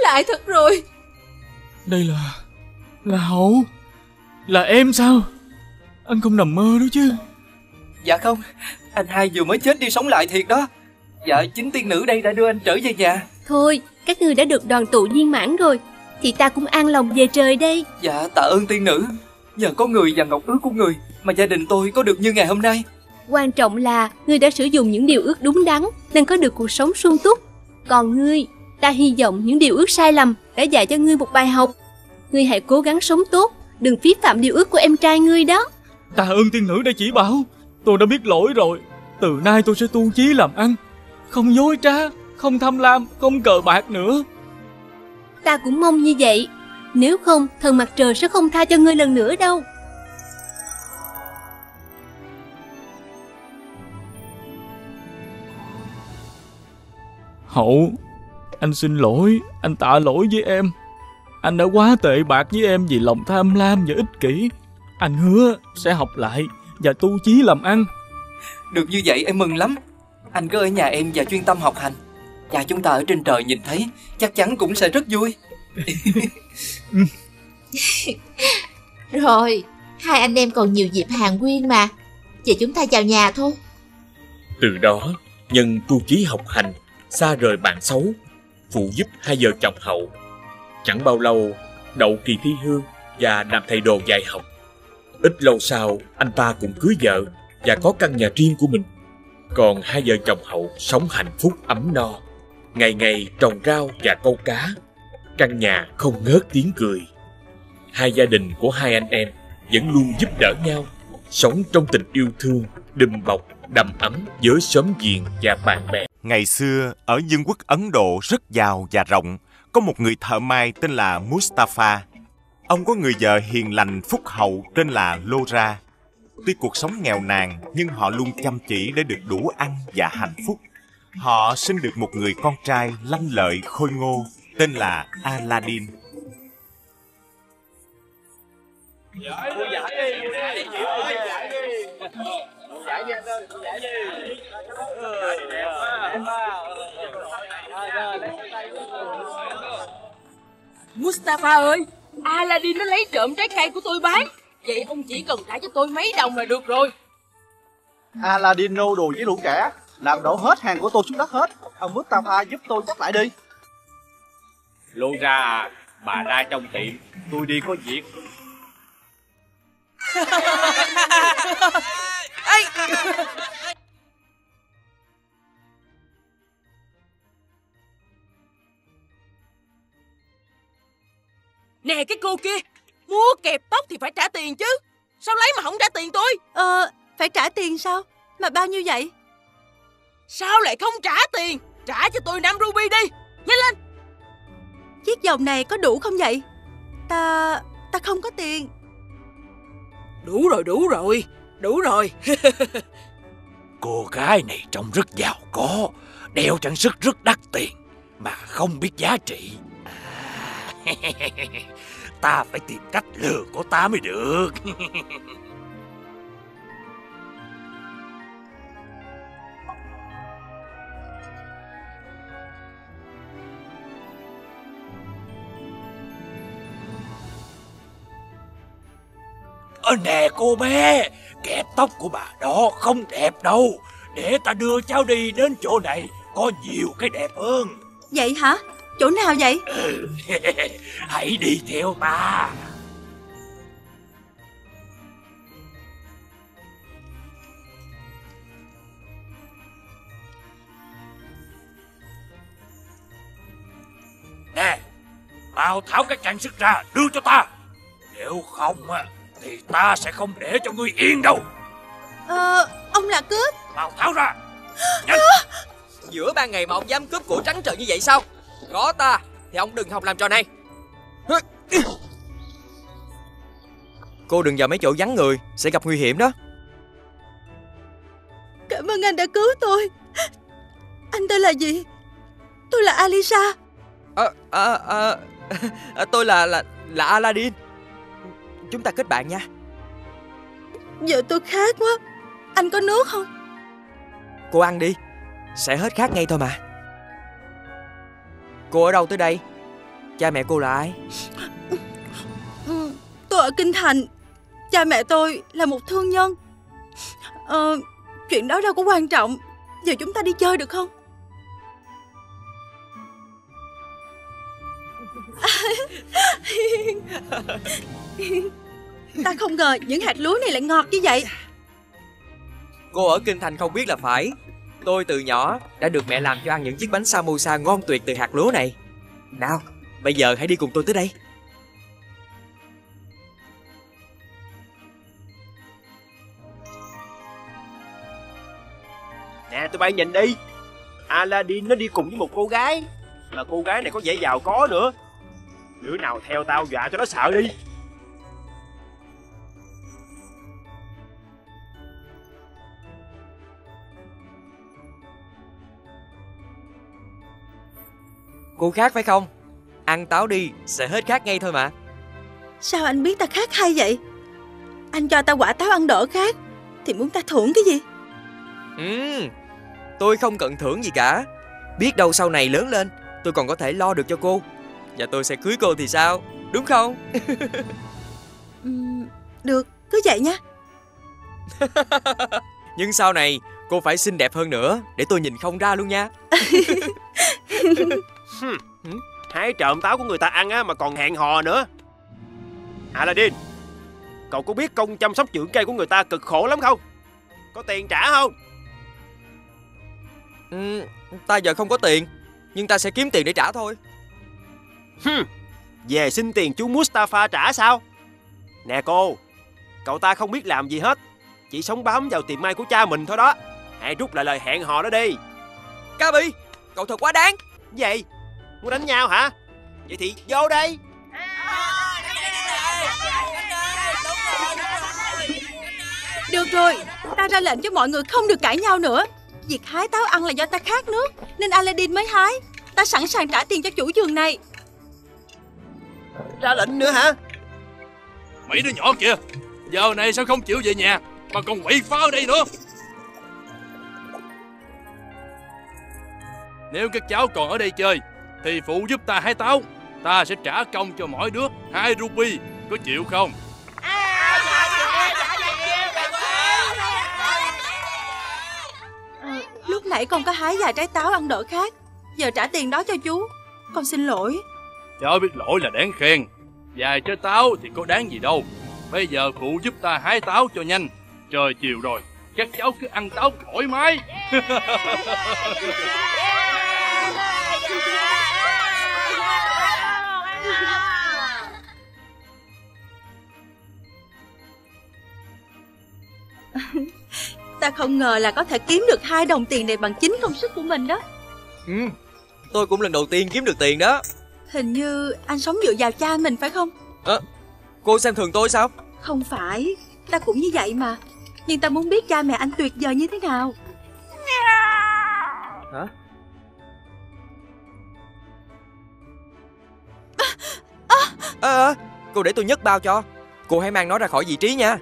lại thật rồi. Đây là Hậu. Là em sao? Anh không nằm mơ đó chứ? Dạ không, anh hai vừa mới chết đi sống lại thiệt đó. Dạ chính tiên nữ đây đã đưa anh trở về nhà. Thôi, các ngươi đã được đoàn tụ viên mãn rồi, thì ta cũng an lòng về trời đây. Dạ tạ ơn tiên nữ. Nhờ có người và ngọc ước của người mà gia đình tôi có được như ngày hôm nay. Quan trọng là ngươi đã sử dụng những điều ước đúng đắn nên có được cuộc sống sung túc. Còn ngươi, ta hy vọng những điều ước sai lầm đã dạy cho ngươi một bài học. Ngươi hãy cố gắng sống tốt, đừng phí phạm điều ước của em trai ngươi đó. Tạ ơn tiên nữ đã chỉ bảo. Tôi đã biết lỗi rồi. Từ nay tôi sẽ tu chí làm ăn, không dối trá, không tham lam, không cờ bạc nữa. Ta cũng mong như vậy. Nếu không, thần mặt trời sẽ không tha cho ngươi lần nữa đâu. Hậu, anh xin lỗi, anh tạ lỗi với em. Anh đã quá tệ bạc với em vì lòng tham lam và ích kỷ. Anh hứa sẽ học lại và tu chí làm ăn. Được như vậy em mừng lắm. Anh cứ ở nhà em và chuyên tâm học hành. Cha chúng ta ở trên trời nhìn thấy chắc chắn cũng sẽ rất vui. Rồi, hai anh em còn nhiều dịp hàn huyên mà. Giờ chúng ta vào nhà thôi. Từ đó, nhân tu chí học hành, xa rời bạn xấu, phụ giúp hai vợ chồng Hậu. Chẳng bao lâu, đậu kỳ thi hương và làm thầy đồ dạy học. Ít lâu sau, anh ta cũng cưới vợ và có căn nhà riêng của mình. Còn hai vợ chồng Hậu sống hạnh phúc ấm no, ngày ngày trồng rau và câu cá. Căn nhà không ngớt tiếng cười. Hai gia đình của hai anh em vẫn luôn giúp đỡ nhau, sống trong tình yêu thương, đùm bọc, đầm ấm với xóm giềng và bạn bè. Ngày xưa, ở vương quốc Ấn Độ rất giàu và rộng, có một người thợ may tên là Mustafa. Ông có người vợ hiền lành phúc hậu tên là Lora. Tuy cuộc sống nghèo nàn, nhưng họ luôn chăm chỉ để được đủ ăn và hạnh phúc. Họ sinh được một người con trai lanh lợi khôi ngô, tên là Aladdin. Mustafa ơi, Aladdin nó lấy trộm trái cây của tôi bán. Vậy ông chỉ cần trả cho tôi mấy đồng là được rồi. Aladdin nô đùa với lũ trẻ, làm đổ hết hàng của tôi xuống đất hết. Ông Mustafa giúp tôi chấp lại đi. Lora à, bà ra trong tiệm, tôi đi có việc. Nè cái cô kia, mua kẹp tóc thì phải trả tiền chứ. Sao lấy mà không trả tiền tôi? Phải trả tiền sao? Mà bao nhiêu vậy? Sao lại không trả tiền? Trả cho tôi 5 ruby đi, nhanh lên. Chiếc vòng này có đủ không vậy? Ta không có tiền. Đủ rồi. Cô gái này trông rất giàu có, đeo trang sức rất đắt tiền mà không biết giá trị. Ta phải tìm cách lừa cô ta mới được. Nè cô bé, kẹp tóc của bà đó không đẹp đâu. Để ta đưa cháu đi đến chỗ này, có nhiều cái đẹp hơn. Vậy hả? Chỗ nào vậy? Hãy đi theo ta. Nè, mau tháo cái trang sức ra, đưa cho ta. Nếu không thì ta sẽ không để cho ngươi yên đâu. Ông là cướp. Mau tháo ra, nhanh. Giữa ban ngày mà ông dám cướp của trắng trợn như vậy sao? Có ta thì ông đừng hòng làm trò này. Cô đừng vào mấy chỗ vắng người, sẽ gặp nguy hiểm đó. Cảm ơn anh đã cứu tôi. Anh tên là gì? Tôi là Alisa. Tôi là Aladdin. Chúng ta kết bạn nha. Giờ tôi khát quá. Anh có nước không? Cô ăn đi, sẽ hết khát ngay thôi mà. Cô ở đâu tới đây? Cha mẹ cô là ai? Tôi ở Kinh Thành. Cha mẹ tôi là một thương nhân. Chuyện đó đâu có quan trọng. Giờ chúng ta đi chơi được không? Ta không ngờ những hạt lúa này lại ngọt như vậy. Cô ở Kinh Thành không biết là phải. Tôi từ nhỏ đã được mẹ làm cho ăn những chiếc bánh samosa ngon tuyệt từ hạt lúa này. Nào, bây giờ hãy đi cùng tôi tới đây. Nè tụi bay nhìn đi, Aladdin nó đi cùng với một cô gái, mà cô gái này có vẻ giàu có nữa. Đứa nào theo tao dọa cho nó sợ đi. Cô khát phải không? Ăn táo đi, sẽ hết khát ngay thôi mà. Sao anh biết ta khát hay vậy? Anh cho ta quả táo ăn đỡ khát thì muốn ta thưởng cái gì? Tôi không cần thưởng gì cả. Biết đâu sau này lớn lên tôi còn có thể lo được cho cô, và tôi sẽ cưới cô thì sao, đúng không? Được, cứ vậy nha. Nhưng sau này cô phải xinh đẹp hơn nữa, để tôi nhìn không ra luôn nha. Hái trộm táo của người ta ăn á mà còn hẹn hò nữa. Aladdin, cậu có biết công chăm sóc dưỡng cây của người ta cực khổ lắm không? Có tiền trả không? Ta giờ không có tiền, nhưng ta sẽ kiếm tiền để trả thôi. Về xin tiền chú Mustafa trả sao? Nè cô, cậu ta không biết làm gì hết, chỉ sống bám vào tiệm may của cha mình thôi đó. Hãy rút lại lời hẹn hò đó đi. Kabi, cậu thật quá đáng. Gì? Muốn đánh nhau hả? Vậy thì vô đây. Được rồi, ta ra lệnh cho mọi người không được cãi nhau nữa. Việc hái táo ăn là do ta khát nước, nên Aladdin mới hái. Ta sẵn sàng trả tiền cho chủ vườn này. Ra lệnh nữa hả? Mấy đứa nhỏ kìa, giờ này sao không chịu về nhà mà còn quậy phá ở đây nữa? Nếu các cháu còn ở đây chơi thì phụ giúp ta hái táo. Ta sẽ trả công cho mỗi đứa 2 ruby, có chịu không? Lúc nãy con có hái vài trái táo ăn đỡ khát, giờ trả tiền đó cho chú. Con xin lỗi. Cháu biết lỗi là đáng khen. Vài trái táo thì có đáng gì đâu. Bây giờ phụ giúp ta hái táo cho nhanh. Trời chiều rồi, các cháu cứ ăn táo thoải mái. Ta không ngờ là có thể kiếm được 2 đồng tiền này bằng chính công sức của mình đó. Tôi cũng lần đầu tiên kiếm được tiền đó. Hình như anh sống dựa vào cha mình phải không? Cô xem thường tôi sao? Không phải, ta cũng như vậy mà. Nhưng ta muốn biết cha mẹ anh tuyệt vời như thế nào. Hả? Cô để tôi nhấc bao cho. Cô hãy mang nó ra khỏi vị trí nha.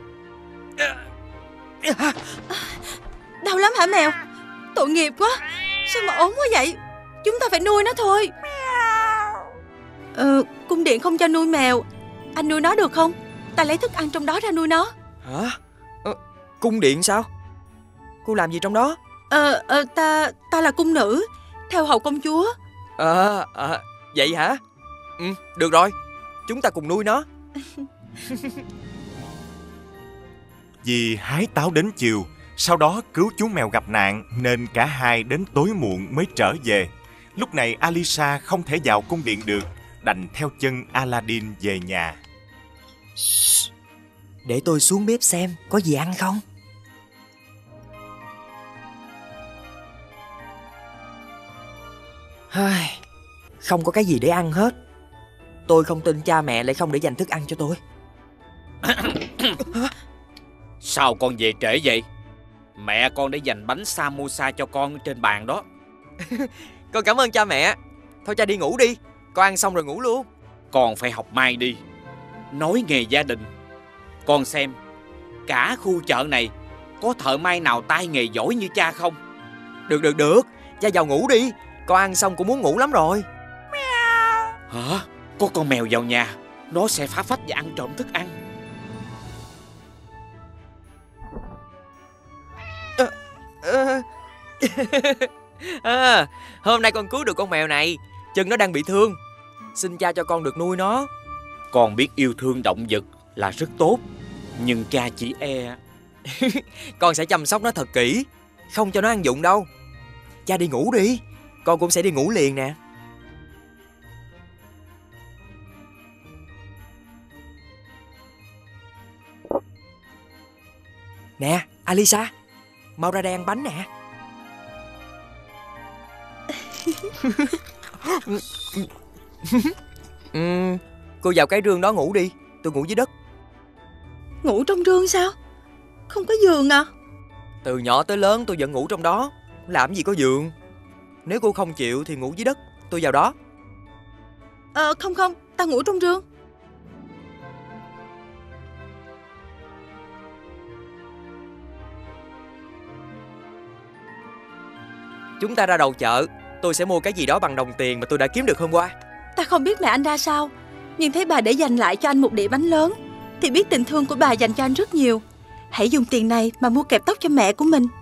Đau lắm hả mèo? Tội nghiệp quá. Sao mà ốm quá vậy? Chúng ta phải nuôi nó thôi. Cung điện không cho nuôi mèo. Anh nuôi nó được không? Ta lấy thức ăn trong đó ra nuôi nó. Hả? Cung điện sao? Cô làm gì trong đó? Ta là cung nữ, theo hầu công chúa. Vậy hả? Được rồi, chúng ta cùng nuôi nó. Vì hái táo đến chiều, sau đó cứu chú mèo gặp nạn nên cả hai đến tối muộn mới trở về. Lúc này Alisa không thể vào cung điện được, đành theo chân Aladdin về nhà. Để tôi xuống bếp xem có gì ăn không. Không có cái gì để ăn hết. Tôi không tin cha mẹ lại không để dành thức ăn cho tôi. Sao con về trễ vậy? Mẹ con đã dành bánh samosa cho con trên bàn đó. Con cảm ơn cha mẹ. Thôi cha đi ngủ đi, con ăn xong rồi ngủ luôn. Con phải học mai đi, nói nghề gia đình. Con xem, cả khu chợ này có thợ may nào tay nghề giỏi như cha không? Được, cha vào ngủ đi. Con ăn xong cũng muốn ngủ lắm rồi. Hả? có con mèo vào nhà, nó sẽ phá phách và ăn trộm thức ăn. Hôm nay con cứu được con mèo này. Chân nó đang bị thương, xin cha cho con được nuôi nó. Con biết yêu thương động vật là rất tốt, nhưng cha chỉ e con sẽ chăm sóc nó thật kỹ, không cho nó ăn vụng đâu. Cha đi ngủ đi, con cũng sẽ đi ngủ liền nè. Nè Alisa, mau ra đây ăn bánh nè. Cô vào cái rương đó ngủ đi, tôi ngủ dưới đất. Ngủ trong rương sao? Không có giường à? Từ nhỏ tới lớn tôi vẫn ngủ trong đó, làm gì có giường. Nếu cô không chịu thì ngủ dưới đất, tôi vào đó. Không, tao ngủ trong rương. Chúng ta ra đầu chợ, tôi sẽ mua cái gì đó bằng đồng tiền mà tôi đã kiếm được hôm qua. Ta không biết mẹ anh ra sao, nhưng thấy bà để dành lại cho anh một đĩa bánh lớn thì biết tình thương của bà dành cho anh rất nhiều. Hãy dùng tiền này mà mua kẹp tóc cho mẹ của mình.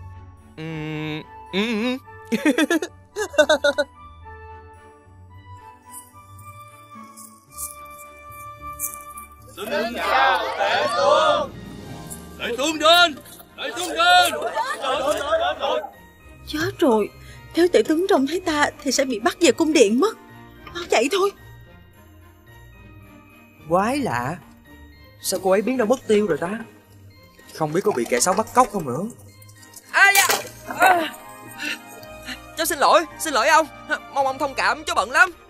Xin chào Tể Tướng. Tể Tướng đến, Tể Tướng đến. Chết rồi, nếu Tể Tướng trông thấy ta thì sẽ bị bắt về cung điện mất. Mau chạy thôi. Quái lạ, sao cô ấy biến đâu mất tiêu rồi ta? Không biết có bị kẻ xấu bắt cóc không nữa. Cháu xin lỗi ông. Mong ông thông cảm, cháu bận lắm.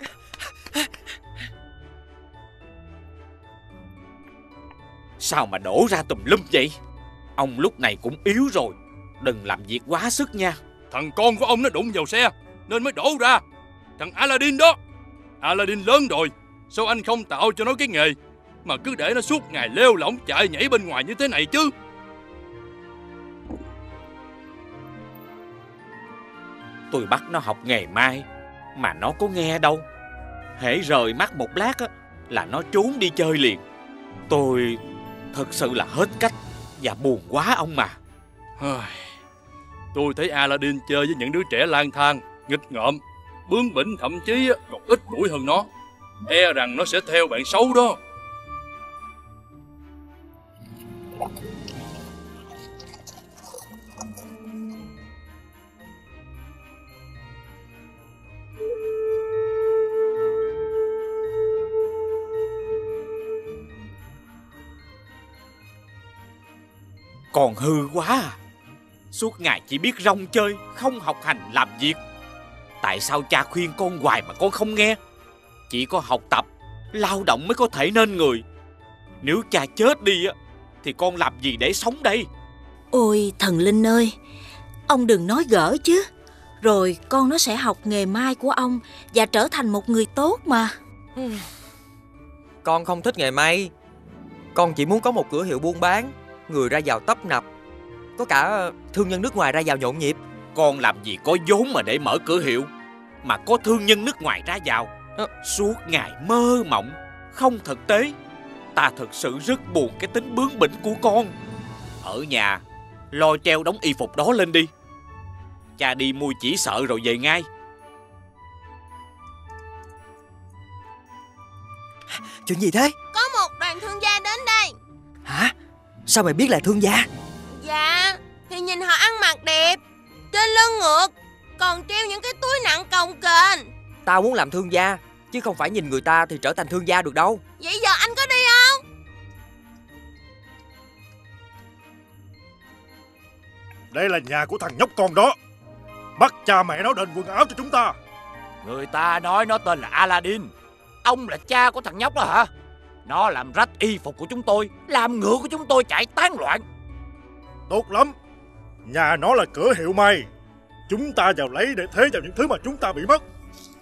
Sao mà đổ ra tùm lum vậy? Ông lúc này cũng yếu rồi, đừng làm việc quá sức nha. Thằng con của ông nó đụng vào xe nên mới đổ ra. Thằng Aladdin đó, Aladdin lớn rồi, sao anh không tạo cho nó cái nghề mà cứ để nó suốt ngày lêu lỏng chạy nhảy bên ngoài như thế này chứ? Tôi bắt nó học nghề may mà nó có nghe đâu. Hễ rời mắt một lát á là nó trốn đi chơi liền. Tôi thật sự là hết cách và buồn quá ông mà. Tôi thấy Aladdin chơi với những đứa trẻ lang thang, nghịch ngợm, bướng bỉnh, thậm chí còn ít mũi hơn nó. E rằng nó sẽ theo bạn xấu đó. Còn hư quá à. Suốt ngày chỉ biết rong chơi, không học hành làm việc. Tại sao cha khuyên con hoài mà con không nghe? Chỉ có học tập, lao động mới có thể nên người. Nếu cha chết đi á thì con làm gì để sống đây? Ôi thần linh ơi, ông đừng nói gỡ chứ. Rồi con nó sẽ học nghề may của ông và trở thành một người tốt mà. Con không thích nghề may. Con chỉ muốn có một cửa hiệu buôn bán, người ra vào tấp nập, có cả thương nhân nước ngoài ra vào nhộn nhịp. Con làm gì có vốn mà để mở cửa hiệu, mà có thương nhân nước ngoài ra vào. Suốt ngày mơ mộng, không thực tế. Ta thật sự rất buồn cái tính bướng bỉnh của con. Ở nhà lo treo đống y phục đó lên đi. Cha đi mua chỉ sợ rồi về ngay. Chuyện gì thế? Có một đoàn thương gia đến đây. Hả? Sao mày biết là thương gia? Dạ, thì nhìn họ ăn mặc đẹp, trên lưng ngược, còn treo những cái túi nặng cồng kềnh. Tao muốn làm thương gia, chứ không phải nhìn người ta thì trở thành thương gia được đâu. Vậy giờ anh có đi không? Đây là nhà của thằng nhóc con đó. Bắt cha mẹ nó đền quần áo cho chúng ta. Người ta nói nó tên là Aladdin. Ông là cha của thằng nhóc đó hả? Nó làm rách y phục của chúng tôi, làm ngựa của chúng tôi chạy tán loạn. Tốt lắm. Nhà nó là cửa hiệu may. Chúng ta vào lấy để thế vào những thứ mà chúng ta bị mất.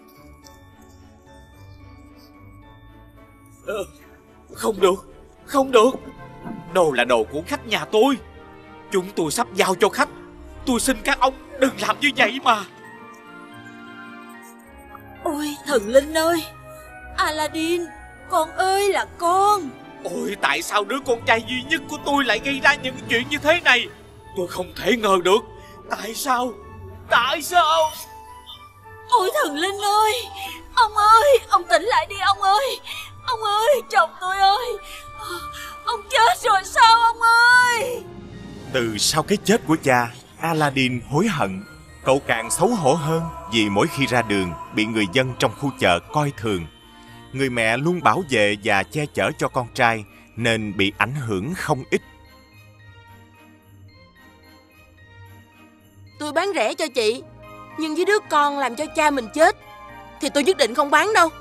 Không được, không được. Đồ là đồ của khách nhà tôi. Chúng tôi sắp giao cho khách. Tôi xin các ông đừng làm như vậy mà. Ôi thần linh ơi, Aladdin, Con ơi là con. Ôi, tại sao đứa con trai duy nhất của tôi lại gây ra những chuyện như thế này? Tôi không thể ngờ được. Tại sao? Tại sao? Ôi thần linh ơi, ông tỉnh lại đi ông ơi. Ông ơi, chồng tôi ơi, ông chết rồi sao ông ơi? Từ sau cái chết của cha, Aladdin hối hận. Cậu càng xấu hổ hơn vì mỗi khi ra đường bị người dân trong khu chợ coi thường. Người mẹ luôn bảo vệ và che chở cho con trai nên bị ảnh hưởng không ít. Tôi bán rẻ cho chị, nhưng với đứa con làm cho cha mình chết thì tôi nhất định không bán đâu.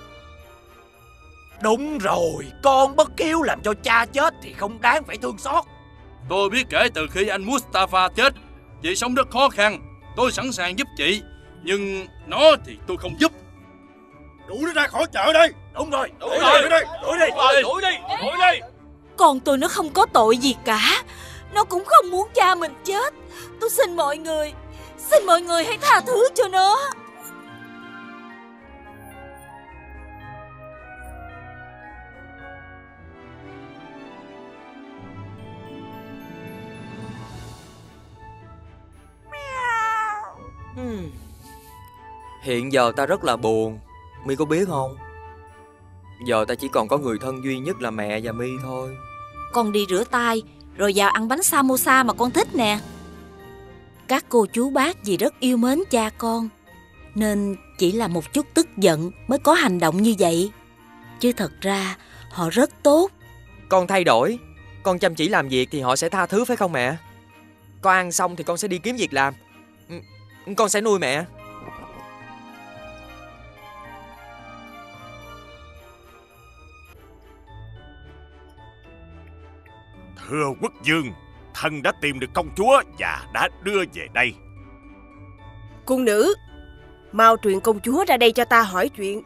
Đúng rồi, con bất hiếu làm cho cha chết thì không đáng phải thương xót. Tôi biết kể từ khi anh Mustafa chết, chị sống rất khó khăn. Tôi sẵn sàng giúp chị, nhưng nó thì tôi không giúp. Đuổi nó ra khỏi chợ đây. Đúng rồi, đuổi đi. Con tôi nó không có tội gì cả. Nó cũng không muốn cha mình chết. Tôi xin mọi người hãy tha thứ cho nó. Hiện giờ ta rất là buồn, My có biết không? Giờ ta chỉ còn có người thân duy nhất là mẹ và My thôi. Con đi rửa tay rồi vào ăn bánh samosa mà con thích nè. Các cô chú bác vì rất yêu mến cha con nên chỉ là một chút tức giận mới có hành động như vậy. Chứ thật ra họ rất tốt. Con thay đổi, con chăm chỉ làm việc thì họ sẽ tha thứ phải không mẹ? Con ăn xong thì con sẽ đi kiếm việc làm. Con sẽ nuôi mẹ. Thưa quốc vương, thần đã tìm được công chúa và đã đưa về đây. Cung nữ, mau truyền công chúa ra đây cho ta hỏi chuyện.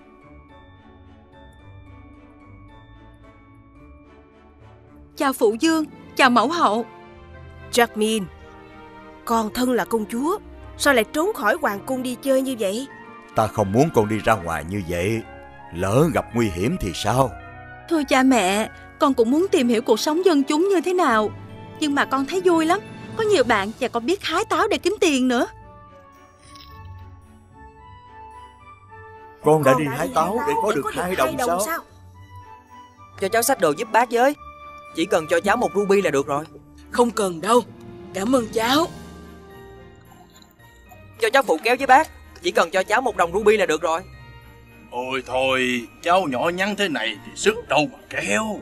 Chào phụ vương, chào mẫu hậu. Jasmine, con thân là công chúa, sao lại trốn khỏi hoàng cung đi chơi như vậy? Ta không muốn con đi ra ngoài như vậy. Lỡ gặp nguy hiểm thì sao? Thưa cha mẹ, con cũng muốn tìm hiểu cuộc sống dân chúng như thế nào. Nhưng mà con thấy vui lắm, có nhiều bạn và con biết hái táo để kiếm tiền nữa. Con đã đi hái táo để có được 2 đồng sao? Cho cháu xách đồ giúp bác với. Chỉ cần cho cháu 1 ruby là được rồi. Không cần đâu, cảm ơn cháu. Cho cháu phụ kéo với bác. Chỉ cần cho cháu 1 đồng ruby là được rồi. Ôi thôi, cháu nhỏ nhắn thế này thì sức đâu mà kéo.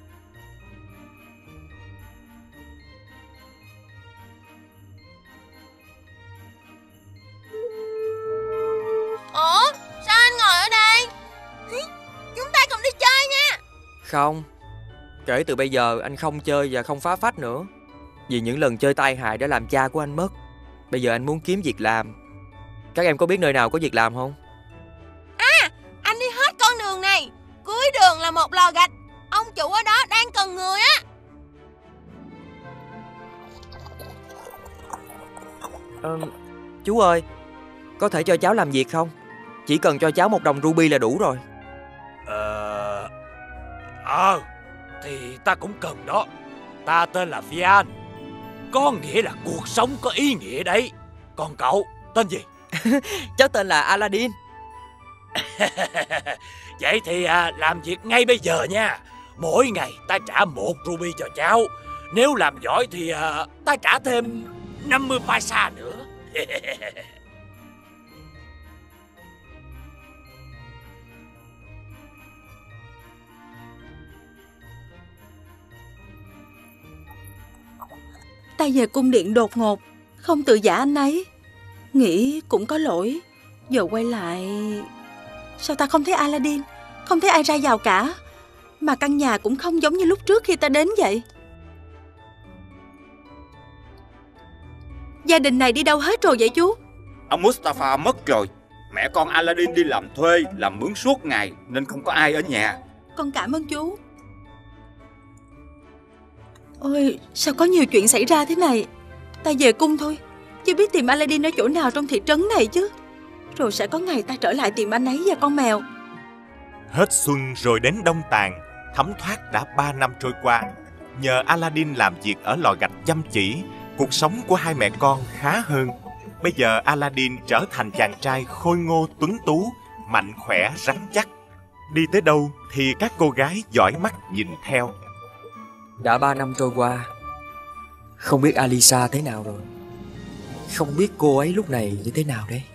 Ủa, sao anh ngồi ở đây? Chúng ta cùng đi chơi nha. Không, kể từ bây giờ anh không chơi và không phá phách nữa. Vì những lần chơi tai hại đã làm cha của anh mất. Bây giờ anh muốn kiếm việc làm. Các em có biết nơi nào có việc làm không? À, anh đi hết con đường này. Cuối đường là một lò gạch. Ông chủ ở đó đang cần người á. Chú ơi, có thể cho cháu làm việc không? Chỉ cần cho cháu 1 đồng ruby là đủ rồi. Thì ta cũng cần đó. Ta tên là Vian, có nghĩa là cuộc sống có ý nghĩa đấy. Còn cậu tên gì? Cháu tên là Aladdin. Vậy thì làm việc ngay bây giờ nha. Mỗi ngày ta trả 1 ruby cho cháu. Nếu làm giỏi thì ta trả thêm 50 paisa nữa. Ta về cung điện đột ngột, không tự giả anh ấy. Nghĩ cũng có lỗi. Giờ quay lại, sao ta không thấy Aladdin, không thấy ai ra vào cả. Mà căn nhà cũng không giống như lúc trước khi ta đến vậy. Gia đình này đi đâu hết rồi vậy chú? Ông Mustafa mất rồi. Mẹ con Aladdin đi làm thuê, làm mướn suốt ngày nên không có ai ở nhà. Con cảm ơn chú. Ôi, sao có nhiều chuyện xảy ra thế này. Ta về cung thôi, chưa biết tìm Aladdin ở chỗ nào trong thị trấn này chứ. Rồi sẽ có ngày ta trở lại tìm anh ấy và con mèo. Hết xuân rồi đến đông tàn, thấm thoát đã 3 năm trôi qua. Nhờ Aladdin làm việc ở lò gạch chăm chỉ, cuộc sống của hai mẹ con khá hơn. Bây giờ Aladdin trở thành chàng trai khôi ngô tuấn tú, mạnh khỏe rắn chắc. Đi tới đâu thì các cô gái dõi mắt nhìn theo. Đã 3 năm trôi qua, không biết Alisa thế nào rồi. Không biết cô ấy lúc này như thế nào đấy.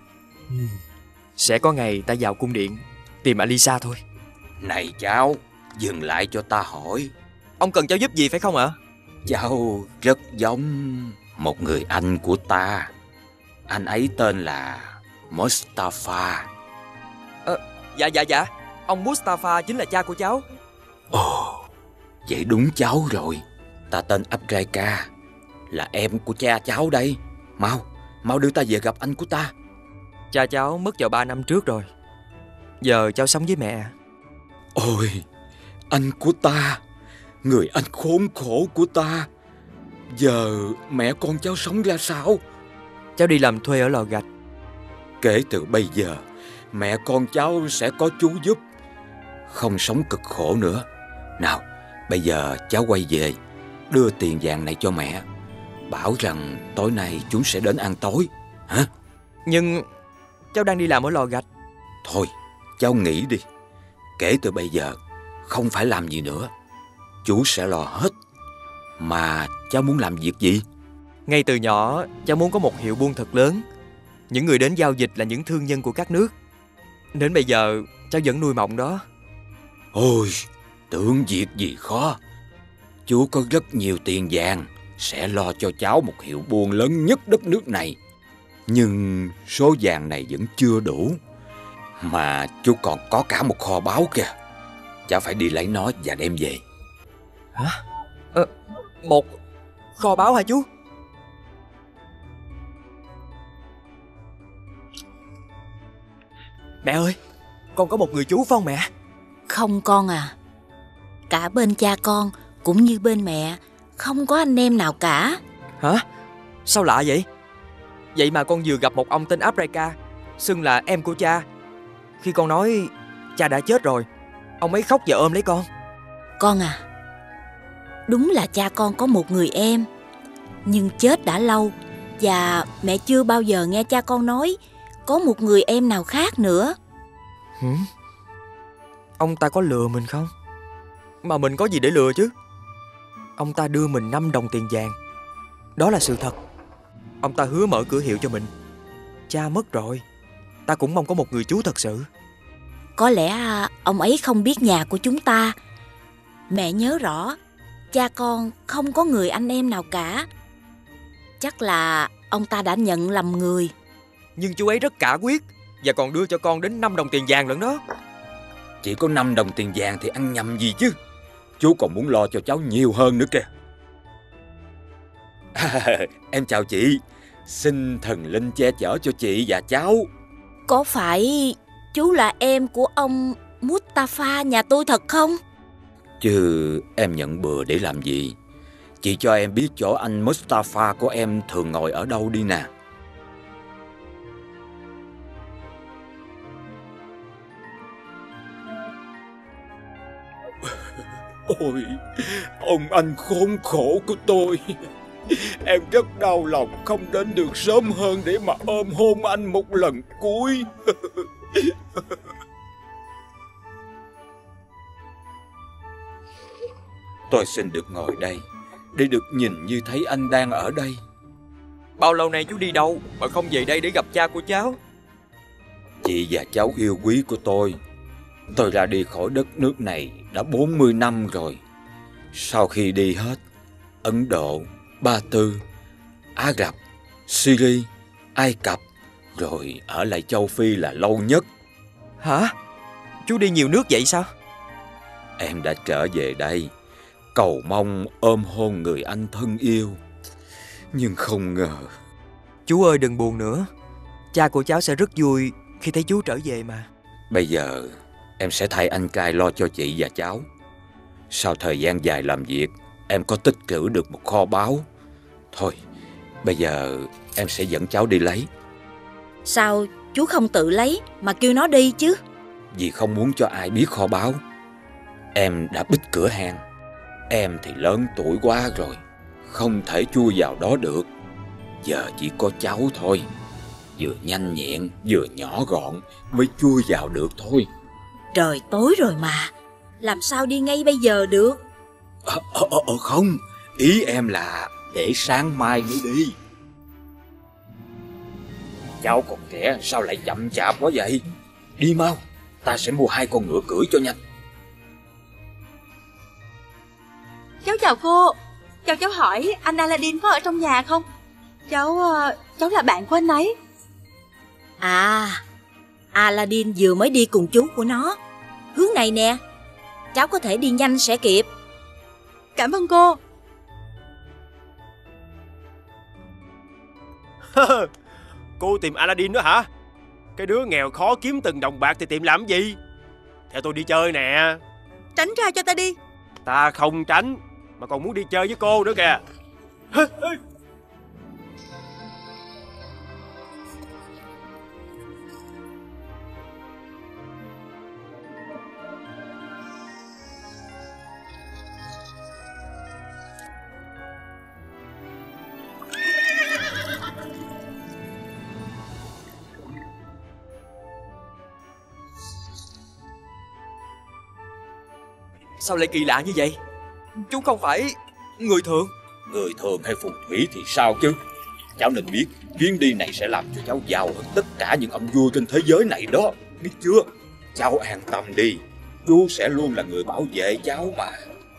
Sẽ có ngày ta vào cung điện tìm Alisa thôi. Này cháu, dừng lại cho ta hỏi. Ông cần cháu giúp gì phải không ạ? Cháu rất giống một người anh của ta. Anh ấy tên là Mustafa. Dạ, ông Mustafa chính là cha của cháu. Ồ, vậy đúng cháu rồi. Ta tên Abdraka, là em của cha cháu đây. Mau đưa ta về gặp anh của ta. Cha cháu mất vào 3 năm trước rồi. Giờ cháu sống với mẹ. Ôi, anh của ta, người anh khốn khổ của ta. Giờ mẹ con cháu sống ra sao? Cháu đi làm thuê ở lò gạch. Kể từ bây giờ, mẹ con cháu sẽ có chú giúp, không sống cực khổ nữa. Nào, bây giờ cháu quay về, đưa tiền vàng này cho mẹ, bảo rằng tối nay chúng sẽ đến ăn tối. Hả? Nhưng cháu đang đi làm ở lò gạch. Thôi, cháu nghĩ đi. Kể từ bây giờ, không phải làm gì nữa, chú sẽ lo hết. Mà cháu muốn làm việc gì? Ngay từ nhỏ, cháu muốn có một hiệu buôn thật lớn. Những người đến giao dịch là những thương nhân của các nước. Đến bây giờ, cháu vẫn nuôi mộng đó. Ôi, tưởng việc gì khó. Chú có rất nhiều tiền vàng, sẽ lo cho cháu một hiệu buôn lớn nhất đất nước này. Nhưng số vàng này vẫn chưa đủ. Mà chú còn có cả một kho báu kìa. Cháu phải đi lấy nó và đem về. Hả? Một kho báu hả chú? Mẹ ơi, con có một người chú phải không mẹ? Không con à. Cả bên cha con cũng như bên mẹ, không có anh em nào cả. Hả? Sao lạ vậy? Vậy mà con vừa gặp một ông tên Abdraka, xưng là em của cha. Khi con nói cha đã chết rồi, ông ấy khóc và ôm lấy con. Con à, đúng là cha con có một người em, nhưng chết đã lâu. Và mẹ chưa bao giờ nghe cha con nói có một người em nào khác nữa. Ông ta có lừa mình không? Mà mình có gì để lừa chứ? Ông ta đưa mình 5 đồng tiền vàng. Đó là sự thật. Ông ta hứa mở cửa hiệu cho mình. Cha mất rồi, ta cũng mong có một người chú thật sự. Có lẽ ông ấy không biết nhà của chúng ta. Mẹ nhớ rõ, cha con không có người anh em nào cả. Chắc là ông ta đã nhận lầm người. Nhưng chú ấy rất cả quyết, và còn đưa cho con đến 5 đồng tiền vàng lẫn đó. Chỉ có 5 đồng tiền vàng thì ăn nhầm gì chứ. Chú còn muốn lo cho cháu nhiều hơn nữa kìa. Em chào chị. Xin thần linh che chở cho chị và cháu. Có phải chú là em của ông Mustafa nhà tôi thật không? Chứ em nhận bừa để làm gì? Chị cho em biết chỗ anh Mustafa của em thường ngồi ở đâu đi nè. Ôi, ông anh khốn khổ của tôi. Em rất đau lòng không đến được sớm hơn để mà ôm hôn anh một lần cuối. Tôi xin được ngồi đây để được nhìn như thấy anh đang ở đây. Bao lâu nay chú đi đâu mà không về đây để gặp cha của cháu? Chị và cháu yêu quý của tôi ra đi khỏi đất nước này đã 40 năm rồi. Sau khi đi hết Ấn Độ, Ba Tư, Ả Rập, Syria, Ai Cập, rồi ở lại châu Phi là lâu nhất. Hả? Chú đi nhiều nước vậy sao? Em đã trở về đây cầu mong ôm hôn người anh thân yêu, nhưng không ngờ. Chú ơi đừng buồn nữa. Cha của cháu sẽ rất vui khi thấy chú trở về mà. Bây giờ em sẽ thay anh trai lo cho chị và cháu. Sau thời gian dài làm việc, em có tích trữ được một kho báu. Thôi, bây giờ em sẽ dẫn cháu đi lấy. Sao chú không tự lấy mà kêu nó đi chứ? vì không muốn cho ai biết kho báu, em đã bít cửa hang. Em thì lớn tuổi quá rồi, không thể chui vào đó được. Giờ chỉ có cháu thôi, vừa nhanh nhẹn vừa nhỏ gọn mới chui vào được thôi. Trời tối rồi mà, làm sao đi ngay bây giờ được? Không, ý em là để sáng mai mới đi. Cháu còn trẻ sao lại chậm chạp quá vậy? Đi mau, ta sẽ mua 2 con ngựa cưỡi cho nhanh. Cháu chào cô. Cháu hỏi anh Aladdin có ở trong nhà không? Cháu là bạn của anh ấy. À, Aladdin vừa mới đi cùng chú của nó. Hướng này nè, cháu có thể đi nhanh sẽ kịp. Cảm ơn cô. Cô tìm Aladdin đó hả? Cái đứa nghèo khó kiếm từng đồng bạc thì tìm làm gì? Theo tôi đi chơi nè. Tránh ra cho ta đi. Ta không tránh, mà còn muốn đi chơi với cô nữa kìa. Sao lại kỳ lạ như vậy? Chú không phải người thường. Người thường hay phù thủy thì sao chứ? Cháu nên biết chuyến đi này sẽ làm cho cháu giàu hơn tất cả những ông vua trên thế giới này đó, biết chưa? Cháu an tâm đi, chú sẽ luôn là người bảo vệ cháu mà.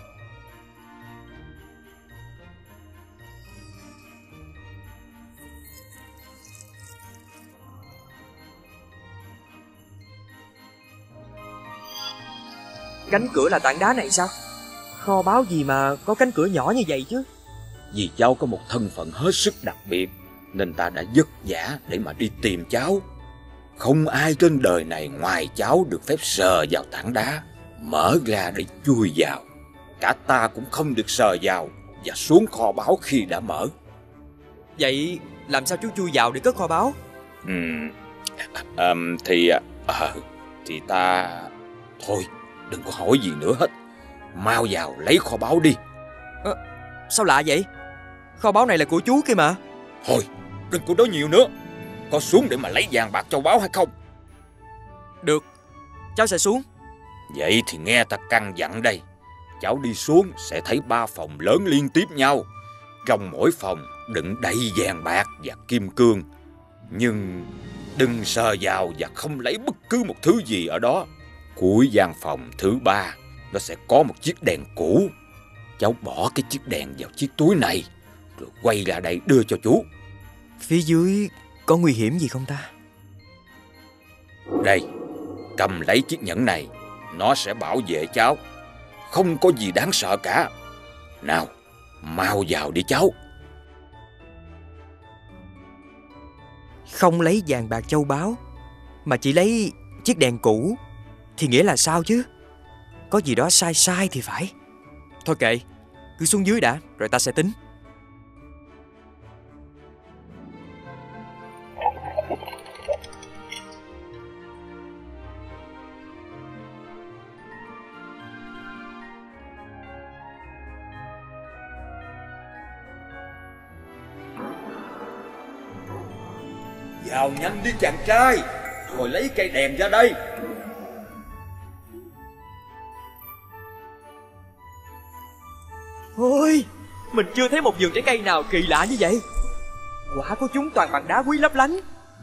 Cánh cửa là tảng đá này sao? Kho báu gì mà có cánh cửa nhỏ như vậy chứ? Vì cháu có một thân phận hết sức đặc biệt, nên ta đã vất vả để mà đi tìm cháu. Không ai trên đời này ngoài cháu được phép sờ vào tảng đá, mở ra để chui vào. Cả ta cũng không được sờ vào và xuống kho báu khi đã mở. Vậy làm sao chú chui vào để cất kho báu? Thì ta... Thôi, đừng có hỏi gì nữa hết. Mau vào lấy kho báu đi. Sao lạ vậy? Kho báu này là của chú kia mà. Thôi, đừng có nói nhiều nữa. Có xuống để mà lấy vàng bạc châu báu hay không? Được, cháu sẽ xuống. Vậy thì nghe ta căn dặn đây. Cháu đi xuống sẽ thấy 3 phòng lớn liên tiếp nhau. Trong mỗi phòng đựng đầy vàng bạc và kim cương. Nhưng đừng sờ vào và không lấy bất cứ một thứ gì ở đó. Cuối gian phòng thứ 3, nó sẽ có một chiếc đèn cũ. Cháu bỏ cái chiếc đèn vào chiếc túi này, rồi quay ra đây đưa cho chú. Phía dưới có nguy hiểm gì không ta? Đây, cầm lấy chiếc nhẫn này, nó sẽ bảo vệ cháu. Không có gì đáng sợ cả. Nào, mau vào đi cháu. Không lấy vàng bạc châu báu, mà chỉ lấy chiếc đèn cũ, thì nghĩa là sao chứ? Có gì đó sai sai thì phải. Thôi kệ, cứ xuống dưới đã, rồi ta sẽ tính. Vào nhanh đi chàng trai, rồi lấy cây đèn ra đây. Ôi, mình chưa thấy một vườn trái cây nào kỳ lạ như vậy. Quả của chúng toàn bằng đá quý lấp lánh.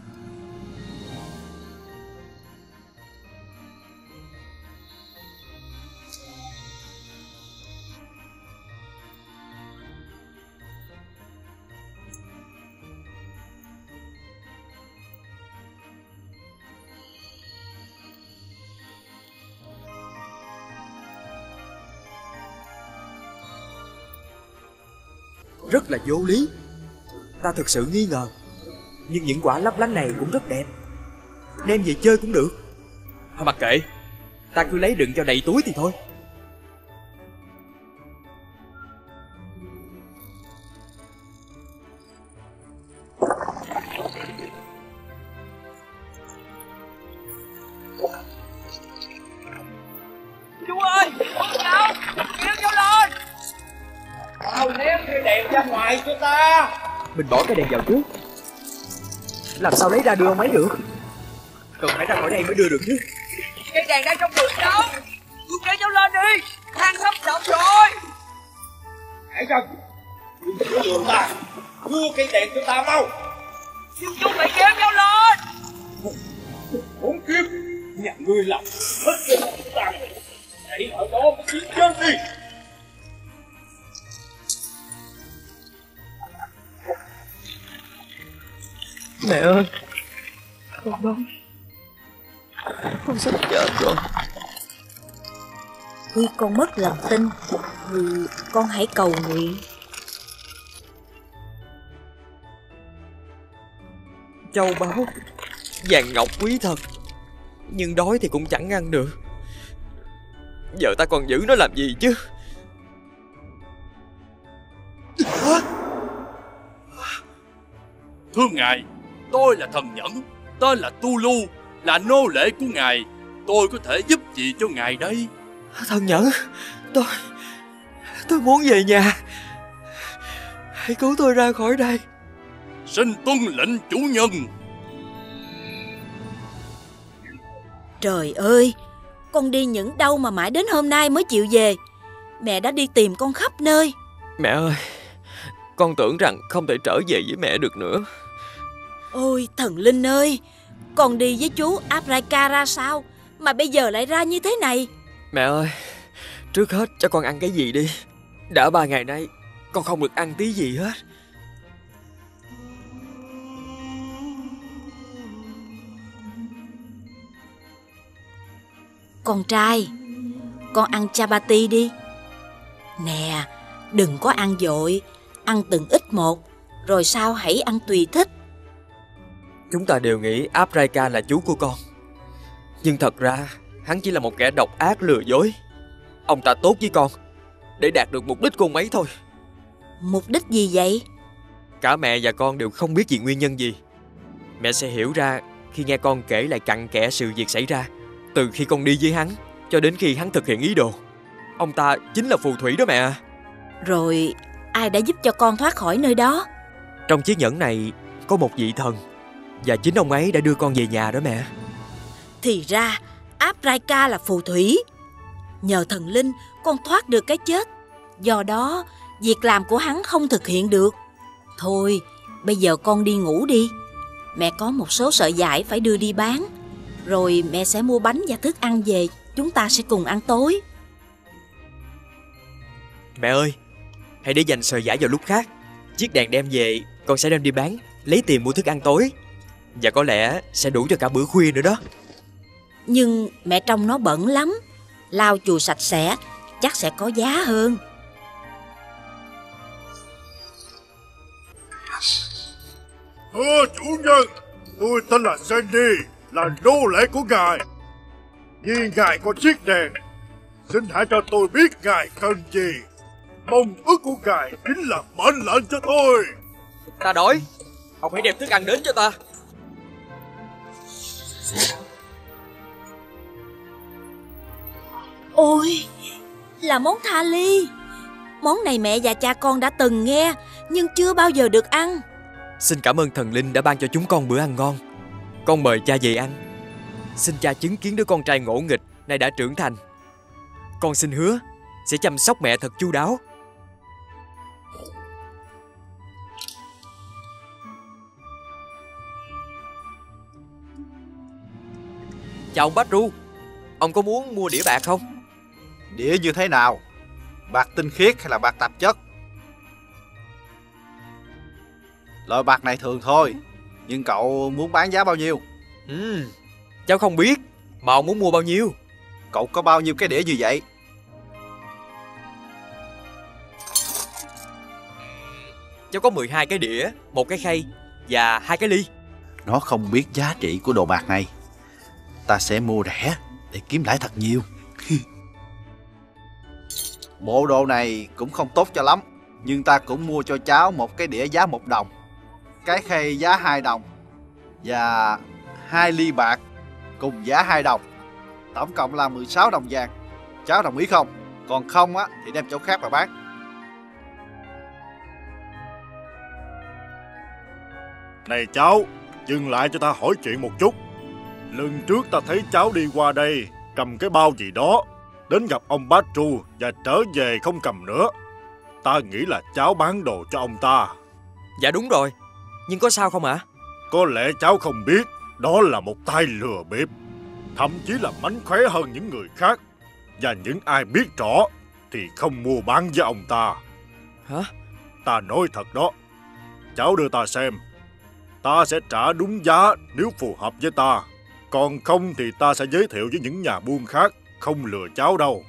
Rất là vô lý. Ta thực sự nghi ngờ. Nhưng những quả lấp lánh này cũng rất đẹp. Đem về chơi cũng được. Thôi mặc kệ, ta cứ lấy đựng cho đầy túi thì thôi. ơi, bước vào, kéo vô lên. Tao ném cái đèn ra ngoài cho ta. Mình bỏ cái đèn vào trước. Làm sao lấy ra đưa ông ấy được? Cần phải ra khỏi đây mới đưa được chứ. Cái đèn đang trong vườn đâu? Cứ kéo vô lên đi, than sắp động rồi. Hãy cần, đừng đường ta, đưa cây đèn cho ta mau. Nhưng chú phải kéo vô lên. Muốn kiếp, nhà ngươi làm hết cái lòng ta. Hãy ở đó mà chiến chân đi. Mẹ ơi, con đâu? Con sắp chết rồi. Khi con mất lòng tin thì con hãy cầu nguyện. Châu báu, vàng ngọc quý thật, nhưng đói thì cũng chẳng ăn được. Giờ ta còn giữ nó làm gì chứ? Thưa ngài, tôi là thần nhẫn, tên là Tulu, là nô lệ của ngài. Tôi có thể giúp gì cho ngài đây? Thần nhẫn, tôi muốn về nhà. Hãy cứu tôi ra khỏi đây. Xin tuân lệnh chủ nhân. Trời ơi, con đi những đâu mà mãi đến hôm nay mới chịu về. Mẹ đã đi tìm con khắp nơi. Mẹ ơi, con tưởng rằng không thể trở về với mẹ được nữa. Ôi thần linh ơi, con đi với chú Abraika ra sao mà bây giờ lại ra như thế này? Mẹ ơi, trước hết cho con ăn cái gì đi. Đã 3 ngày nay con không được ăn tí gì hết. Con trai, con ăn chapati đi. Nè, đừng có ăn vội, ăn từng ít một, rồi sau hãy ăn tùy thích. Chúng ta đều nghĩ Abraika là chú của con, nhưng thật ra hắn chỉ là một kẻ độc ác lừa dối. Ông ta tốt với con để đạt được mục đích của ông ấy thôi. Mục đích gì vậy? Cả mẹ và con đều không biết vì nguyên nhân gì. Mẹ sẽ hiểu ra khi nghe con kể lại cặn kẽ sự việc xảy ra, từ khi con đi với hắn cho đến khi hắn thực hiện ý đồ. Ông ta chính là phù thủy đó mẹ. Rồi ai đã giúp cho con thoát khỏi nơi đó? Trong chiếc nhẫn này có một vị thần, và chính ông ấy đã đưa con về nhà đó mẹ. Thì ra Abraika là phù thủy. Nhờ thần linh con thoát được cái chết. Do đó việc làm của hắn không thực hiện được. Thôi bây giờ con đi ngủ đi. Mẹ có một số sợi vải phải đưa đi bán. Rồi mẹ sẽ mua bánh và thức ăn về. Chúng ta sẽ cùng ăn tối. Mẹ ơi, hãy để dành sợi vải vào lúc khác. Chiếc đèn đem về con sẽ đem đi bán, lấy tiền mua thức ăn tối. Và có lẽ sẽ đủ cho cả bữa khuya nữa đó. Nhưng mẹ trông nó bẩn lắm. Lau chùi sạch sẽ chắc sẽ có giá hơn. Thưa chủ nhân, tôi tên là Sandy, là nô lệ của ngài. Vì ngài có chiếc đèn, xin hãy cho tôi biết ngài cần gì. Mong ước của ngài chính là mệnh lệnh cho tôi. Ta đói, ông hãy đem thức ăn đến cho ta. Ôi, là món tha ly. Món này mẹ và cha con đã từng nghe, nhưng chưa bao giờ được ăn. Xin cảm ơn thần linh đã ban cho chúng con bữa ăn ngon. Con mời cha về ăn. Xin cha chứng kiến đứa con trai ngỗ nghịch này đã trưởng thành. Con xin hứa sẽ chăm sóc mẹ thật chu đáo. Chào ông Bách Ru, ông có muốn mua đĩa bạc không? Đĩa như thế nào? Bạc tinh khiết hay là bạc tạp chất? Loại bạc này thường thôi, nhưng cậu muốn bán giá bao nhiêu? Cháu không biết, mà ông muốn mua bao nhiêu? Cậu có bao nhiêu cái đĩa như vậy? Cháu có 12 cái đĩa, 1 cái khay và 2 cái ly. Nó không biết giá trị của đồ bạc này. Ta sẽ mua rẻ để kiếm lãi thật nhiều. Bộ đồ này cũng không tốt cho lắm, nhưng ta cũng mua cho cháu một cái đĩa giá 1 đồng, cái khay giá 2 đồng và 2 ly bạc cùng giá 2 đồng. Tổng cộng là 16 đồng vàng. cháu đồng ý không? Còn không á thì đem chỗ khác mà bán. Này cháu, dừng lại cho ta hỏi chuyện một chút. Lần trước ta thấy cháu đi qua đây cầm cái bao gì đó, đến gặp ông Bát Tru và trở về không cầm nữa. Ta nghĩ là cháu bán đồ cho ông ta. Dạ đúng rồi, nhưng có sao không ạ? Có lẽ cháu không biết, đó là một tay lừa bịp, thậm chí là mánh khóe hơn những người khác. Và những ai biết rõ thì không mua bán với ông ta. Hả? Ta nói thật đó. Cháu đưa ta xem, ta sẽ trả đúng giá nếu phù hợp với ta. Còn không thì ta sẽ giới thiệu với những nhà buôn khác, không lừa cháu đâu.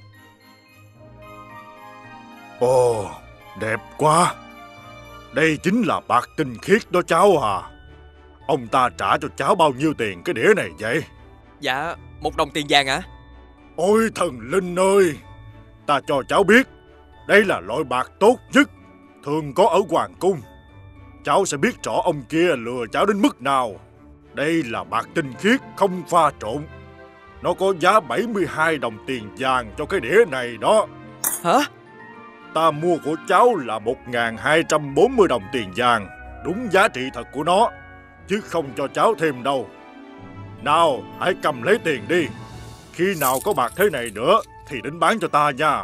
Ồ, đẹp quá. Đây chính là bạc tinh khiết đó cháu à. Ông ta trả cho cháu bao nhiêu tiền cái đĩa này vậy? Dạ, 1 đồng tiền vàng ạ. Ôi thần linh ơi, ta cho cháu biết, đây là loại bạc tốt nhất, thường có ở hoàng cung. Cháu sẽ biết rõ ông kia lừa cháu đến mức nào. Đây là bạc tinh khiết, không pha trộn. Nó có giá 72 đồng tiền vàng cho cái đĩa này đó. Hả? Ta mua của cháu là 1.240 đồng tiền vàng, đúng giá trị thật của nó, chứ không cho cháu thêm đâu. Nào, hãy cầm lấy tiền đi. Khi nào có bạc thế này nữa thì đến bán cho ta nha.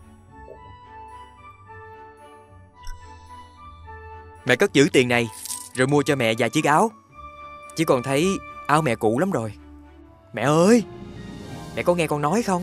Mẹ cất giữ tiền này rồi mua cho mẹ vài chiếc áo. Chỉ còn thấy áo mẹ cũ lắm rồi. Mẹ ơi, mẹ có nghe con nói không?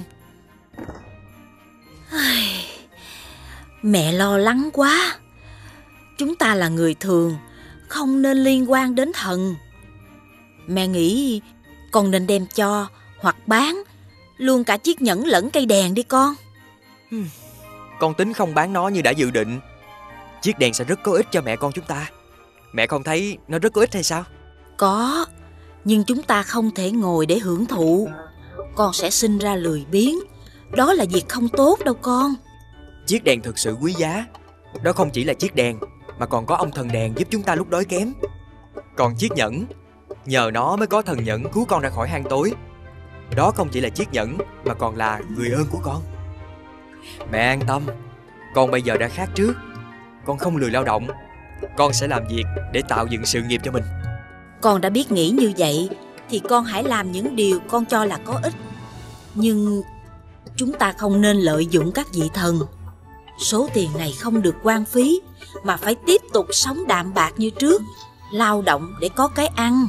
Mẹ lo lắng quá. Chúng ta là người thường, không nên liên quan đến thần. Mẹ nghĩ con nên đem cho hoặc bán luôn cả chiếc nhẫn lẫn cây đèn đi con. Con tính không bán nó như đã dự định. Chiếc đèn sẽ rất có ích cho mẹ con chúng ta. Mẹ không thấy nó rất có ích hay sao? Có, nhưng chúng ta không thể ngồi để hưởng thụ. Con sẽ sinh ra lười biếng. Đó là việc không tốt đâu con. Chiếc đèn thực sự quý giá. Đó không chỉ là chiếc đèn, mà còn có ông thần đèn giúp chúng ta lúc đói kém. Còn chiếc nhẫn, nhờ nó mới có thần nhẫn cứu con ra khỏi hang tối. Đó không chỉ là chiếc nhẫn, mà còn là người ơn của con. Mẹ an tâm, con bây giờ đã khác trước. Con không lười lao động. Con sẽ làm việc để tạo dựng sự nghiệp cho mình. Con đã biết nghĩ như vậy thì con hãy làm những điều con cho là có ích. Nhưng chúng ta không nên lợi dụng các vị thần. Số tiền này không được hoang phí, mà phải tiếp tục sống đạm bạc như trước, lao động để có cái ăn.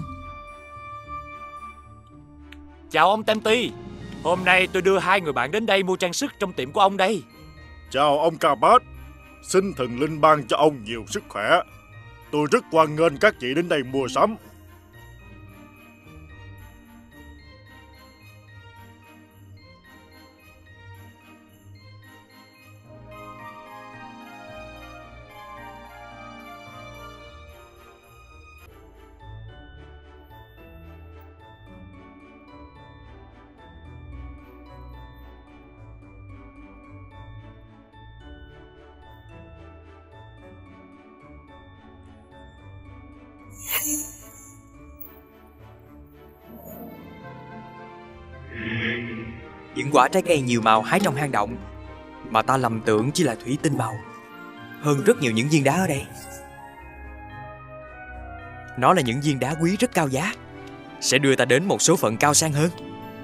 Chào ông Tempty. Hôm nay tôi đưa 2 người bạn đến đây mua trang sức trong tiệm của ông đây. Chào ông Kabat. Xin thần linh ban cho ông nhiều sức khỏe. Tôi rất hoan nghênh các chị đến đây mua sắm. Những quả trái cây nhiều màu hái trong hang động, mà ta lầm tưởng chỉ là thủy tinh màu, hơn rất nhiều những viên đá ở đây. Nó là những viên đá quý rất cao giá, sẽ đưa ta đến một số phận cao sang hơn.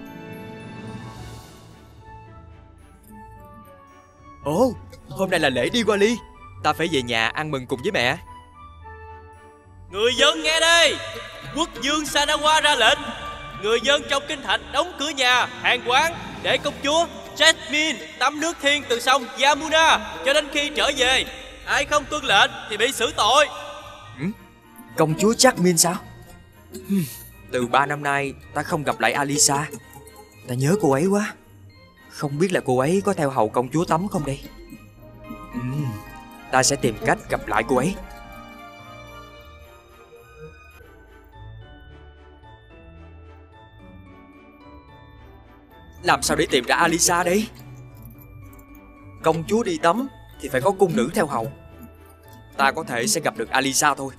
Ồ, hôm nay là lễ Diwali, ta phải về nhà ăn mừng cùng với mẹ. Người dân nghe đây, quốc vương Sanawa ra lệnh, người dân trong kinh thành đóng cửa nhà, hàng quán để công chúa Jasmine tắm nước thiên từ sông Yamuna cho đến khi trở về. Ai không tuân lệnh thì bị xử tội. Công chúa Jasmine sao? Từ 3 năm nay ta không gặp lại Alisa. Ta nhớ cô ấy quá. Không biết là cô ấy có theo hầu công chúa tắm không đây? Ta sẽ tìm cách gặp lại cô ấy. Làm sao để tìm ra Alisa đây? Công chúa đi tắm thì phải có cung nữ theo hầu. Ta có thể sẽ gặp được Alisa thôi.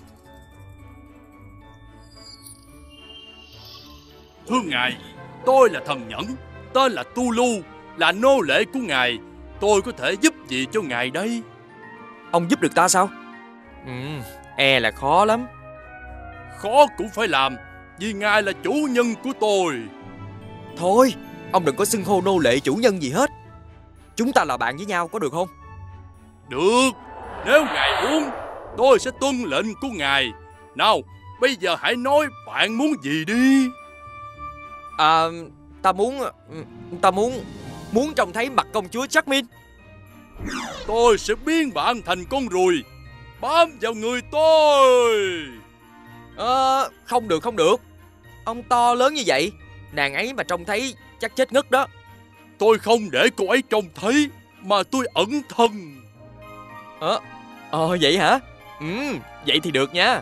Thưa ngài, tôi là thần nhẫn, tên là Tulu, Là nô lệ của ngài, tôi có thể giúp gì cho ngài đây? Ông giúp được ta sao? E là khó lắm. Khó cũng phải làm, vì ngài là chủ nhân của tôi. Thôi, ông đừng có xưng hô nô lệ chủ nhân gì hết. Chúng ta là bạn với nhau, có được không? Được, nếu ngài muốn, tôi sẽ tuân lệnh của ngài. Nào, bây giờ hãy nói bạn muốn gì đi. Ta muốn trông thấy mặt công chúa Jasmine. Tôi sẽ biến bạn thành con ruồi, bám vào người tôi. Không được. Ông to lớn như vậy, nàng ấy mà trông thấy chắc chết ngất đó. Tôi không để cô ấy trông thấy, mà tôi ẩn thân. Vậy hả? Vậy thì được nha.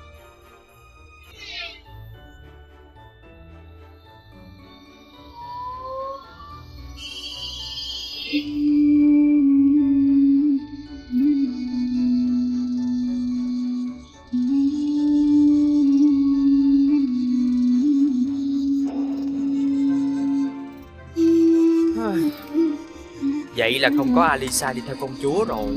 Vậy là không có Alisa đi theo công chúa rồi.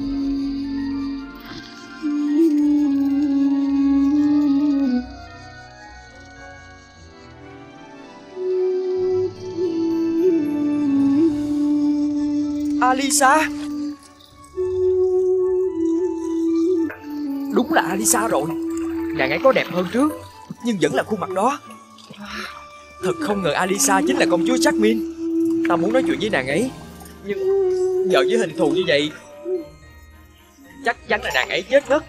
Alisa! Đúng là Alisa rồi. Nàng ấy có đẹp hơn trước, nhưng vẫn là khuôn mặt đó. Thật không ngờ Alisa chính là công chúa Jasmine. Ta muốn nói chuyện với nàng ấy, nhưng giờ với hình thù như vậy, chắc chắn là nàng ấy chết ngất.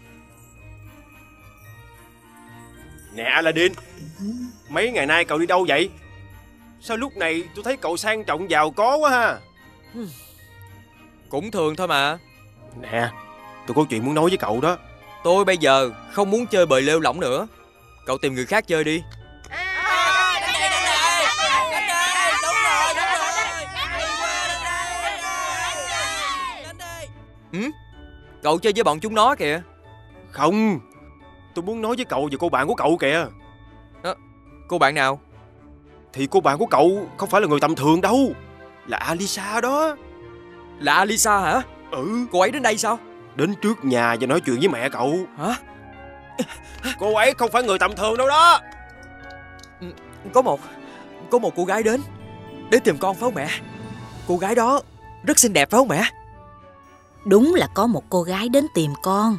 Nè Aladdin, mấy ngày nay cậu đi đâu vậy? Sao lúc này tôi thấy cậu sang trọng giàu có quá ha? Cũng thường thôi mà. Nè, tôi có chuyện muốn nói với cậu đó. Tôi bây giờ không muốn chơi bời lêu lỏng nữa. Cậu tìm người khác chơi đi. Cậu chơi với bọn chúng nó kìa. Không, tôi muốn nói với cậu về cô bạn của cậu kìa. Cô bạn nào? Thì cô bạn của cậu không phải là người tầm thường đâu, là Alisa đó. Là Alisa hả? Cô ấy đến đây sao? Đến trước nhà và nói chuyện với mẹ cậu. Hả? Cô ấy không phải người tầm thường đâu đó. Có một cô gái đến để tìm con phải không mẹ? Cô gái đó rất xinh đẹp phải không mẹ? Đúng là có một cô gái đến tìm con.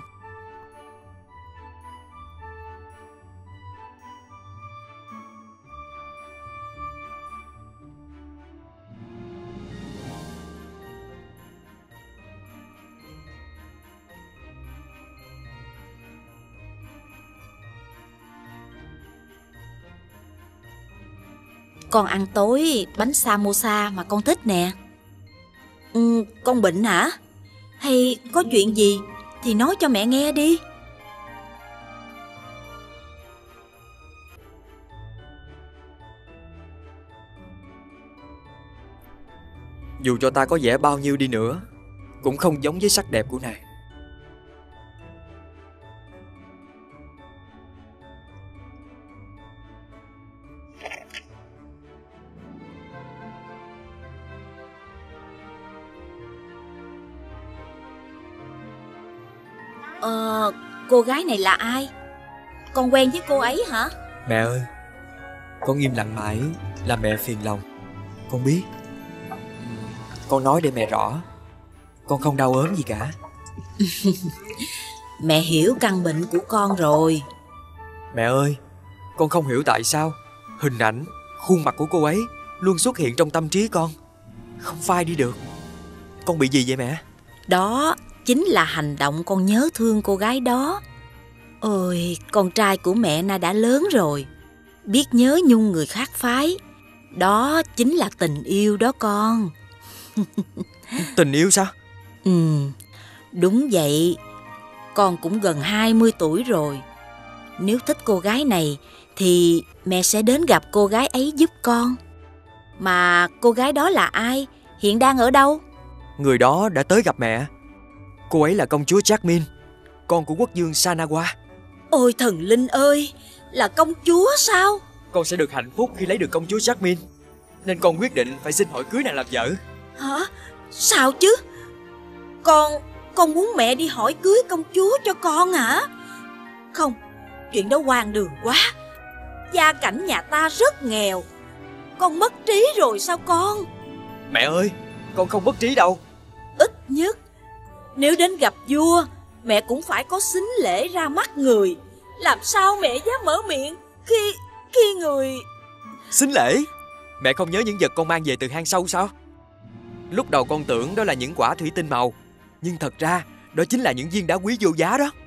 Con ăn tối bánh samosa mà con thích nè. Con bệnh hả? Hay có chuyện gì thì nói cho mẹ nghe đi. Dù cho ta có vẻ bao nhiêu đi nữa, cũng không giống với sắc đẹp của nàng. Cô gái này là ai? Con quen với cô ấy hả? Mẹ ơi, con im lặng mãi là mẹ phiền lòng. Con biết. Con nói để mẹ rõ. Con không đau ốm gì cả. Mẹ hiểu căn bệnh của con rồi. Mẹ ơi, con không hiểu tại sao hình ảnh, khuôn mặt của cô ấy luôn xuất hiện trong tâm trí con, không phai đi được. Con bị gì vậy mẹ? Đó chính là hành động con nhớ thương cô gái đó. Ôi, con trai của mẹ na đã lớn rồi, biết nhớ nhung người khác phái. Đó chính là tình yêu đó con. Tình yêu sao? Đúng vậy. Con cũng gần 20 tuổi rồi. Nếu thích cô gái này thì mẹ sẽ đến gặp cô gái ấy giúp con. Mà cô gái đó là ai? Hiện đang ở đâu? Người đó đã tới gặp mẹ. Cô ấy là công chúa Jasmine, con của quốc vương Sanawa. Ôi thần linh ơi, là công chúa sao? Con sẽ được hạnh phúc khi lấy được công chúa Jasmine. nên con quyết định phải xin hỏi cưới nàng làm vợ. Hả? Sao chứ? Con muốn mẹ đi hỏi cưới công chúa cho con hả? Không, chuyện đó hoang đường quá. Gia cảnh nhà ta rất nghèo. Con mất trí rồi sao con? Mẹ ơi, con không mất trí đâu. Ít nhất nếu đến gặp vua, mẹ cũng phải có sính lễ ra mắt người. Làm sao mẹ dám mở miệng khi người... Sính lễ? Mẹ không nhớ những vật con mang về từ hang sâu sao? Lúc đầu con tưởng đó là những quả thủy tinh màu, nhưng thật ra đó chính là những viên đá quý vô giá đó.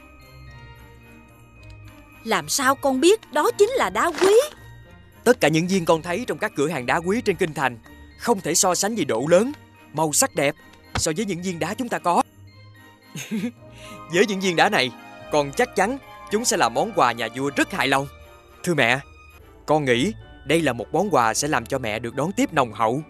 Làm sao con biết đó chính là đá quý? Tất cả những viên con thấy trong các cửa hàng đá quý trên kinh thành không thể so sánh về độ lớn, màu sắc đẹp so với những viên đá chúng ta có. Với những viên đá này, con chắc chắn chúng sẽ là món quà nhà vua rất hài lòng. Thưa mẹ, con nghĩ đây là một món quà sẽ làm cho mẹ được đón tiếp nồng hậu.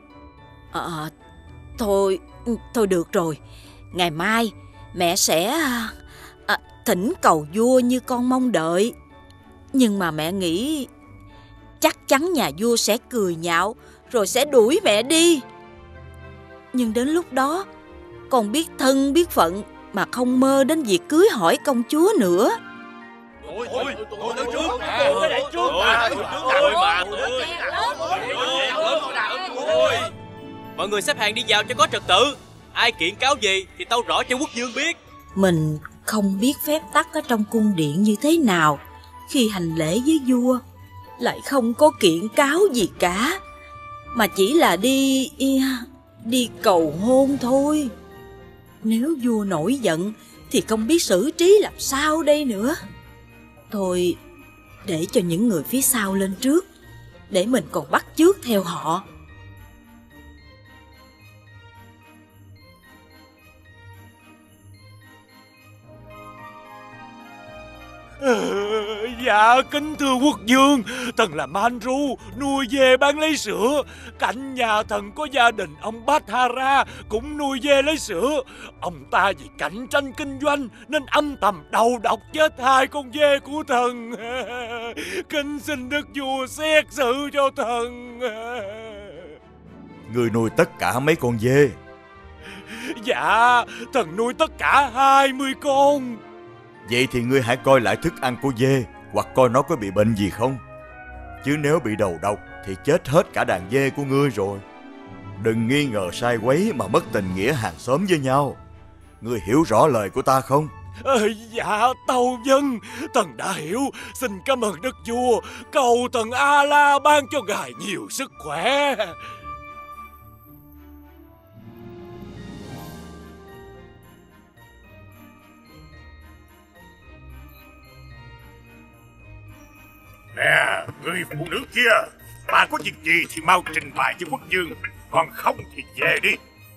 Thôi được rồi. Ngày mai mẹ sẽ thỉnh cầu vua như con mong đợi. Nhưng mà mẹ nghĩ chắc chắn nhà vua sẽ cười nhạo rồi sẽ đuổi mẹ đi. Nhưng đến lúc đó con biết thân biết phận mà không mơ đến việc cưới hỏi công chúa nữa. Mọi người xếp hàng đi vào cho có trật tự. Ai kiện cáo gì thì tâu rõ cho quốc vương biết. Mình không biết phép tắc ở trong cung điện như thế nào. Khi hành lễ với vua lại không có kiện cáo gì cả, mà chỉ là đi cầu hôn thôi. Nếu vua nổi giận thì không biết xử trí làm sao đây nữa. Thôi để cho những người phía sau lên trước, để mình còn bắt chước theo họ. Dạ kính thưa quốc vương, thần là Manru, nuôi dê bán lấy sữa. Cạnh nhà thần có gia đình ông Bhattara cũng nuôi dê lấy sữa. Ông ta vì cạnh tranh kinh doanh nên âm thầm đầu độc chết 2 con dê của thần. Kính xin đức vua xét xử cho thần. Người nuôi tất cả mấy con dê? Dạ, thần nuôi tất cả 20 con. Vậy thì ngươi hãy coi lại thức ăn của dê, hoặc coi nó có bị bệnh gì không. Chứ nếu bị đầu độc thì chết hết cả đàn dê của ngươi rồi. Đừng nghi ngờ sai quấy mà mất tình nghĩa hàng xóm với nhau. Ngươi hiểu rõ lời của ta không? Dạ tâu vâng, thần đã hiểu. Xin cảm ơn đức vua. Cầu thần A-la ban cho ngài nhiều sức khỏe. Nè, người phụ nữ kia, bà có việc gì thì mau trình bày với quốc vương, còn không thì về đi.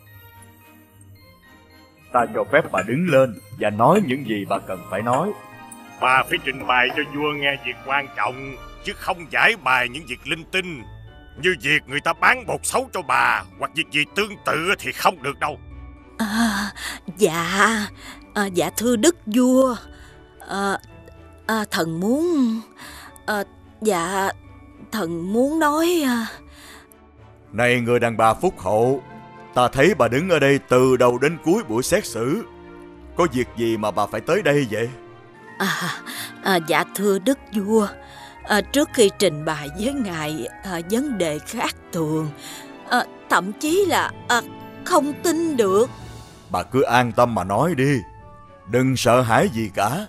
Ta cho phép bà đứng lên và nói những gì bà cần phải nói. Bà phải trình bày cho vua nghe việc quan trọng, chứ không giải bày những việc linh tinh. Như việc người ta bán bột xấu cho bà, hoặc việc gì tương tự thì không được đâu. Dạ thưa đức vua, thần muốn... Dạ, thần muốn nói... Này người đàn bà phúc hậu, ta thấy bà đứng ở đây từ đầu đến cuối buổi xét xử. Có việc gì mà bà phải tới đây vậy? Dạ thưa đức vua, trước khi trình bày với ngài vấn đề khác thường, thậm chí là không tin được. Bà cứ an tâm mà nói đi, đừng sợ hãi gì cả.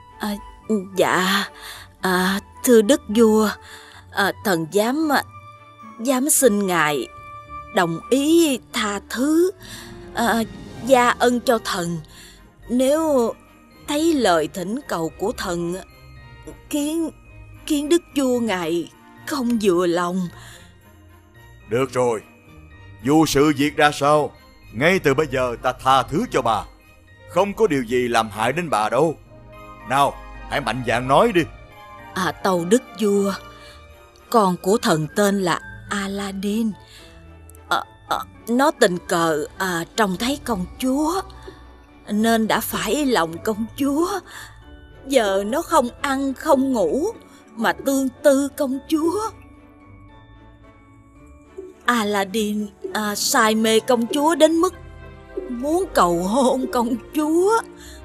Thưa đức vua, thần dám xin ngài đồng ý tha thứ, gia ân cho thần nếu thấy lời thỉnh cầu của thần khiến đức vua ngài không vừa lòng. Được rồi, dù sự việc ra sao, ngay từ bây giờ ta tha thứ cho bà. Không có điều gì làm hại đến bà đâu. Nào, hãy mạnh dạn nói đi. Tâu đức vua, con của thần tên là Aladdin. Nó tình cờ trông thấy công chúa nên đã phải lòng công chúa. Giờ nó không ăn không ngủ mà tương tư công chúa. Aladdin say mê công chúa đến mức muốn cầu hôn công chúa.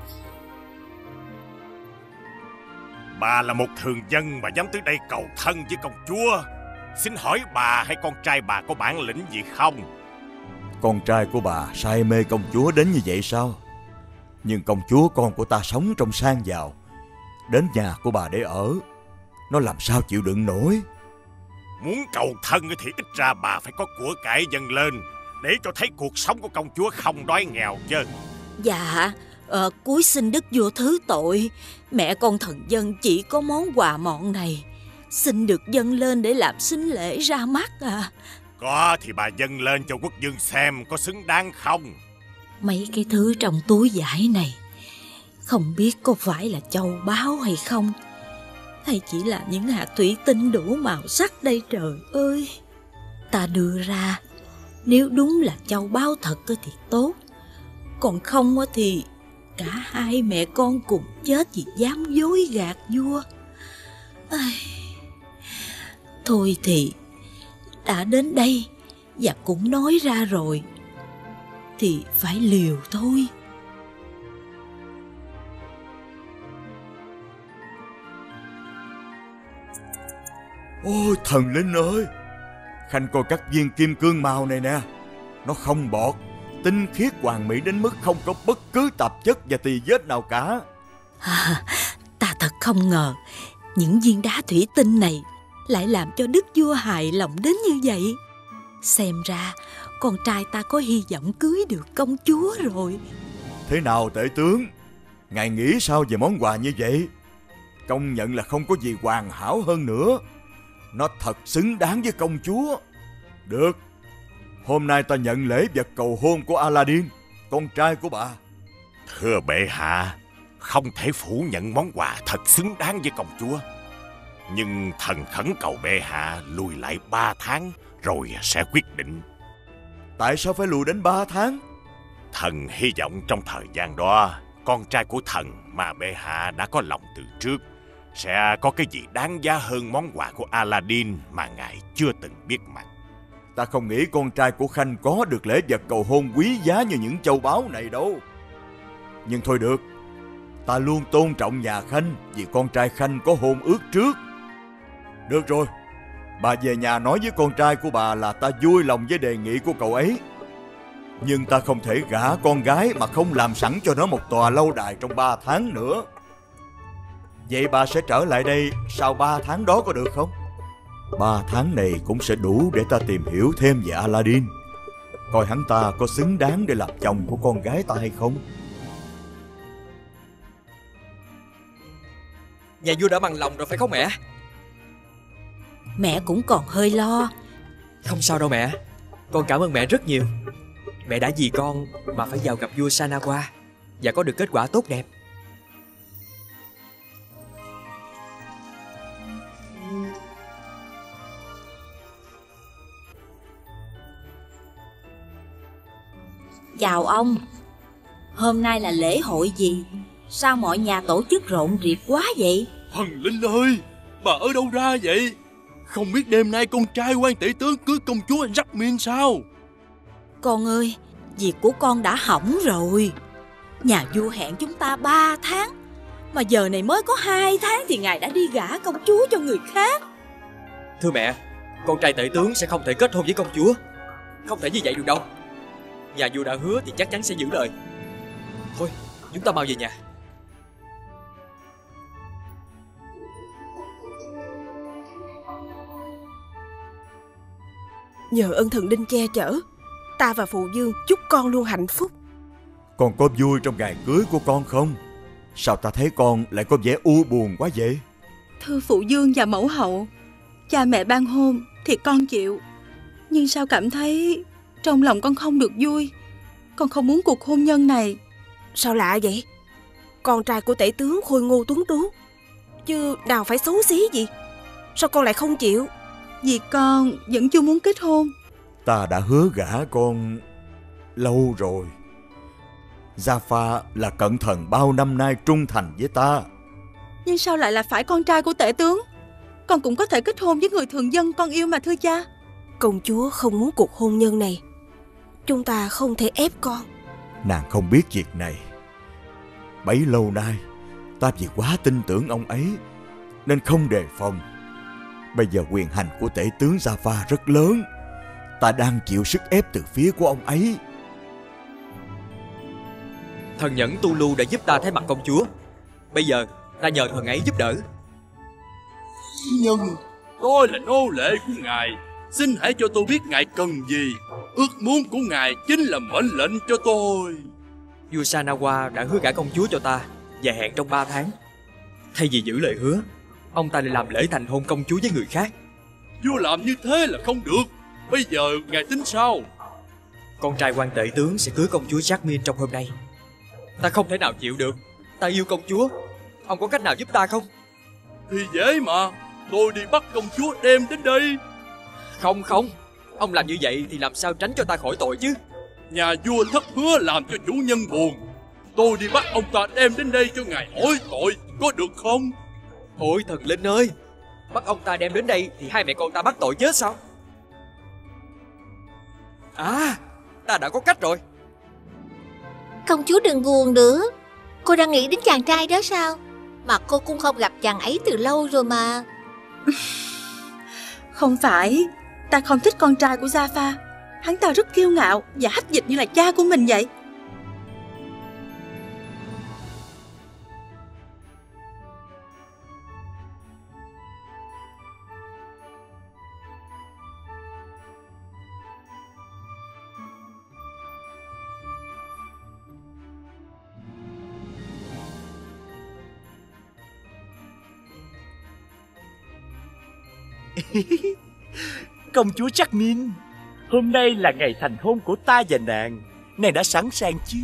Bà là một thường dân mà dám tới đây cầu thân với công chúa. Xin hỏi bà hay con trai bà có bản lĩnh gì không? Con trai của bà say mê công chúa đến như vậy sao? Nhưng công chúa con của ta sống trong sang giàu, đến nhà của bà để ở, nó làm sao chịu đựng nổi? Muốn cầu thân thì ít ra bà phải có của cải dâng lên, để cho thấy cuộc sống của công chúa không đói nghèo chứ. Dạ, cúi xin đức vua thứ tội. Mẹ con thần dân chỉ có món quà mọn này, xin được dâng lên để làm sính lễ ra mắt à. Có thì bà dâng lên cho quốc vương xem có xứng đáng không. Mấy cái thứ trong túi vải này không biết có phải là châu báu hay không, hay chỉ là những hạt thủy tinh đủ màu sắc đây trời ơi. Ta đưa ra, nếu đúng là châu báu thật thì tốt, còn không thì cả hai mẹ con cùng chết vì dám dối gạt vua. Thôi thì đã đến đây và cũng nói ra rồi thì phải liều thôi. Ôi thần linh ơi, Khanh coi các viên kim cương màu này nè, nó không bọt, tinh khiết hoàn mỹ đến mức không có bất cứ tạp chất và tì vết nào cả. Ta thật không ngờ những viên đá thủy tinh này lại làm cho đức vua hài lòng đến như vậy. Xem ra con trai ta có hy vọng cưới được công chúa rồi. Thế nào tể tướng, ngài nghĩ sao về món quà như vậy? Công nhận là không có gì hoàn hảo hơn nữa. Nó thật xứng đáng với công chúa. Được, hôm nay ta nhận lễ vật cầu hôn của Aladdin, con trai của bà. Thưa bệ hạ, không thể phủ nhận món quà thật xứng đáng với công chúa. Nhưng thần khẩn cầu bệ hạ lùi lại 3 tháng rồi sẽ quyết định. Tại sao phải lùi đến 3 tháng? Thần hy vọng trong thời gian đó, con trai của thần mà bệ hạ đã có lòng từ trước sẽ có cái gì đáng giá hơn món quà của Aladdin mà ngài chưa từng biết mặt. Ta không nghĩ con trai của Khanh có được lễ vật cầu hôn quý giá như những châu báu này đâu. Nhưng thôi được, ta luôn tôn trọng nhà Khanh vì con trai Khanh có hôn ước trước. Được rồi, bà về nhà nói với con trai của bà là ta vui lòng với đề nghị của cậu ấy. Nhưng ta không thể gả con gái mà không làm sẵn cho nó một tòa lâu đài trong 3 tháng nữa. Vậy bà sẽ trở lại đây sau 3 tháng đó có được không? 3 tháng này cũng sẽ đủ để ta tìm hiểu thêm về Aladdin, coi hắn ta có xứng đáng để làm chồng của con gái ta hay không. Nhà vua đã bằng lòng rồi phải không mẹ? Mẹ cũng còn hơi lo. Không sao đâu mẹ, con cảm ơn mẹ rất nhiều. Mẹ đã vì con mà phải vào gặp vua Sanawa và có được kết quả tốt đẹp. Chào ông. Hôm nay là lễ hội gì? Sao mọi nhà tổ chức rộn rịp quá vậy? Thần linh ơi, bà ở đâu ra vậy? Không biết đêm nay con trai quan tể tướng cưới công chúa Jasmine sao? Con ơi, việc của con đã hỏng rồi. Nhà vua hẹn chúng ta 3 tháng, mà giờ này mới có 2 tháng thì ngài đã đi gả công chúa cho người khác. Thưa mẹ, con trai tể tướng sẽ không thể kết hôn với công chúa. Không thể như vậy được đâu. Nhà vua đã hứa thì chắc chắn sẽ giữ lời. Thôi, chúng ta mau về nhà. Nhờ ơn thần linh che chở, ta và phụ vương chúc con luôn hạnh phúc. Con có vui trong ngày cưới của con không? Sao ta thấy con lại có vẻ u buồn quá vậy? Thưa phụ vương và mẫu hậu, cha mẹ ban hôn thì con chịu, nhưng sao cảm thấy trong lòng con không được vui. Con không muốn cuộc hôn nhân này. Sao lạ vậy? Con trai của tể tướng khôi ngô tuấn tú, chứ nào phải xấu xí gì. Sao con lại không chịu? Vì con vẫn chưa muốn kết hôn. Ta đã hứa gả con lâu rồi. Jafar là cận thần bao năm nay trung thành với ta. Nhưng sao lại là phải con trai của tể tướng? Con cũng có thể kết hôn với người thường dân con yêu mà thưa cha. Công chúa không muốn cuộc hôn nhân này. Chúng ta không thể ép con. Nàng không biết việc này. Bấy lâu nay ta vì quá tin tưởng ông ấy nên không đề phòng. Bây giờ quyền hành của tể tướng Jaffa rất lớn. Ta đang chịu sức ép từ phía của ông ấy. Thần nhẫn Tulu đã giúp ta thấy mặt công chúa. Bây giờ ta nhờ thần ấy giúp đỡ. Nhưng tôi là nô lệ của ngài, xin hãy cho tôi biết ngài cần gì. Ước muốn của ngài chính là mệnh lệnh cho tôi. Vua Sanawa đã hứa gả công chúa cho ta và hẹn trong 3 tháng. Thay vì giữ lời hứa, ông ta lại làm lễ thành hôn công chúa với người khác. Vua làm như thế là không được. Bây giờ ngài tính sao? Con trai quan tể tướng sẽ cưới công chúa Jasmine trong hôm nay. Ta không thể nào chịu được. Ta yêu công chúa. Ông có cách nào giúp ta không? Thì dễ mà. Tôi đi bắt công chúa đem đến đây. Không. Ông làm như vậy thì làm sao tránh cho ta khỏi tội chứ? Nhà vua thất hứa làm cho chủ nhân buồn. Tôi đi bắt ông ta đem đến đây cho ngài hỏi tội, có được không? Ôi thần linh ơi, bắt ông ta đem đến đây thì hai mẹ con ta bắt tội chết sao? À, ta đã có cách rồi. Công chúa đừng buồn nữa. Cô đang nghĩ đến chàng trai đó sao? Mà cô cũng không gặp chàng ấy từ lâu rồi mà. Không phải, ta không thích con trai của Jaffa. Hắn ta rất kiêu ngạo và hách dịch như là cha của mình vậy. Công chúa Jasmine, hôm nay là ngày thành hôn của ta và nàng. Nàng đã sẵn sàng chứ?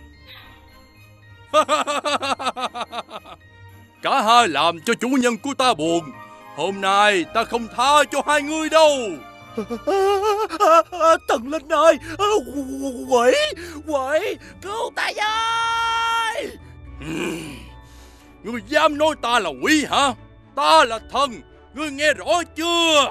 Cả hai làm cho chủ nhân của ta buồn. Hôm nay ta không tha cho hai người đâu. Thần linh ơi, quỷ, cứu ta với! Ngươi dám nói ta là quỷ hả? Ta là thần, ngươi nghe rõ chưa?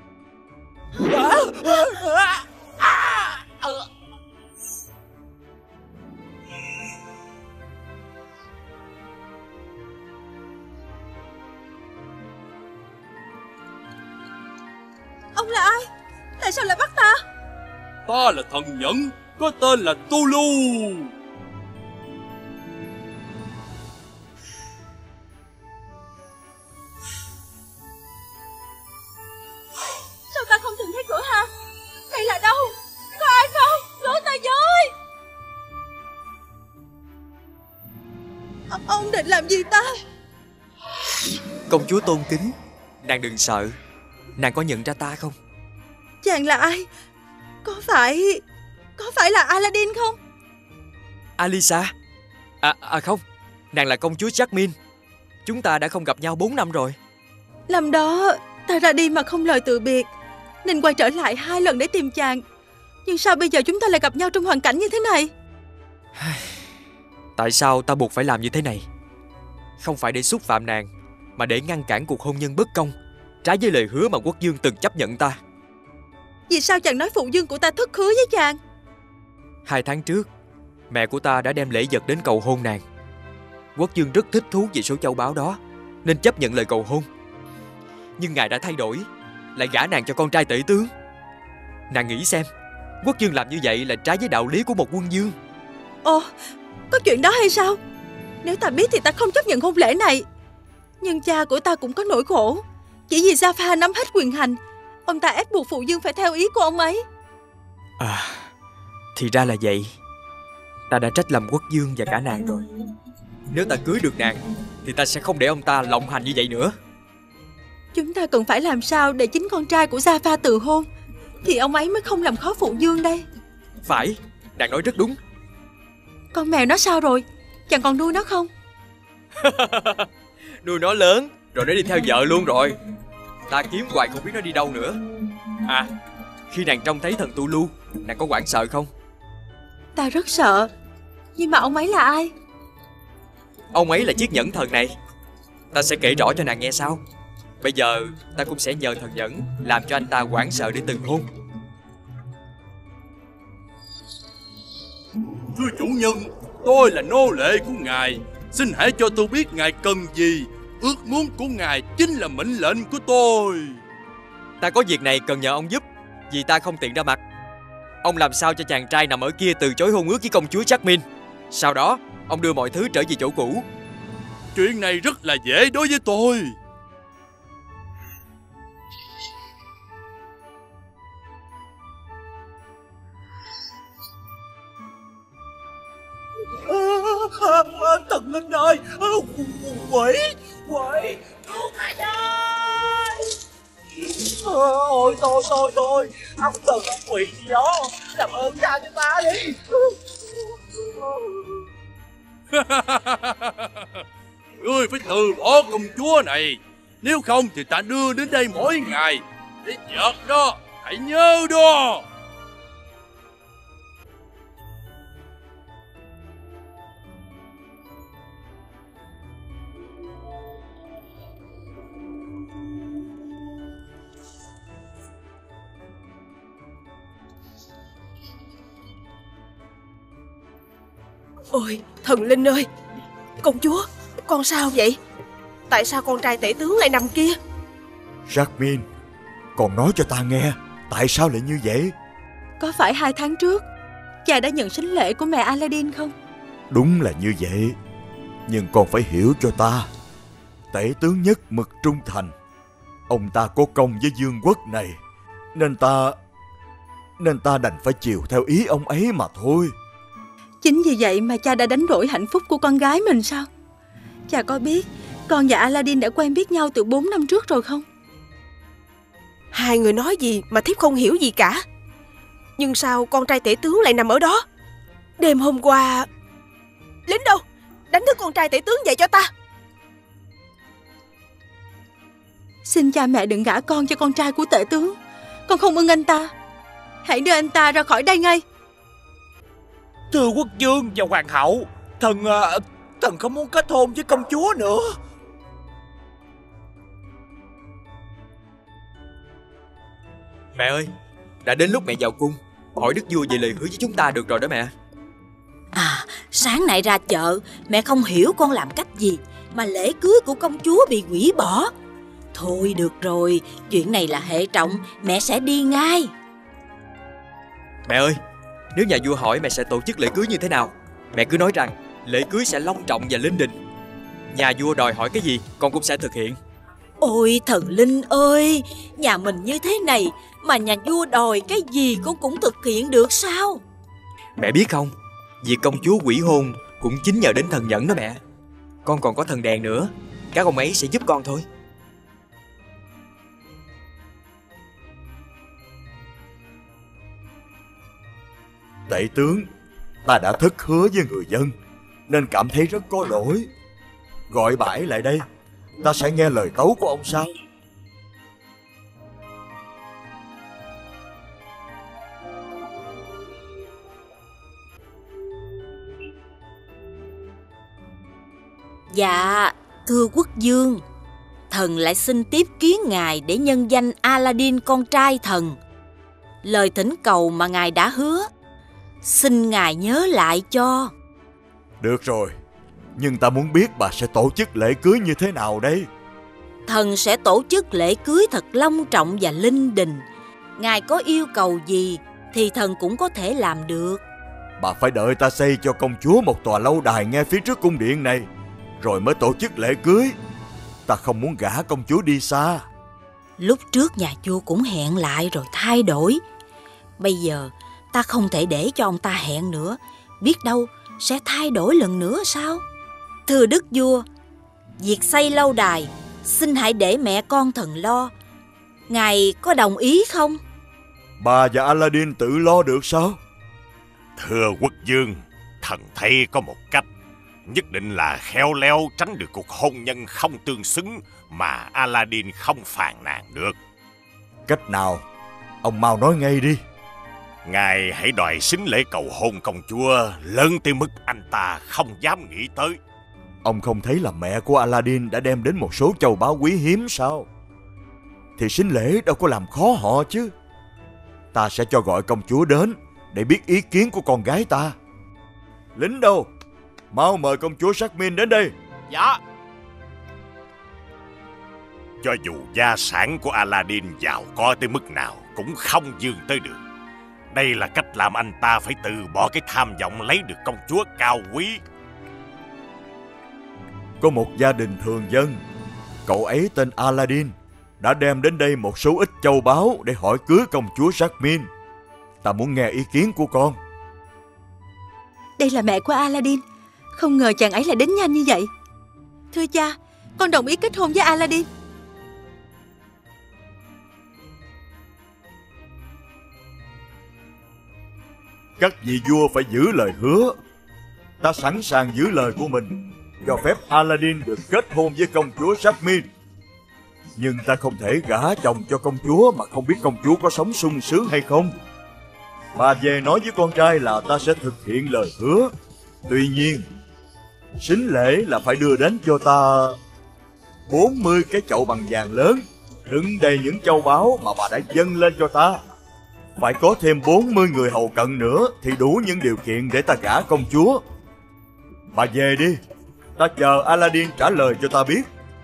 Ông là ai? Tại sao lại bắt ta? Ta là thần nhẫn, có tên là Tulu. Sao ta không tìm thấy cửa hang? Đây là đâu? Có ai không? Cứu ta với! Ông định làm gì ta? Công chúa tôn kính, nàng đừng sợ. Nàng có nhận ra ta không? Chàng là ai? Có phải là Aladdin không? Alisa? Không, nàng là công chúa Jasmine. Chúng ta đã không gặp nhau 4 năm rồi. Năm đó ta ra đi mà không lời từ biệt, nên quay trở lại 2 lần để tìm chàng. Nhưng sao bây giờ chúng ta lại gặp nhau trong hoàn cảnh như thế này? Tại sao ta buộc phải làm như thế này? Không phải để xúc phạm nàng, mà để ngăn cản cuộc hôn nhân bất công, trái với lời hứa mà quốc vương từng chấp nhận ta. Vì sao chàng nói phụ vương của ta thất hứa với chàng? 2 tháng trước, mẹ của ta đã đem lễ vật đến cầu hôn nàng. Quốc vương rất thích thú về số châu báu đó, nên chấp nhận lời cầu hôn. Nhưng ngài đã thay đổi, lại gả nàng cho con trai tể tướng. Nàng nghĩ xem, quốc vương làm như vậy là trái với đạo lý của một quân vương. Ồ, có chuyện đó hay sao? Nếu ta biết thì ta không chấp nhận hôn lễ này. Nhưng cha của ta cũng có nỗi khổ. Chỉ vì Jaffa nắm hết quyền hành, ông ta ép buộc phụ vương phải theo ý của ông ấy. Thì ra là vậy. Ta đã trách lầm quốc vương và cả nàng rồi. Nếu ta cưới được nàng thì ta sẽ không để ông ta lộng hành như vậy nữa. Chúng ta cần phải làm sao để chính con trai của Jaffa từ hôn, thì ông ấy mới không làm khó phụ vương đây. Phải, nàng nói rất đúng. Con mèo nó sao rồi? Chàng còn nuôi nó không? Nuôi nó lớn rồi nó đi theo vợ luôn rồi. Ta kiếm hoài không biết nó đi đâu nữa. Khi nàng trông thấy thần Tulu, nàng có hoảng sợ không? Ta rất sợ. Nhưng mà ông ấy là ai? Ông ấy là chiếc nhẫn thần này. Ta sẽ kể rõ cho nàng nghe sau. Bây giờ ta cũng sẽ nhờ thần nhẫn làm cho anh ta hoảng sợ để từng hôn. Thưa chủ nhân, tôi là nô lệ của ngài. Xin hãy cho tôi biết ngài cần gì. Ước muốn của ngài chính là mệnh lệnh của tôi. Ta có việc này cần nhờ ông giúp, vì ta không tiện ra mặt. Ông làm sao cho chàng trai nằm ở kia từ chối hôn ước với công chúa Jasmine. Sau đó ông đưa mọi thứ trở về chỗ cũ. Chuyện này rất là dễ đối với tôi. Thần linh ơi, quỷ cứu ngài ơi. Ôi tôi ông thần ông quỷ gì đó, làm ơn tha cho ta đi. Ngươi phải từ bỏ công chúa này, nếu không thì ta đưa đến đây mỗi ngày. Để chợt đó, hãy nhớ đó. Ôi, thần linh ơi, công chúa, con sao vậy? Tại sao con trai tể tướng lại nằm kia? Jasmine, con nói cho ta nghe, tại sao lại như vậy? Có phải 2 tháng trước cha đã nhận sính lễ của mẹ Aladdin không? Đúng là như vậy, nhưng con phải hiểu cho ta. Tể tướng nhất mực trung thành, ông ta có công với vương quốc này, nên ta đành phải chiều theo ý ông ấy mà thôi. Chính vì vậy mà cha đã đánh đổi hạnh phúc của con gái mình sao? Cha có biết con và Aladdin đã quen biết nhau từ 4 năm trước rồi không? Hai người nói gì mà thiếp không hiểu gì cả. Nhưng sao con trai tể tướng lại nằm ở đó? Đêm hôm qua... Lính đâu? Đánh thức con trai tể tướng dậy cho ta. Xin cha mẹ đừng gả con cho con trai của tể tướng. Con không ưng anh ta. Hãy đưa anh ta ra khỏi đây ngay. Thưa quốc vương và hoàng hậu, thần không muốn kết hôn với công chúa nữa. Mẹ ơi, đã đến lúc mẹ vào cung hỏi đức vua về lời hứa với chúng ta được rồi đó mẹ. À, sáng nay ra chợ, mẹ không hiểu con làm cách gì mà lễ cưới của công chúa bị hủy bỏ. Thôi được rồi, chuyện này là hệ trọng, mẹ sẽ đi ngay. Mẹ ơi, nếu nhà vua hỏi mẹ sẽ tổ chức lễ cưới như thế nào, mẹ cứ nói rằng lễ cưới sẽ long trọng và linh đình. Nhà vua đòi hỏi cái gì con cũng sẽ thực hiện. Ôi thần linh ơi, nhà mình như thế này mà nhà vua đòi cái gì con cũng thực hiện được sao? Mẹ biết không, việc công chúa hủy hôn cũng chính nhờ đến thần nhẫn đó mẹ. Con còn có thần đèn nữa, các ông ấy sẽ giúp con thôi. Tể tướng, ta đã thất hứa với người dân nên cảm thấy rất có lỗi. Gọi bà ấy lại đây, ta sẽ nghe lời tấu của ông sau. Dạ, thưa quốc vương, thần lại xin tiếp kiến ngài để nhân danh Aladdin con trai thần. Lời thỉnh cầu mà ngài đã hứa, xin ngài nhớ lại cho. Được rồi, nhưng ta muốn biết bà sẽ tổ chức lễ cưới như thế nào đây? Thần sẽ tổ chức lễ cưới thật long trọng và linh đình. Ngài có yêu cầu gì thì thần cũng có thể làm được. Bà phải đợi ta xây cho công chúa một tòa lâu đài ngay phía trước cung điện này, rồi mới tổ chức lễ cưới. Ta không muốn gả công chúa đi xa. Lúc trước nhà vua cũng hẹn lại rồi thay đổi. Bây giờ ta không thể để cho ông ta hẹn nữa, biết đâu sẽ thay đổi lần nữa sao? Thưa đức vua, việc xây lâu đài xin hãy để mẹ con thần lo. Ngài có đồng ý không? Bà và Aladdin tự lo được sao? Thưa quốc vương, thần thấy có một cách, nhất định là khéo léo tránh được cuộc hôn nhân không tương xứng mà Aladdin không phàn nàn được. Cách nào? Ông mau nói ngay đi. Ngài hãy đòi sính lễ cầu hôn công chúa lớn tới mức anh ta không dám nghĩ tới. Ông không thấy là mẹ của Aladdin đã đem đến một số châu báu quý hiếm sao? thì sính lễ đâu có làm khó họ chứ. Ta sẽ cho gọi công chúa đến để biết ý kiến của con gái ta. Lính đâu? Mau mời công chúa Jasmine đến đây. Dạ. Cho dù gia sản của Aladdin giàu có tới mức nào cũng không dường tới được. Đây là cách làm anh ta phải từ bỏ cái tham vọng lấy được công chúa cao quý. Có một gia đình thường dân, cậu ấy tên Aladdin, đã đem đến đây một số ít châu báu để hỏi cưới công chúa Jasmine. Ta muốn nghe ý kiến của con. Đây là mẹ của Aladdin. Không ngờ chàng ấy lại đến nhanh như vậy. Thưa cha, con đồng ý kết hôn với Aladdin. Các vị vua phải giữ lời hứa. Ta sẵn sàng giữ lời của mình, cho phép Aladdin được kết hôn với công chúa Jasmine. Nhưng ta không thể gả chồng cho công chúa mà không biết công chúa có sống sung sướng hay không. Bà về nói với con trai là ta sẽ thực hiện lời hứa. Tuy nhiên, sính lễ là phải đưa đến cho ta 40 cái chậu bằng vàng lớn, đựng đầy những châu báu mà bà đã dâng lên cho ta. Phải có thêm 40 người hầu cận nữa thì đủ những điều kiện để ta gả công chúa. Bà về đi, ta chờ Aladdin trả lời cho ta biết.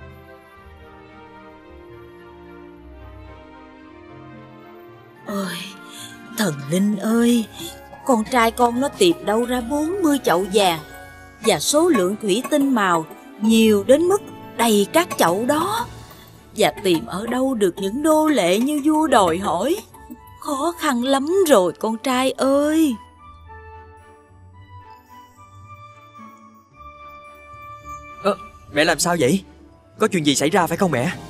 Ôi, thần linh ơi, con trai con nó tìm đâu ra 40 chậu vàng, và số lượng thủy tinh màu nhiều đến mức đầy các chậu đó. Và tìm ở đâu được những đô lệ như vua đòi hỏi. Khó khăn lắm rồi con trai ơi. Mẹ làm sao vậy? Có chuyện gì xảy ra phải không mẹ?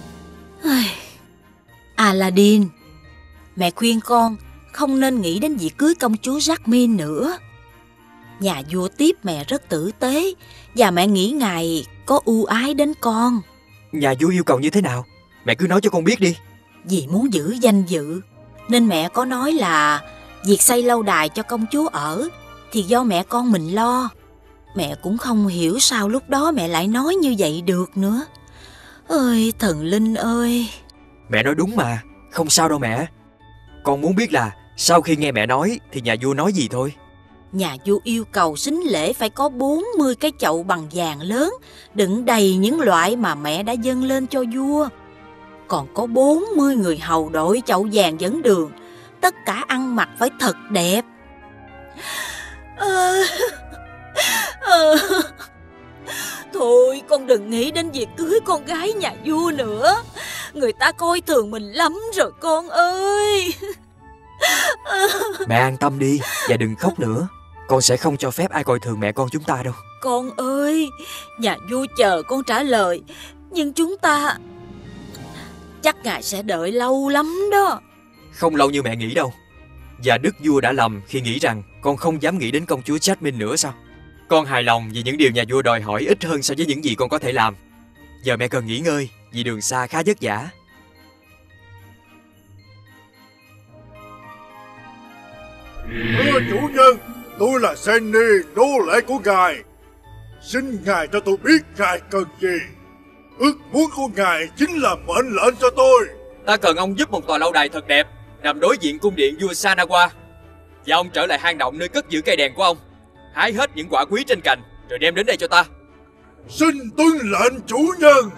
Aladdin, mẹ khuyên con không nên nghĩ đến việc cưới công chúa Jasmine nữa. Nhà vua tiếp mẹ rất tử tế, và mẹ nghĩ ngài có ưu ái đến con. Nhà vua yêu cầu như thế nào? Mẹ cứ nói cho con biết đi. Vì muốn giữ danh dự nên mẹ có nói là việc xây lâu đài cho công chúa ở thì do mẹ con mình lo. Mẹ cũng không hiểu sao lúc đó mẹ lại nói như vậy được nữa. Ơi thần linh ơi. Mẹ nói đúng mà, không sao đâu mẹ. Con muốn biết là sau khi nghe mẹ nói thì nhà vua nói gì thôi. Nhà vua yêu cầu sính lễ phải có 40 cái chậu bằng vàng lớn, đựng đầy những loại mà mẹ đã dâng lên cho vua. Còn có 40 người hầu đội chậu vàng dẫn đường, tất cả ăn mặc phải thật đẹp. Thôi con đừng nghĩ đến việc cưới con gái nhà vua nữa. Người ta coi thường mình lắm rồi con ơi. Mẹ an tâm đi và đừng khóc nữa. Con sẽ không cho phép ai coi thường mẹ con chúng ta đâu. Con ơi, nhà vua chờ con trả lời, nhưng chúng ta chắc ngài sẽ đợi lâu lắm đó. Không lâu như mẹ nghĩ đâu. Và đức vua đã lầm khi nghĩ rằng con không dám nghĩ đến công chúa Jasmine nữa sao? Con hài lòng vì những điều nhà vua đòi hỏi ít hơn so với những gì con có thể làm. Giờ mẹ cần nghỉ ngơi vì đường xa khá vất vả. Thưa chủ nhân, tôi là Sandy, nô lệ của ngài. Xin ngài cho tôi biết ngài cần gì. Ước muốn của ngài chính là mệnh lệnh cho tôi. Ta cần ông giúp một tòa lâu đài thật đẹp nằm đối diện cung điện vua Sanawa. Và ông trở lại hang động nơi cất giữ cây đèn của ông, hái hết những quả quý trên cành rồi đem đến đây cho ta. Xin tuân lệnh chủ nhân.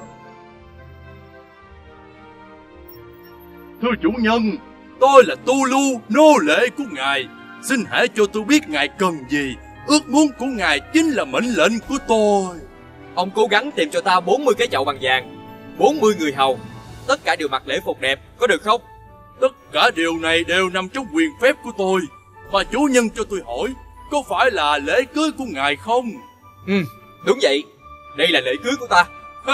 Thưa chủ nhân, tôi là Tulu, nô lệ của ngài. Xin hãy cho tôi biết ngài cần gì. Ước muốn của ngài chính là mệnh lệnh của tôi. Ông cố gắng tìm cho ta 40 cái chậu bằng vàng, 40 người hầu, tất cả đều mặc lễ phục đẹp, có được không? Tất cả điều này đều nằm trong quyền phép của tôi. Mà chủ nhân cho tôi hỏi, có phải là lễ cưới của ngài không? Đúng vậy. Đây là lễ cưới của ta.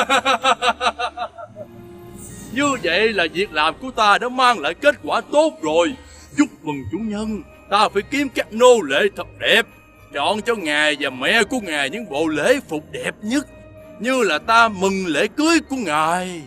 Như vậy là việc làm của ta đã mang lại kết quả tốt rồi. Chúc mừng chủ nhân. Ta phải kiếm các nô lệ thật đẹp, chọn cho ngài và mẹ của ngài những bộ lễ phục đẹp nhất, như là ta mừng lễ cưới của ngài.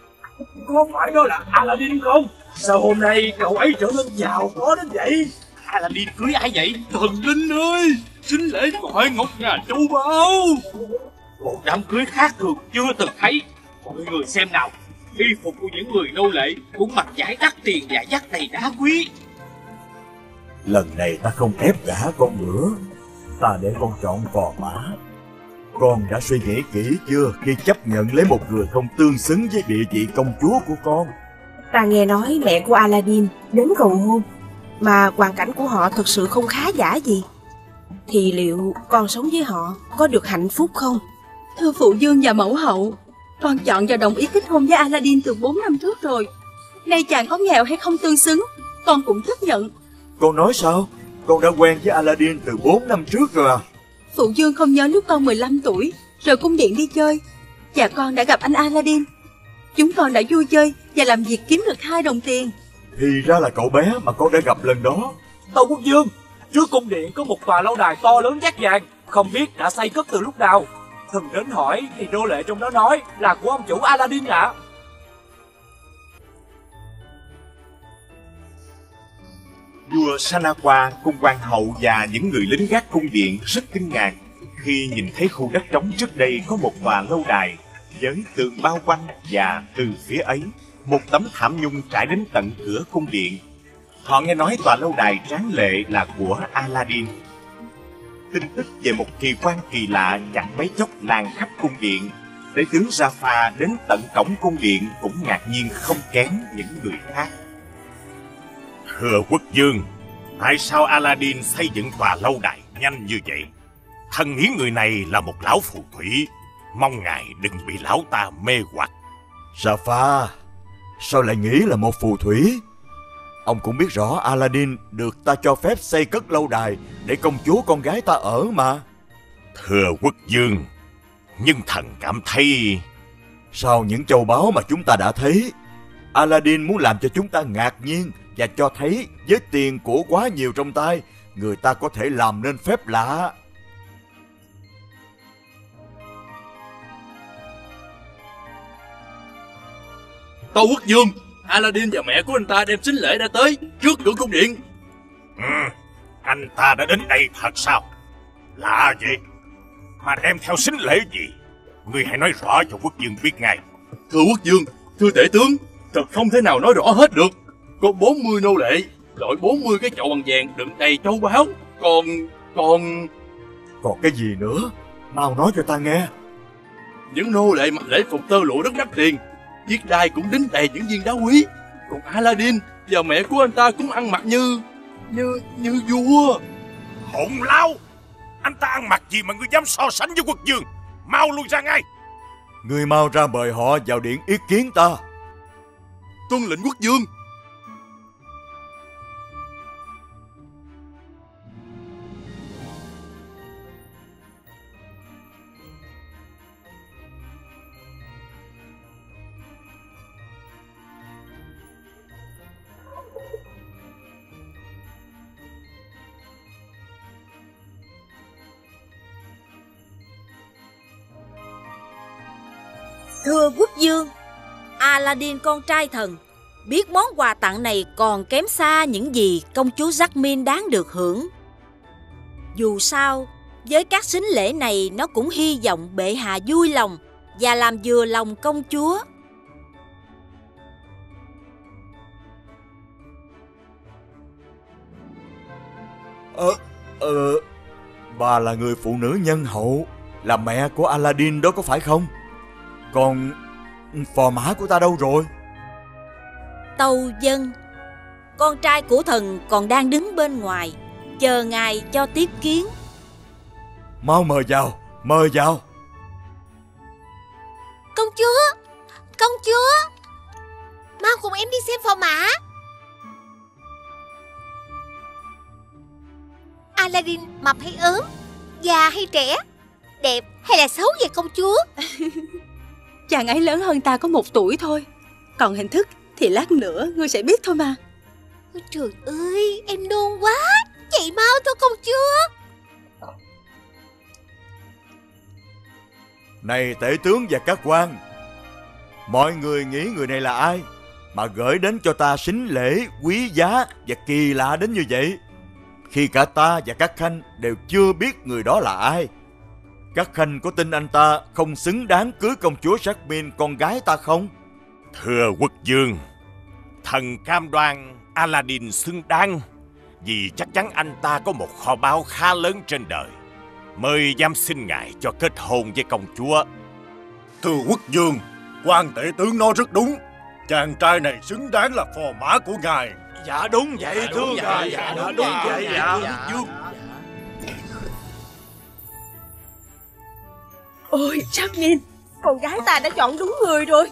Có phải đó là Aladdin không? Sao hôm nay cậu ấy trở nên giàu có đến vậy? Aladdin cưới ai vậy? Thần linh ơi, sính lễ gọi ngọc ngà châu báu. Một đám cưới khác thường chưa từng thấy. Mọi người xem nào, y phục của những người nô lệ cũng mặc vải đắt tiền và dắt đầy đá quý. Lần này ta không ép gả con nữa, ta để con chọn phò mã. Con đã suy nghĩ kỹ chưa khi chấp nhận lấy một người không tương xứng với địa vị công chúa của con? Ta nghe nói mẹ của Aladdin đến cầu hôn, mà hoàn cảnh của họ thật sự không khá giả gì. Thì liệu con sống với họ có được hạnh phúc không? Thưa phụ vương và mẫu hậu, con chọn và đồng ý kết hôn với Aladdin từ 4 năm trước rồi. Nay chàng có nghèo hay không tương xứng, con cũng chấp nhận. Con nói sao? Con đã quen với Aladdin từ 4 năm trước rồi à? Phụ vương không nhớ lúc con 15 tuổi, rồi cung điện đi chơi, và con đã gặp anh Aladdin. Chúng con đã vui chơi và làm việc kiếm được 2 đồng tiền. Thì ra là cậu bé mà con đã gặp lần đó. Tâu quốc vương, trước cung điện có một tòa lâu đài to lớn dát vàng, không biết đã xây cất từ lúc nào. Thần đến hỏi thì nô lệ trong đó nói là của ông chủ Aladdin ạ. Vua Sanawa cùng hoàng hậu và những người lính gác cung điện rất kinh ngạc khi nhìn thấy khu đất trống trước đây có một tòa lâu đài với tường bao quanh, và từ phía ấy một tấm thảm nhung trải đến tận cửa cung điện. Họ nghe nói tòa lâu đài tráng lệ là của Aladdin. Tin tức về một kỳ quan kỳ lạ chẳng mấy chốc lan khắp cung điện. Tể tướng Jafar đến tận cổng cung điện cũng ngạc nhiên không kém những người khác. Thưa quốc vương, tại sao Aladdin xây dựng tòa lâu đài nhanh như vậy? Thần nghĩ người này là một lão phù thủy, mong ngài đừng bị lão ta mê hoặc. Jafar, sao lại nghĩ là một phù thủy? Ông cũng biết rõ Aladdin được ta cho phép xây cất lâu đài để công chúa con gái ta ở mà. Thưa quốc vương, nhưng thần cảm thấy... Sau những châu báu mà chúng ta đã thấy, Aladdin muốn làm cho chúng ta ngạc nhiên và cho thấy với tiền của quá nhiều trong tay, người ta có thể làm nên phép lạ. Tâu quốc vương, Aladdin và mẹ của anh ta đem sính lễ đã tới trước cửa cung điện. Anh ta đã đến đây thật sao? Lạ vậy. Mà đem theo sính lễ gì? Ngươi hãy nói rõ cho quốc vương biết ngay. Thưa quốc vương, thưa tể tướng, thật không thể nào nói rõ hết được. Có 40 nô lệ, đội 40 cái chậu bằng vàng đựng đầy châu báu. Còn cái gì nữa? Mau nói cho ta nghe. Những nô lệ mặc lễ phục tơ lụa rất đắt tiền, chiếc đai cũng đính đầy những viên đá quý. Còn Aladdin và mẹ của anh ta cũng ăn mặc như vua. Hỗn láo! Anh ta ăn mặc gì mà ngươi dám so sánh với quốc vương? Mau lui ra ngay! Ngươi mau ra mời họ vào điện ý kiến ta. Tuân lệnh quốc vương. Thưa quốc vương, Aladdin con trai thần biết món quà tặng này còn kém xa những gì công chúa Jasmine đáng được hưởng. Dù sao, với các sính lễ này nó cũng hy vọng bệ hạ vui lòng và làm vừa lòng công chúa. Bà là người phụ nữ nhân hậu, là mẹ của Aladdin đó có phải không? Còn phò mã của ta đâu rồi? Tâu dân, con trai của thần còn đang đứng bên ngoài, chờ ngài cho tiếp kiến. Mau mời vào, mời vào. Công chúa, mau cùng em đi xem phò mã. Aladdin mập hay ốm, già hay trẻ, đẹp hay là xấu vậy công chúa? Chàng ấy lớn hơn ta có 1 tuổi thôi, còn hình thức thì lát nữa ngươi sẽ biết thôi mà. Ôi trời ơi, em nôn quá, chạy mau thôi công chúa. Này tể tướng và các quan, mọi người nghĩ người này là ai mà gửi đến cho ta sính lễ quý giá và kỳ lạ đến như vậy? khi cả ta và các khanh đều chưa biết người đó là ai. Các khanh có tin anh ta không xứng đáng cưới công chúa Jasmine con gái ta không? Thưa quốc vương, thần cam đoan Aladdin xứng đáng, vì chắc chắn anh ta có một kho báu khá lớn trên đời, mới dám xin ngài cho kết hôn với công chúa. Thưa quốc vương, quan tể tướng nói rất đúng. Chàng trai này xứng đáng là phò mã của ngài. Dạ đúng vậy thưa ngài. Dạ đúng vậy. Ôi Jasmine, con gái ta đã chọn đúng người rồi.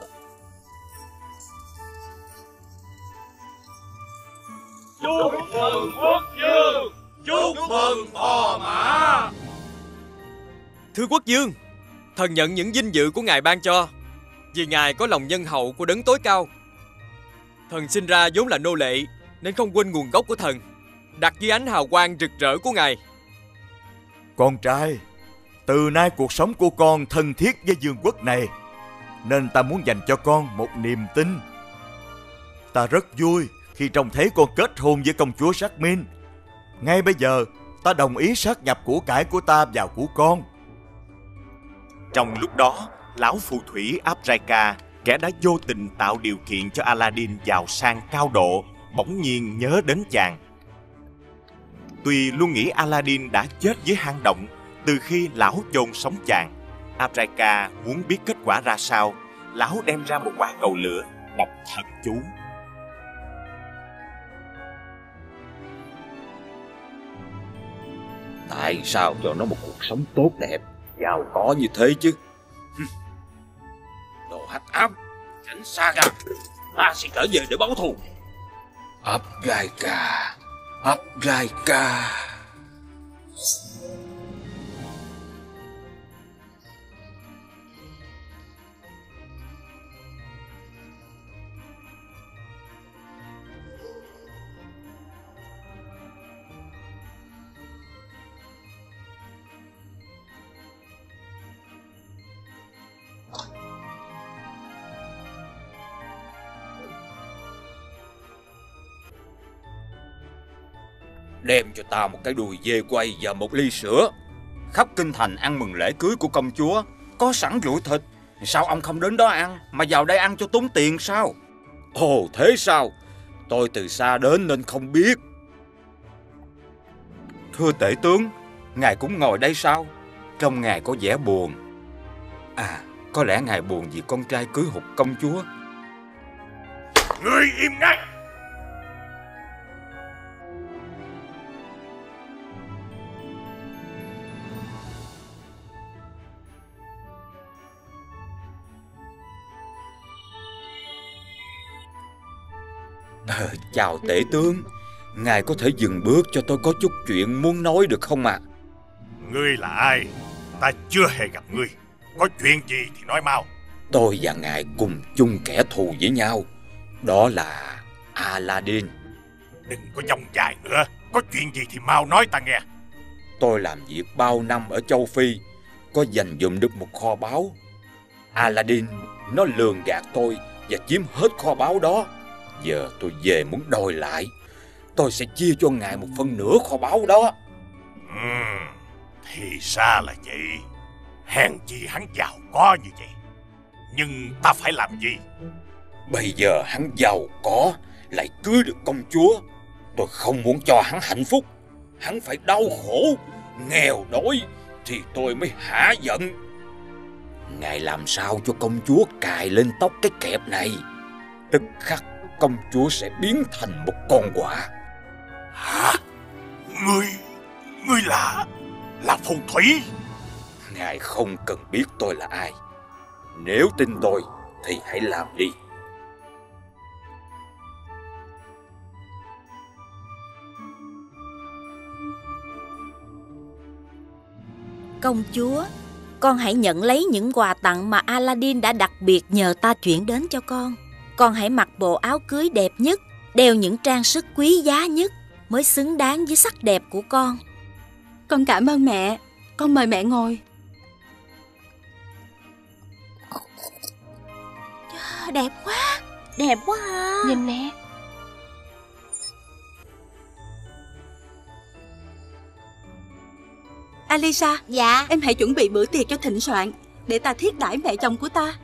Chúc mừng quốc vương, chúc mừng phò mã. Thưa quốc vương, thần nhận những vinh dự của ngài ban cho, vì ngài có lòng nhân hậu của đấng tối cao. Thần sinh ra vốn là nô lệ, nên không quên nguồn gốc của thần, đặt dưới ánh hào quang rực rỡ của ngài. Con trai, từ nay cuộc sống của con thân thiết với vương quốc này, nên ta muốn dành cho con một niềm tin. Ta rất vui khi trông thấy con kết hôn với công chúa Jasmine. Ngay bây giờ, ta đồng ý sát nhập của cải của ta vào của con. Trong lúc đó, lão phù thủy Abjaika, kẻ đã vô tình tạo điều kiện cho Aladdin giàu sang cao độ, bỗng nhiên nhớ đến chàng. Tuy luôn nghĩ Aladdin đã chết dưới hang động từ khi lão chôn sống chàng, Abjaika muốn biết kết quả ra sao. Lão đem ra một quả cầu lửa, đọc thần chú. Tại sao cho nó một cuộc sống tốt đẹp, giàu có như thế chứ? Đồ hắc ám, tránh xa ra, ta sẽ trở về để báo thù. Abjaika. Đem cho ta một cái đùi dê quay và một ly sữa. Khắp kinh thành ăn mừng lễ cưới của công chúa, có sẵn rượu thịt. Sao ông không đến đó ăn, mà vào đây ăn cho tốn tiền sao? Ồ thế sao? Tôi từ xa đến nên không biết. Thưa tể tướng, ngài cũng ngồi đây sao? Trông ngài có vẻ buồn. À, có lẽ ngài buồn vì con trai cưới hụt công chúa. Ngươi im ngay! Chào tể tướng, ngài có thể dừng bước cho tôi có chút chuyện muốn nói được không ạ? Ngươi là ai? Ta chưa hề gặp ngươi. Có chuyện gì thì nói mau. Tôi và ngài cùng chung kẻ thù với nhau. Đó là Aladdin. Đừng có dòng dài nữa. Có chuyện gì thì mau nói ta nghe. Tôi làm việc bao năm ở châu Phi, có dành dụm được một kho báu. Aladdin nó lường gạt tôi và chiếm hết kho báu đó. Giờ tôi về muốn đòi lại. Tôi sẽ chia cho ngài 1/4 kho báu đó. Thì ra là vậy. Hèn chi hắn giàu có như vậy. Nhưng ta phải làm gì? Bây giờ hắn giàu có, lại cưới được công chúa. Tôi không muốn cho hắn hạnh phúc. Hắn phải đau khổ, nghèo đói thì tôi mới hả giận. Ngài làm sao cho công chúa cài lên tóc cái kẹp này, tức khắc công chúa sẽ biến thành một con quạ. Hả? Ngươi là phù thủy? Ngài không cần biết tôi là ai. Nếu tin tôi thì hãy làm đi. Công chúa, con hãy nhận lấy những quà tặng mà Aladdin đã đặc biệt nhờ ta chuyển đến cho con. Con hãy mặc bộ áo cưới đẹp nhất, đeo những trang sức quý giá nhất, mới xứng đáng với sắc đẹp của con. Con cảm ơn mẹ. Con mời mẹ ngồi. Đẹp quá. Đẹp quá à. Nhìn nè. Alisa. Dạ. Em hãy chuẩn bị bữa tiệc cho thịnh soạn, để ta thiết đãi mẹ chồng của ta.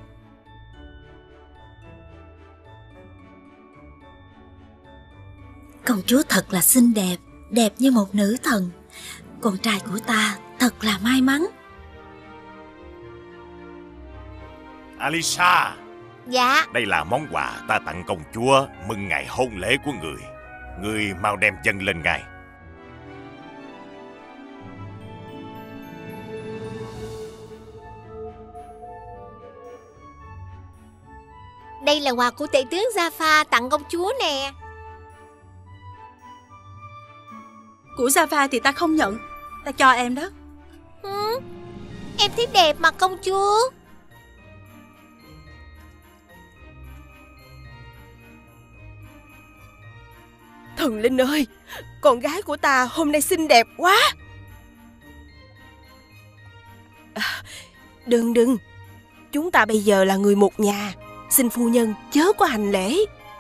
Công chúa thật là xinh đẹp, đẹp như một nữ thần. Con trai của ta thật là may mắn. Alisa. Dạ. Đây là món quà ta tặng công chúa mừng ngày hôn lễ của người. Người mau đem dâng lên ngài. Đây là quà của tể tướng Jaffa tặng công chúa nè. Của Jaffa thì ta không nhận, ta cho em đó. Em thấy đẹp mà công chúa. Thần linh ơi, con gái của ta hôm nay xinh đẹp quá. Đừng, chúng ta bây giờ là người một nhà. Xin phu nhân chớ có hành lễ.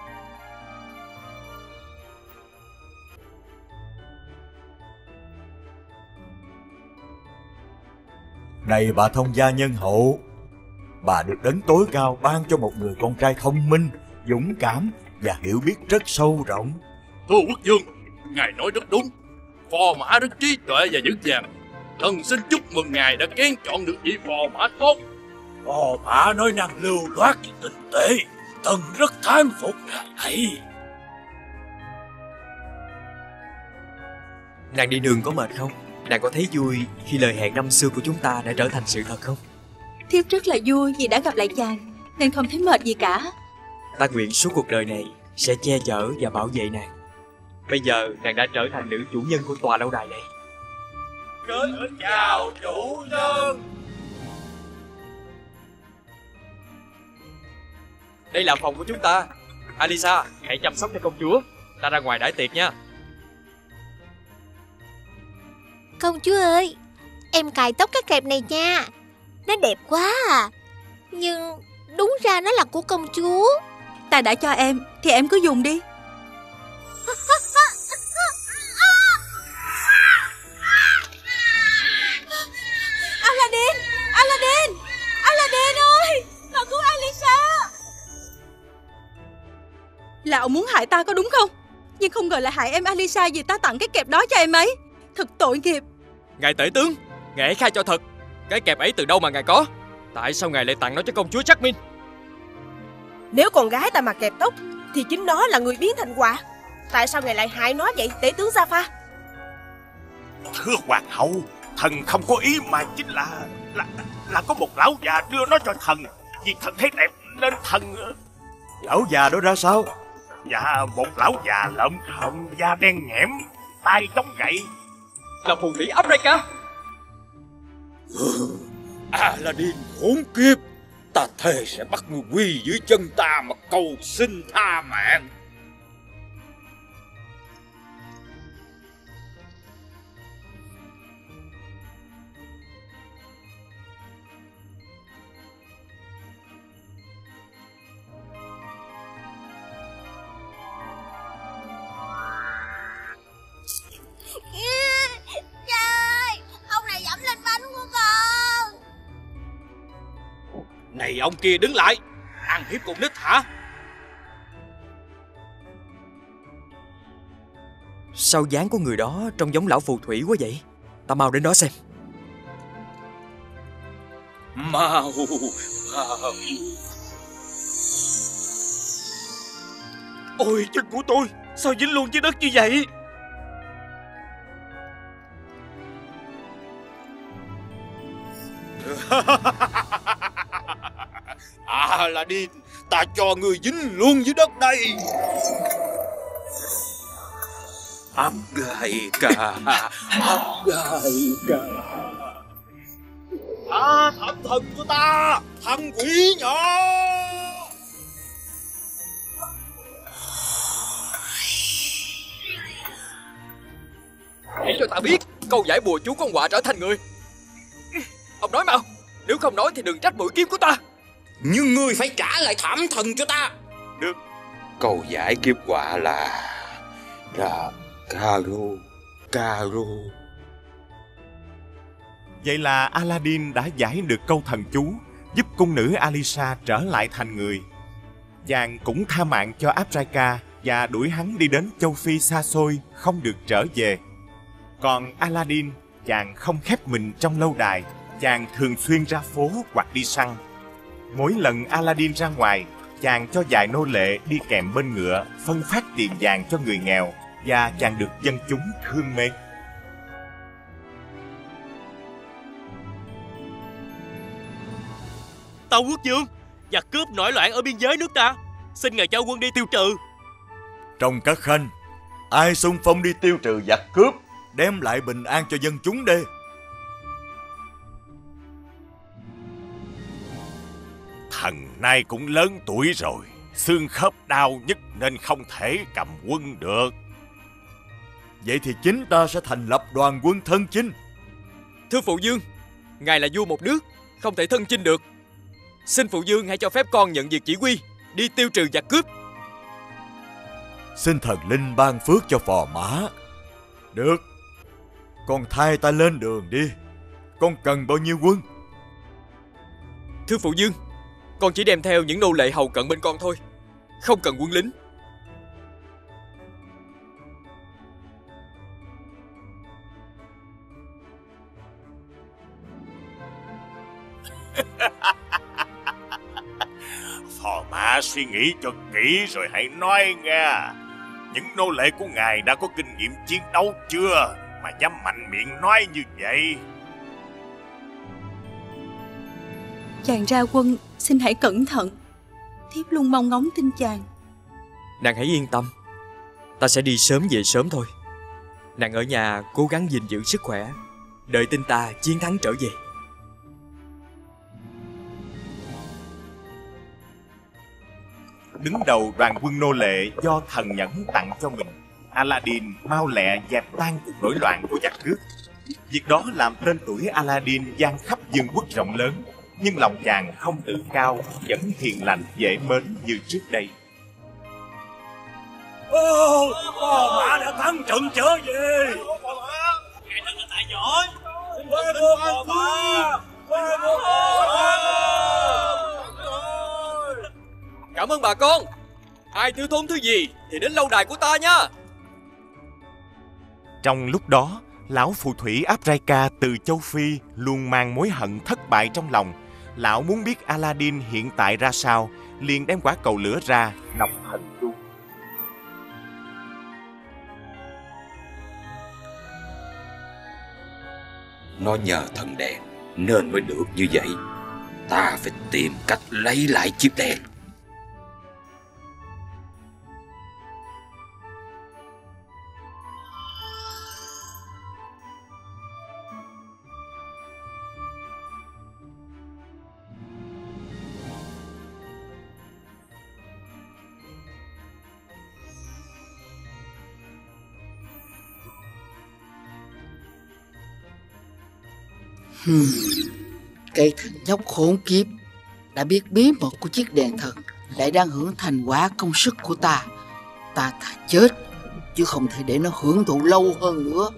Này bà thông gia nhân hậu, bà được đấng tối cao ban cho một người con trai thông minh, dũng cảm và hiểu biết rất sâu rộng. Thưa quốc vương, ngài nói rất đúng. Phò mã rất trí tuệ và vững vàng. Thần xin chúc mừng ngài đã kén chọn được vị phò mã tốt. Phò mã nói năng lưu loát và tinh tế, thần rất thán phục ngài ấy. Nàng đi đường có mệt không? Nàng có thấy vui khi lời hẹn năm xưa của chúng ta đã trở thành sự thật không? Thiếp rất là vui vì đã gặp lại chàng, nên không thấy mệt gì cả. Ta nguyện suốt cuộc đời này sẽ che chở và bảo vệ nàng. Bây giờ nàng đã trở thành nữ chủ nhân của tòa lâu đài này. Kính chào chủ nhân. Đây là phòng của chúng ta. Alisa, hãy chăm sóc cho công chúa. Ta ra ngoài đãi tiệc nha. Công chúa ơi, em cài tóc cái kẹp này nha. Nó đẹp quá à. Nhưng đúng ra nó là của công chúa. Ta đã cho em, thì em cứ dùng đi. Aladdin! Aladdin! Aladdin ơi! Cậu cứu Alisa! Là ông muốn hại ta có đúng không? Nhưng không ngờ lại hại em Alisa vì ta tặng cái kẹp đó cho em ấy. Thật tội nghiệp. Ngài tể tướng, ngài hãy khai cho thật. Cái kẹp ấy từ đâu mà ngài có? Tại sao ngài lại tặng nó cho công chúa Jasmine? Nếu con gái ta mà kẹp tóc thì chính nó là người biến thành quạ. Tại sao ngài lại hại nó vậy, tể tướng Jaffa? Thưa hoàng hậu, thần không có ý mà chính là có một lão già đưa nó cho thần. Vì thần thấy đẹp nên thần... Lão già đó ra sao? Dạ, một lão già lợm thợm, da đen nhẽm, tay chống gậy. Là phù thủy Africa. Aladdin khốn kiếp, ta thề sẽ bắt ngươi quỳ dưới chân ta mà cầu xin tha mạng. Trời, ông này dẫm lên bánh của con. Này ông kia đứng lại, ăn hiếp con nít hả? Sao dáng của người đó trông giống lão phù thủy quá vậy? Ta mau đến đó xem. Mau. Ôi chân của tôi, sao dính luôn dưới đất như vậy? Aladdin, ta cho người dính luôn dưới đất đây. Hấp gai ca, hấp gai ca. Thằng thần của ta, thằng quỷ nhỏ. Hãy cho ta biết câu giải bùa chú con quạ trở thành người. Ông nói mau, nếu không nói thì đừng trách mũi kiếm của ta. Nhưng ngươi phải trả lại thảm thần cho ta. Được. Câu giải kiếp họa là Caro. Vậy là Aladdin đã giải được câu thần chú, giúp cung nữ Alisa trở lại thành người. Chàng cũng tha mạng cho Abjayka và đuổi hắn đi đến châu Phi xa xôi, không được trở về. Còn Aladdin, chàng không khép mình trong lâu đài, chàng thường xuyên ra phố hoặc đi săn. Mỗi lần Aladdin ra ngoài, chàng cho vài nô lệ đi kèm bên ngựa, phân phát tiền vàng cho người nghèo, và chàng được dân chúng thương mến. Tâu quốc vương, giặc cướp nổi loạn ở biên giới nước ta, xin ngài cho quân đi tiêu trừ. Trong các khanh, ai xung phong đi tiêu trừ giặc cướp, đem lại bình an cho dân chúng đây? Thần nay cũng lớn tuổi rồi, xương khớp đau nhức nên không thể cầm quân được. Vậy thì chính ta sẽ thành lập đoàn quân thân chinh. Thưa phụ vương, ngài là vua một nước, không thể thân chinh được. Xin phụ vương hãy cho phép con nhận việc chỉ huy, đi tiêu trừ giặc cướp. Xin thần linh ban phước cho phò mã. Được, con thay ta lên đường đi. Con cần bao nhiêu quân? Thưa phụ vương, con chỉ đem theo những nô lệ hầu cận bên con thôi, không cần quân lính. Phò mã suy nghĩ cho kỹ rồi hãy nói nghe. Những nô lệ của ngài đã có kinh nghiệm chiến đấu chưa mà dám mạnh miệng nói như vậy? Chàng ra quân, xin hãy cẩn thận. Thiếp luôn mong ngóng tin chàng. Nàng hãy yên tâm, ta sẽ đi sớm về sớm thôi. Nàng ở nhà cố gắng gìn giữ sức khỏe, đợi tin ta chiến thắng trở về. Đứng đầu đoàn quân nô lệ do thần nhẫn tặng cho mình, Aladdin mau lẹ dẹp tan cuộc nổi loạn của giặc cướp. Việc đó làm tên tuổi Aladdin vang khắp vương quốc rộng lớn, nhưng lòng chàng không tự cao, vẫn hiền lành dễ mến như trước đây. Phò mã đã thắng trận trở về. Ngài thật là tài giỏi. Phò mã. Cảm ơn bà con. Ai thiếu thốn thứ gì thì đến lâu đài của ta nha. Trong lúc đó, lão phù thủy Abjayka từ châu Phi luôn mang mối hận thất bại trong lòng. Lão muốn biết Aladdin hiện tại ra sao, liền đem quả cầu lửa ra, đọc thần chú. Nó nhờ thần đèn nên mới được như vậy. Ta phải tìm cách lấy lại chiếc đèn. Cái thằng nhóc khốn kiếp đã biết bí mật của chiếc đèn thần, lại đang hưởng thành quả công sức của ta. Ta thà chết chứ không thể để nó hưởng thụ lâu hơn nữa.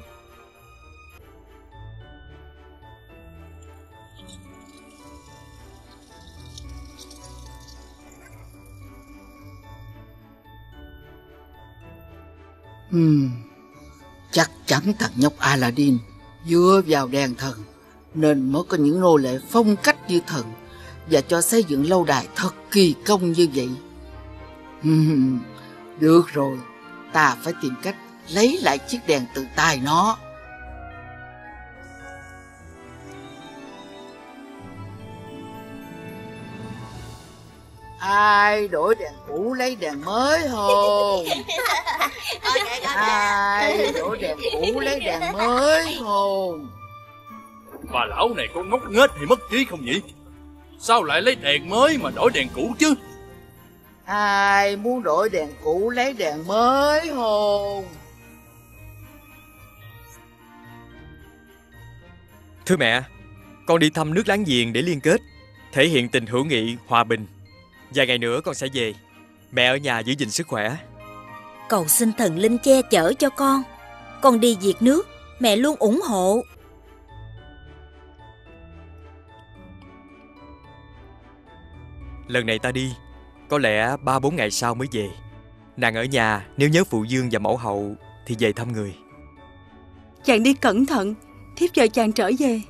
Chắc chắn thằng nhóc Aladdin dựa vào đèn thần nên mới có những nô lệ phong cách như thần và cho xây dựng lâu đài thật kỳ công như vậy. Được rồi, ta phải tìm cách lấy lại chiếc đèn từ tay nó. Ai đổi đèn cũ lấy đèn mới không? Ai đổi đèn cũ lấy đèn mới không? Bà lão này có ngốc nghếch hay mất trí không nhỉ? Sao lại lấy đèn mới mà đổi đèn cũ chứ? Ai muốn đổi đèn cũ lấy đèn mới không? Thưa mẹ, con đi thăm nước láng giềng để liên kết, thể hiện tình hữu nghị, hòa bình. Vài ngày nữa con sẽ về. Mẹ ở nhà giữ gìn sức khỏe. Cầu xin thần linh che chở cho con. Con đi việc nước, mẹ luôn ủng hộ. Lần này ta đi, có lẽ 3-4 ngày sau mới về. Nàng ở nhà, nếu nhớ phụ dương và mẫu hậu thì về thăm người. Chàng đi cẩn thận, thiếp chờ chàng trở về.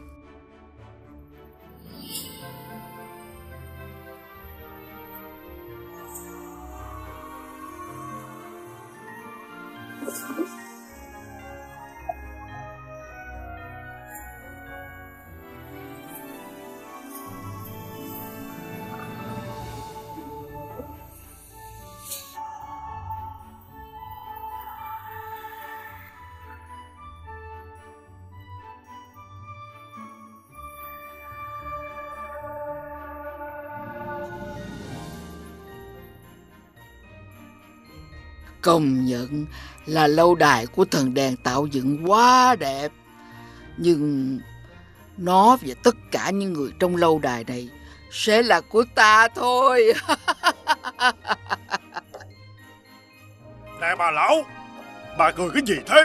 Công nhận là lâu đài của thần đèn tạo dựng quá đẹp. Nhưng nó và tất cả những người trong lâu đài này sẽ là của ta thôi. Nè bà lão, bà cười cái gì thế?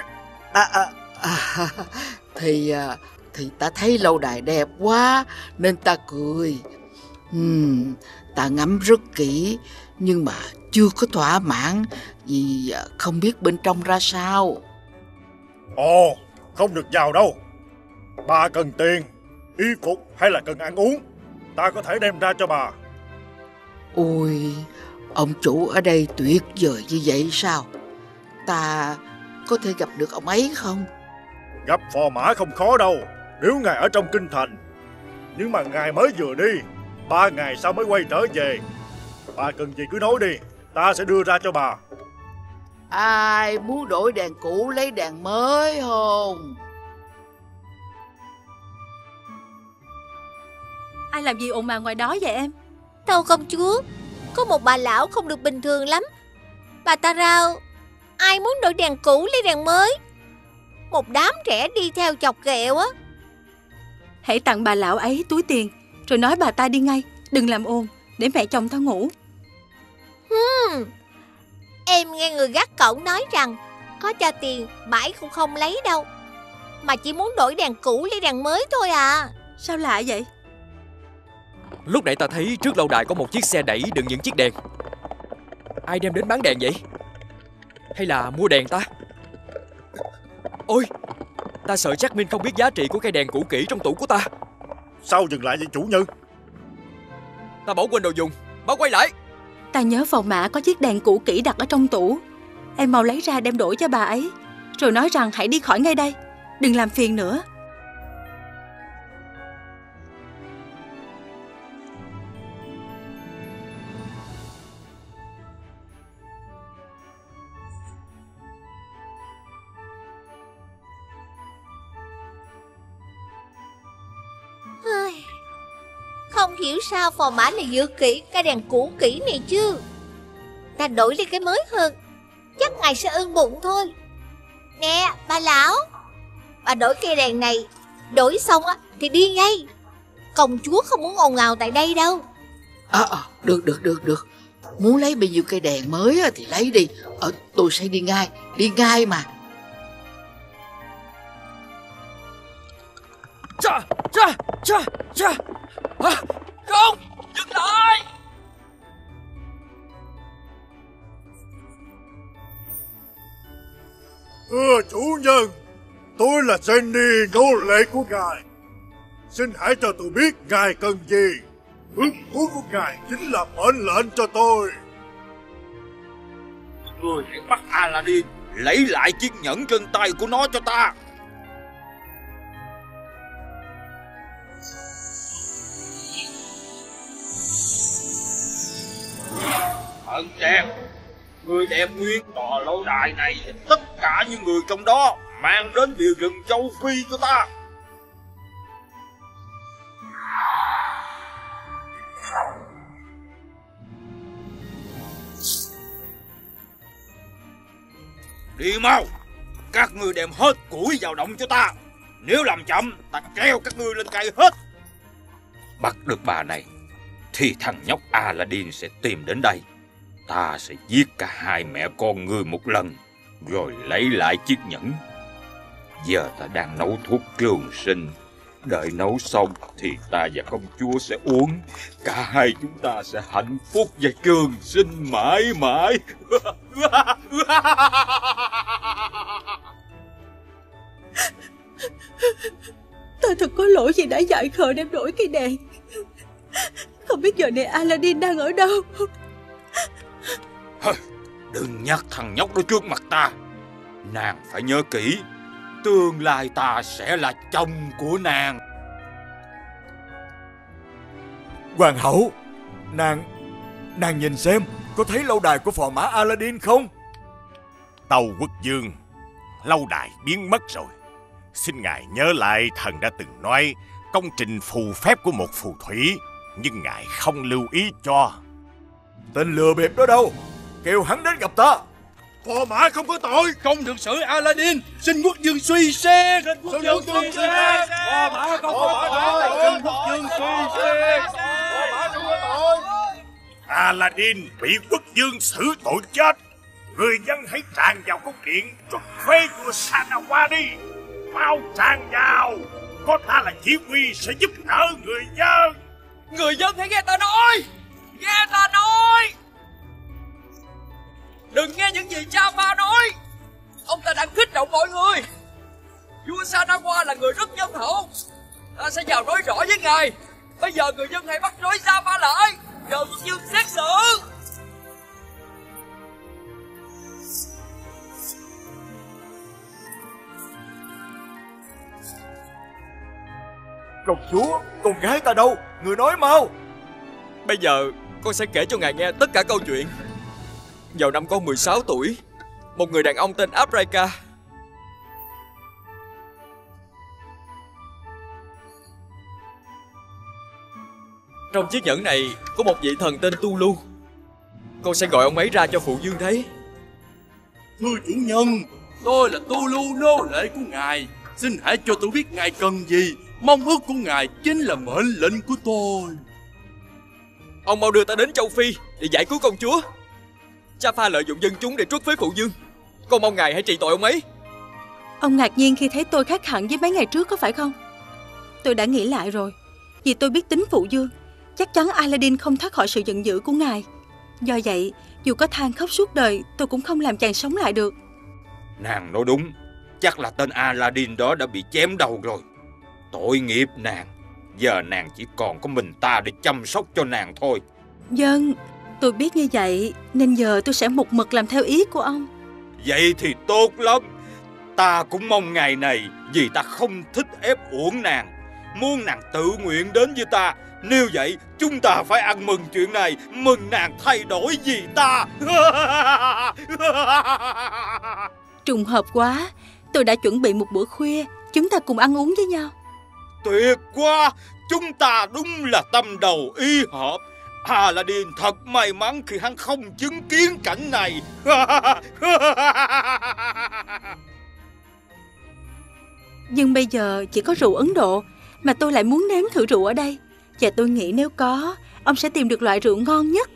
Thì ta thấy lâu đài đẹp quá nên ta cười. Ta ngắm rất kỹ nhưng mà chưa có thỏa mãn vì không biết bên trong ra sao. Ồ, không được vào đâu. Bà cần tiền, y phục hay là cần ăn uống, ta có thể đem ra cho bà. Ôi, ông chủ ở đây tuyệt vời như vậy sao? Ta có thể gặp được ông ấy không? Gặp phò mã không khó đâu, nếu ngài ở trong kinh thành. Nhưng mà ngài mới vừa đi, 3 ngày sau mới quay trở về. Bà cần gì cứ nói đi, ta sẽ đưa ra cho bà. Ai muốn đổi đèn cũ lấy đèn mới không? Ai làm gì ồn ào ngoài đó vậy em? Tâu công chúa, có một bà lão không được bình thường lắm. Bà ta rao, ai muốn đổi đèn cũ lấy đèn mới. Một đám trẻ đi theo chọc ghẹo á. Hãy tặng bà lão ấy túi tiền, rồi nói bà ta đi ngay, đừng làm ồn, để mẹ chồng tao ngủ. Em nghe người gác cổng nói rằng có cho tiền bãi cũng không lấy đâu, mà chỉ muốn đổi đèn cũ lấy đèn mới thôi à. Sao lạ vậy? Lúc nãy ta thấy trước lâu đài có một chiếc xe đẩy đựng những chiếc đèn. Ai đem đến bán đèn vậy? Hay là mua đèn ta? Ôi, ta sợ Jasmine không biết giá trị của cây đèn cũ kỹ trong tủ của ta. Sao dừng lại vậy chủ nhân? Ta bỏ quên đồ dùng, báo quay lại. Ta nhớ phòng mã có chiếc đèn cũ kỹ đặt ở trong tủ. Em mau lấy ra đem đổi cho bà ấy, rồi nói rằng hãy đi khỏi ngay đây, đừng làm phiền nữa. Không hiểu sao phò mã này giữ kỹ cái đèn cũ kỹ này chứ. Ta đổi lấy cái mới hơn, chắc ngài sẽ ưng bụng thôi. Nè bà lão, bà đổi cây đèn này, đổi xong á thì đi ngay. Công chúa không muốn ồn ào tại đây đâu. Được. Muốn lấy bao nhiêu cây đèn mới thì lấy đi. Tôi sẽ đi ngay mà. Cha. Không, dừng lại. Chủ nhân, tôi là Jenny, nô lệ của ngài. Xin hãy cho tôi biết ngài cần gì. Ước muốn của ngài chính là mệnh lệnh cho tôi. Ngươi hãy bắt Aladdin lấy lại chiếc nhẫn trên tay của nó cho ta. Thần đèn, người đem nguyên tòa lâu đài này thì tất cả những người trong đó mang đến bìa rừng châu Phi cho ta. Đi mau, các ngươi đem hết củi vào động cho ta. Nếu làm chậm, ta treo các ngươi lên cây hết. Bắt được bà này thì thằng nhóc Aladdin sẽ tìm đến đây. Ta sẽ giết cả hai mẹ con ngươi một lần, rồi lấy lại chiếc nhẫn. Giờ ta đang nấu thuốc trường sinh Đợi nấu xong thì ta và công chúa sẽ uống. Cả hai chúng ta sẽ hạnh phúc và trường sinh mãi mãi. Ta thật có lỗi vì đã dại khờ đem đổi cây đèn. Không biết giờ này Aladdin đang ở đâu. Đừng nhắc thằng nhóc đó trước mặt ta. Nàng phải nhớ kỹ, tương lai ta sẽ là chồng của nàng. Hoàng hậu, nàng nhìn xem, có thấy lâu đài của phò mã Aladdin không? Tâu quốc vương, lâu đài biến mất rồi. Xin ngài nhớ lại thần đã từng nói công trình phù phép của một phù thủy, nhưng ngài không lưu ý cho. Tên lừa bịp đó đâu? Kêu hắn đến gặp ta. Phò mã không có tội. Không được xử Aladdin. Xin quốc vương suy xét. Xin quốc vương suy xét. Phò mã không có tội. Xin quốc vương suy xét. Phò mã không có tội. Aladdin bị quốc vương xử tội chết. Người dân hãy tràn vào cung điện trục phế vua Sanawa đi. Mau tràn vào. Có ta là chỉ huy sẽ giúp đỡ người dân. Người dân hãy nghe ta nói. Nghe ta nói. Đừng nghe những gì Jafar nói. Ông ta đang kích động mọi người. Vua Sanawa là người rất nhân hậu. Ta sẽ vào nói rõ với ngài. Bây giờ người dân hãy bắt rối Jafar lại. Chờ quốc vương xét xử. Công chúa, con gái ta đâu? Người nói mau. Bây giờ con sẽ kể cho ngài nghe tất cả câu chuyện. Vào năm con 16 tuổi, một người đàn ông tên Abraika trong chiếc nhẫn này có một vị thần tên Tulu. Con sẽ gọi ông ấy ra cho phụ vương thấy. Thưa chủ nhân, tôi là Tulu, nô lệ của ngài. Xin hãy cho tôi biết ngài cần gì. Mong ước của ngài chính là mệnh lệnh của tôi. Ông mau đưa ta đến châu Phi để giải cứu công chúa. Jafar lợi dụng dân chúng để truất phế phụ vương. Con mong ngài hãy trị tội ông ấy. Ông ngạc nhiên khi thấy tôi khác hẳn với mấy ngày trước có phải không? Tôi đã nghĩ lại rồi. Vì tôi biết tính phụ vương, chắc chắn Aladdin không thoát khỏi sự giận dữ của ngài. Do vậy, dù có than khóc suốt đời, tôi cũng không làm chàng sống lại được. Nàng nói đúng. Chắc là tên Aladdin đó đã bị chém đầu rồi. Tội nghiệp nàng. Giờ nàng chỉ còn có mình ta để chăm sóc cho nàng thôi. Vâng, tôi biết như vậy, nên giờ tôi sẽ một mực làm theo ý của ông. Vậy thì tốt lắm. Ta cũng mong ngày này, vì ta không thích ép uổng nàng. Muốn nàng tự nguyện đến với ta. Nếu vậy, chúng ta phải ăn mừng chuyện này. Mừng nàng thay đổi vì ta. Trùng hợp quá. Tôi đã chuẩn bị một bữa khuya. Chúng ta cùng ăn uống với nhau. Tuyệt quá. Chúng ta đúng là tâm đầu ý hợp. Aladdin thật may mắn khi hắn không chứng kiến cảnh này. Nhưng bây giờ chỉ có rượu Ấn Độ, mà tôi lại muốn nếm thử rượu ở đây. Và tôi nghĩ nếu có, ông sẽ tìm được loại rượu ngon nhất.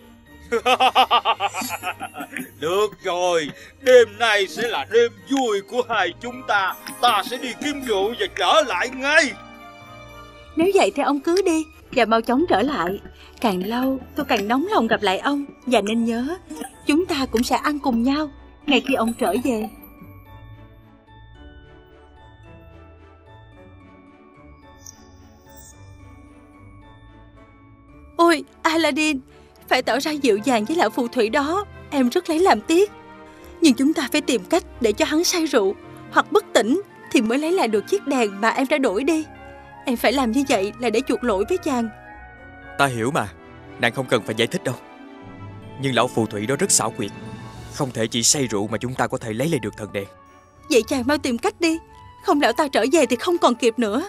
Được rồi, đêm nay sẽ là đêm vui của hai chúng ta. Ta sẽ đi kiếm rượu và trở lại ngay. Nếu vậy thì ông cứ đi và mau chóng trở lại. Càng lâu tôi càng nóng lòng gặp lại ông. Và nên nhớ, chúng ta cũng sẽ ăn cùng nhau ngay khi ông trở về. Ôi Aladdin, phải tỏ ra dịu dàng với lão phù thủy đó. Em rất lấy làm tiếc. Nhưng chúng ta phải tìm cách để cho hắn say rượu hoặc bất tỉnh thì mới lấy lại được chiếc đèn mà em đã đổi đi. Em phải làm như vậy là để chuộc lỗi với chàng. Ta hiểu mà, nàng không cần phải giải thích đâu. Nhưng lão phù thủy đó rất xảo quyệt. Không thể chỉ say rượu mà chúng ta có thể lấy lại được thần đèn. Vậy chàng mau tìm cách đi. Không lão ta trở về thì không còn kịp nữa.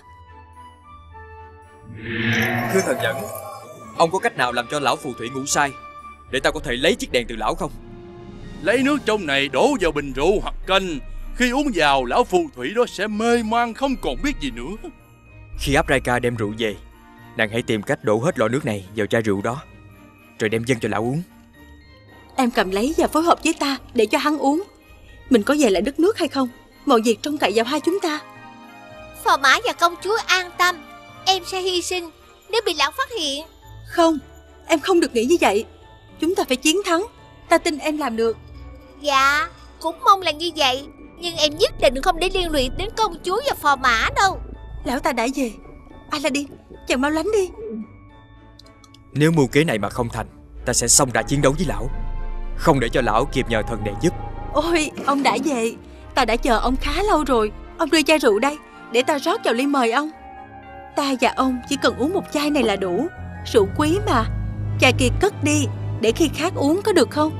Thưa thần nhẫn, ông có cách nào làm cho lão phù thủy ngủ say để ta có thể lấy chiếc đèn từ lão không? Lấy nước trong này đổ vào bình rượu hoặc canh. Khi uống vào, lão phù thủy đó sẽ mê man không còn biết gì nữa. Khi Abraika đem rượu về, nàng hãy tìm cách đổ hết lọ nước này vào chai rượu đó, rồi đem dâng cho lão uống. Em cầm lấy và phối hợp với ta để cho hắn uống. Mình có về lại đất nước hay không, mọi việc trông cậy vào hai chúng ta. Phò mã và công chúa an tâm. em sẽ hy sinh nếu bị lão phát hiện. Không, em không được nghĩ như vậy. Chúng ta phải chiến thắng. Ta tin em làm được. Dạ, cũng mong là như vậy. Nhưng em nhất định không để liên lụy đến công chúa và phò mã đâu. Lão ta đã về. Aladdin, chàng mau lánh đi. Nếu mưu kế này mà không thành, ta sẽ xông ra chiến đấu với lão, không để cho lão kịp nhờ thần đèn giúp. Ôi, ông đã về. Ta đã chờ ông khá lâu rồi. Ông đưa chai rượu đây, để ta rót vào ly mời ông. Ta và ông chỉ cần uống một chai này là đủ. Rượu quý mà. Chai kia cất đi, để khi khác uống có được không?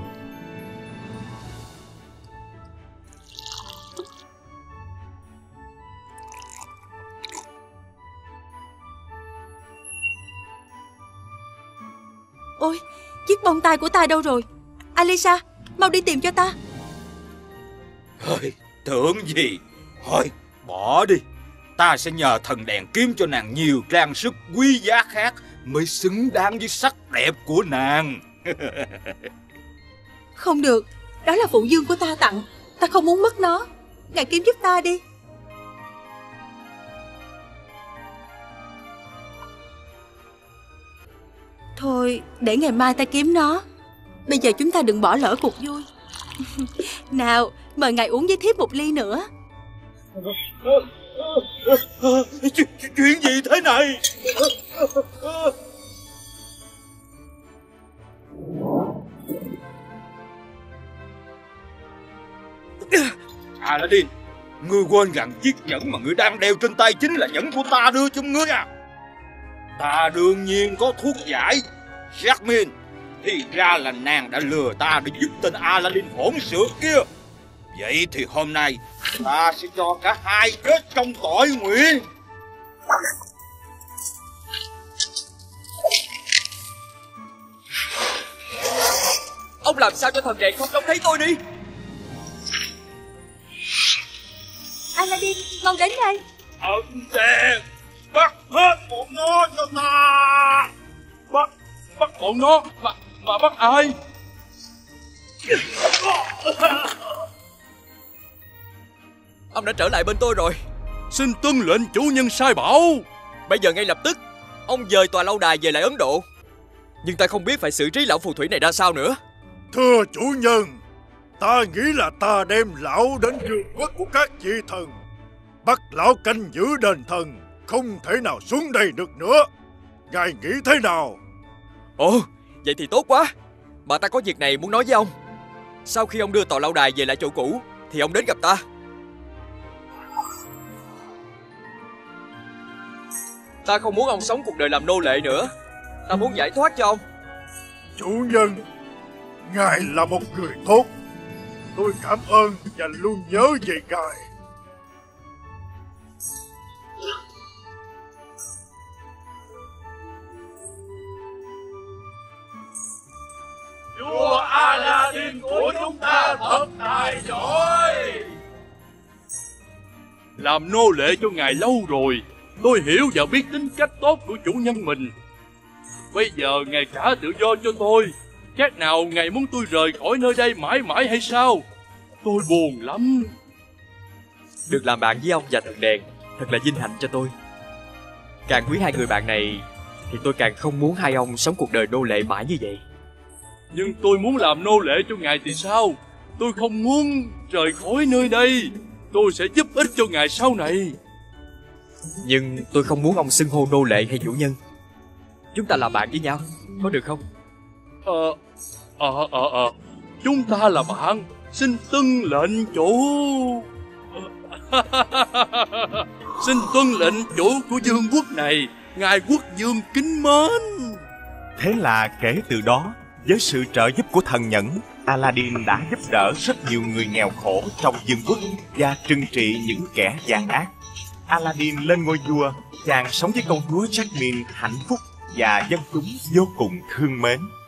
Ôi, chiếc bông tai của ta đâu rồi? Alisa, mau đi tìm cho ta. Thôi, tưởng gì? Thôi, bỏ đi. Ta sẽ nhờ thần đèn kiếm cho nàng nhiều trang sức quý giá khác mới xứng đáng với sắc đẹp của nàng. Không được, đó là phụ dương của ta tặng. Ta không muốn mất nó. Ngài kiếm giúp ta đi. Thôi, để ngày mai ta kiếm nó. Bây giờ chúng ta đừng bỏ lỡ cuộc vui. Nào, mời ngài uống với thiếp một ly nữa. Chuyện gì thế này? Aladdin, ngươi quên rằng chiếc nhẫn mà ngươi đang đeo trên tay chính là nhẫn của ta đưa cho ngươi à? Ta đương nhiên có thuốc giải. Jasmine, thì ra là nàng đã lừa ta để giúp tên Aladdin hỗn xược kia. Vậy thì hôm nay ta sẽ cho cả hai chết trong tội nguyện. Ông làm sao cho thần đèn không trông thấy tôi đi. Aladdin, mau đến đây. Thần đèn, bắt hết bọn nó cho ta. Bắt bọn nó mà bắt ai? Ông đã trở lại bên tôi rồi. Xin tuân lệnh chủ nhân sai bảo. Bây giờ ngay lập tức ông dời tòa lâu đài về lại Ấn Độ. Nhưng ta không biết phải xử trí lão phù thủy này ra sao nữa. Thưa chủ nhân, ta nghĩ là ta đem lão đến vương quốc của các vị thần, bắt lão canh giữ đền thần, không thể nào xuống đây được nữa. Ngài nghĩ thế nào? Ồ, vậy thì tốt quá. Mà ta có việc này muốn nói với ông. Sau khi ông đưa tòa lâu đài về lại chỗ cũ thì ông đến gặp ta. Ta không muốn ông sống cuộc đời làm nô lệ nữa. Ta muốn giải thoát cho ông. Chủ nhân, ngài là một người tốt. Tôi cảm ơn và luôn nhớ về ngài. Vua Aladdin của chúng ta thật tài giỏi. Làm nô lệ cho ngài lâu rồi, tôi hiểu và biết tính cách tốt của chủ nhân mình. Bây giờ ngài trả tự do cho tôi. Chắc nào ngài muốn tôi rời khỏi nơi đây mãi mãi hay sao? Tôi buồn lắm. Được làm bạn với ông và thần đèn thật là vinh hạnh cho tôi. Càng quý hai người bạn này thì tôi càng không muốn hai ông sống cuộc đời nô lệ mãi như vậy. Nhưng tôi muốn làm nô lệ cho ngài thì sao? Tôi không muốn rời khỏi nơi đây. Tôi sẽ giúp ích cho ngài sau này. Nhưng tôi không muốn ông xưng hô nô lệ hay chủ nhân. Chúng ta là bạn với nhau, có được không? Chúng ta là bạn. Xin tuân lệnh chủ. Xin tuân lệnh chủ của vương quốc này, ngài quốc vương kính mến. Thế là kể từ đó, với sự trợ giúp của thần nhẫn, Aladdin đã giúp đỡ rất nhiều người nghèo khổ trong vương quốc và trừng trị những kẻ gian ác. Aladdin lên ngôi vua, chàng sống với công chúa Jasmine hạnh phúc và dân chúng vô cùng thương mến.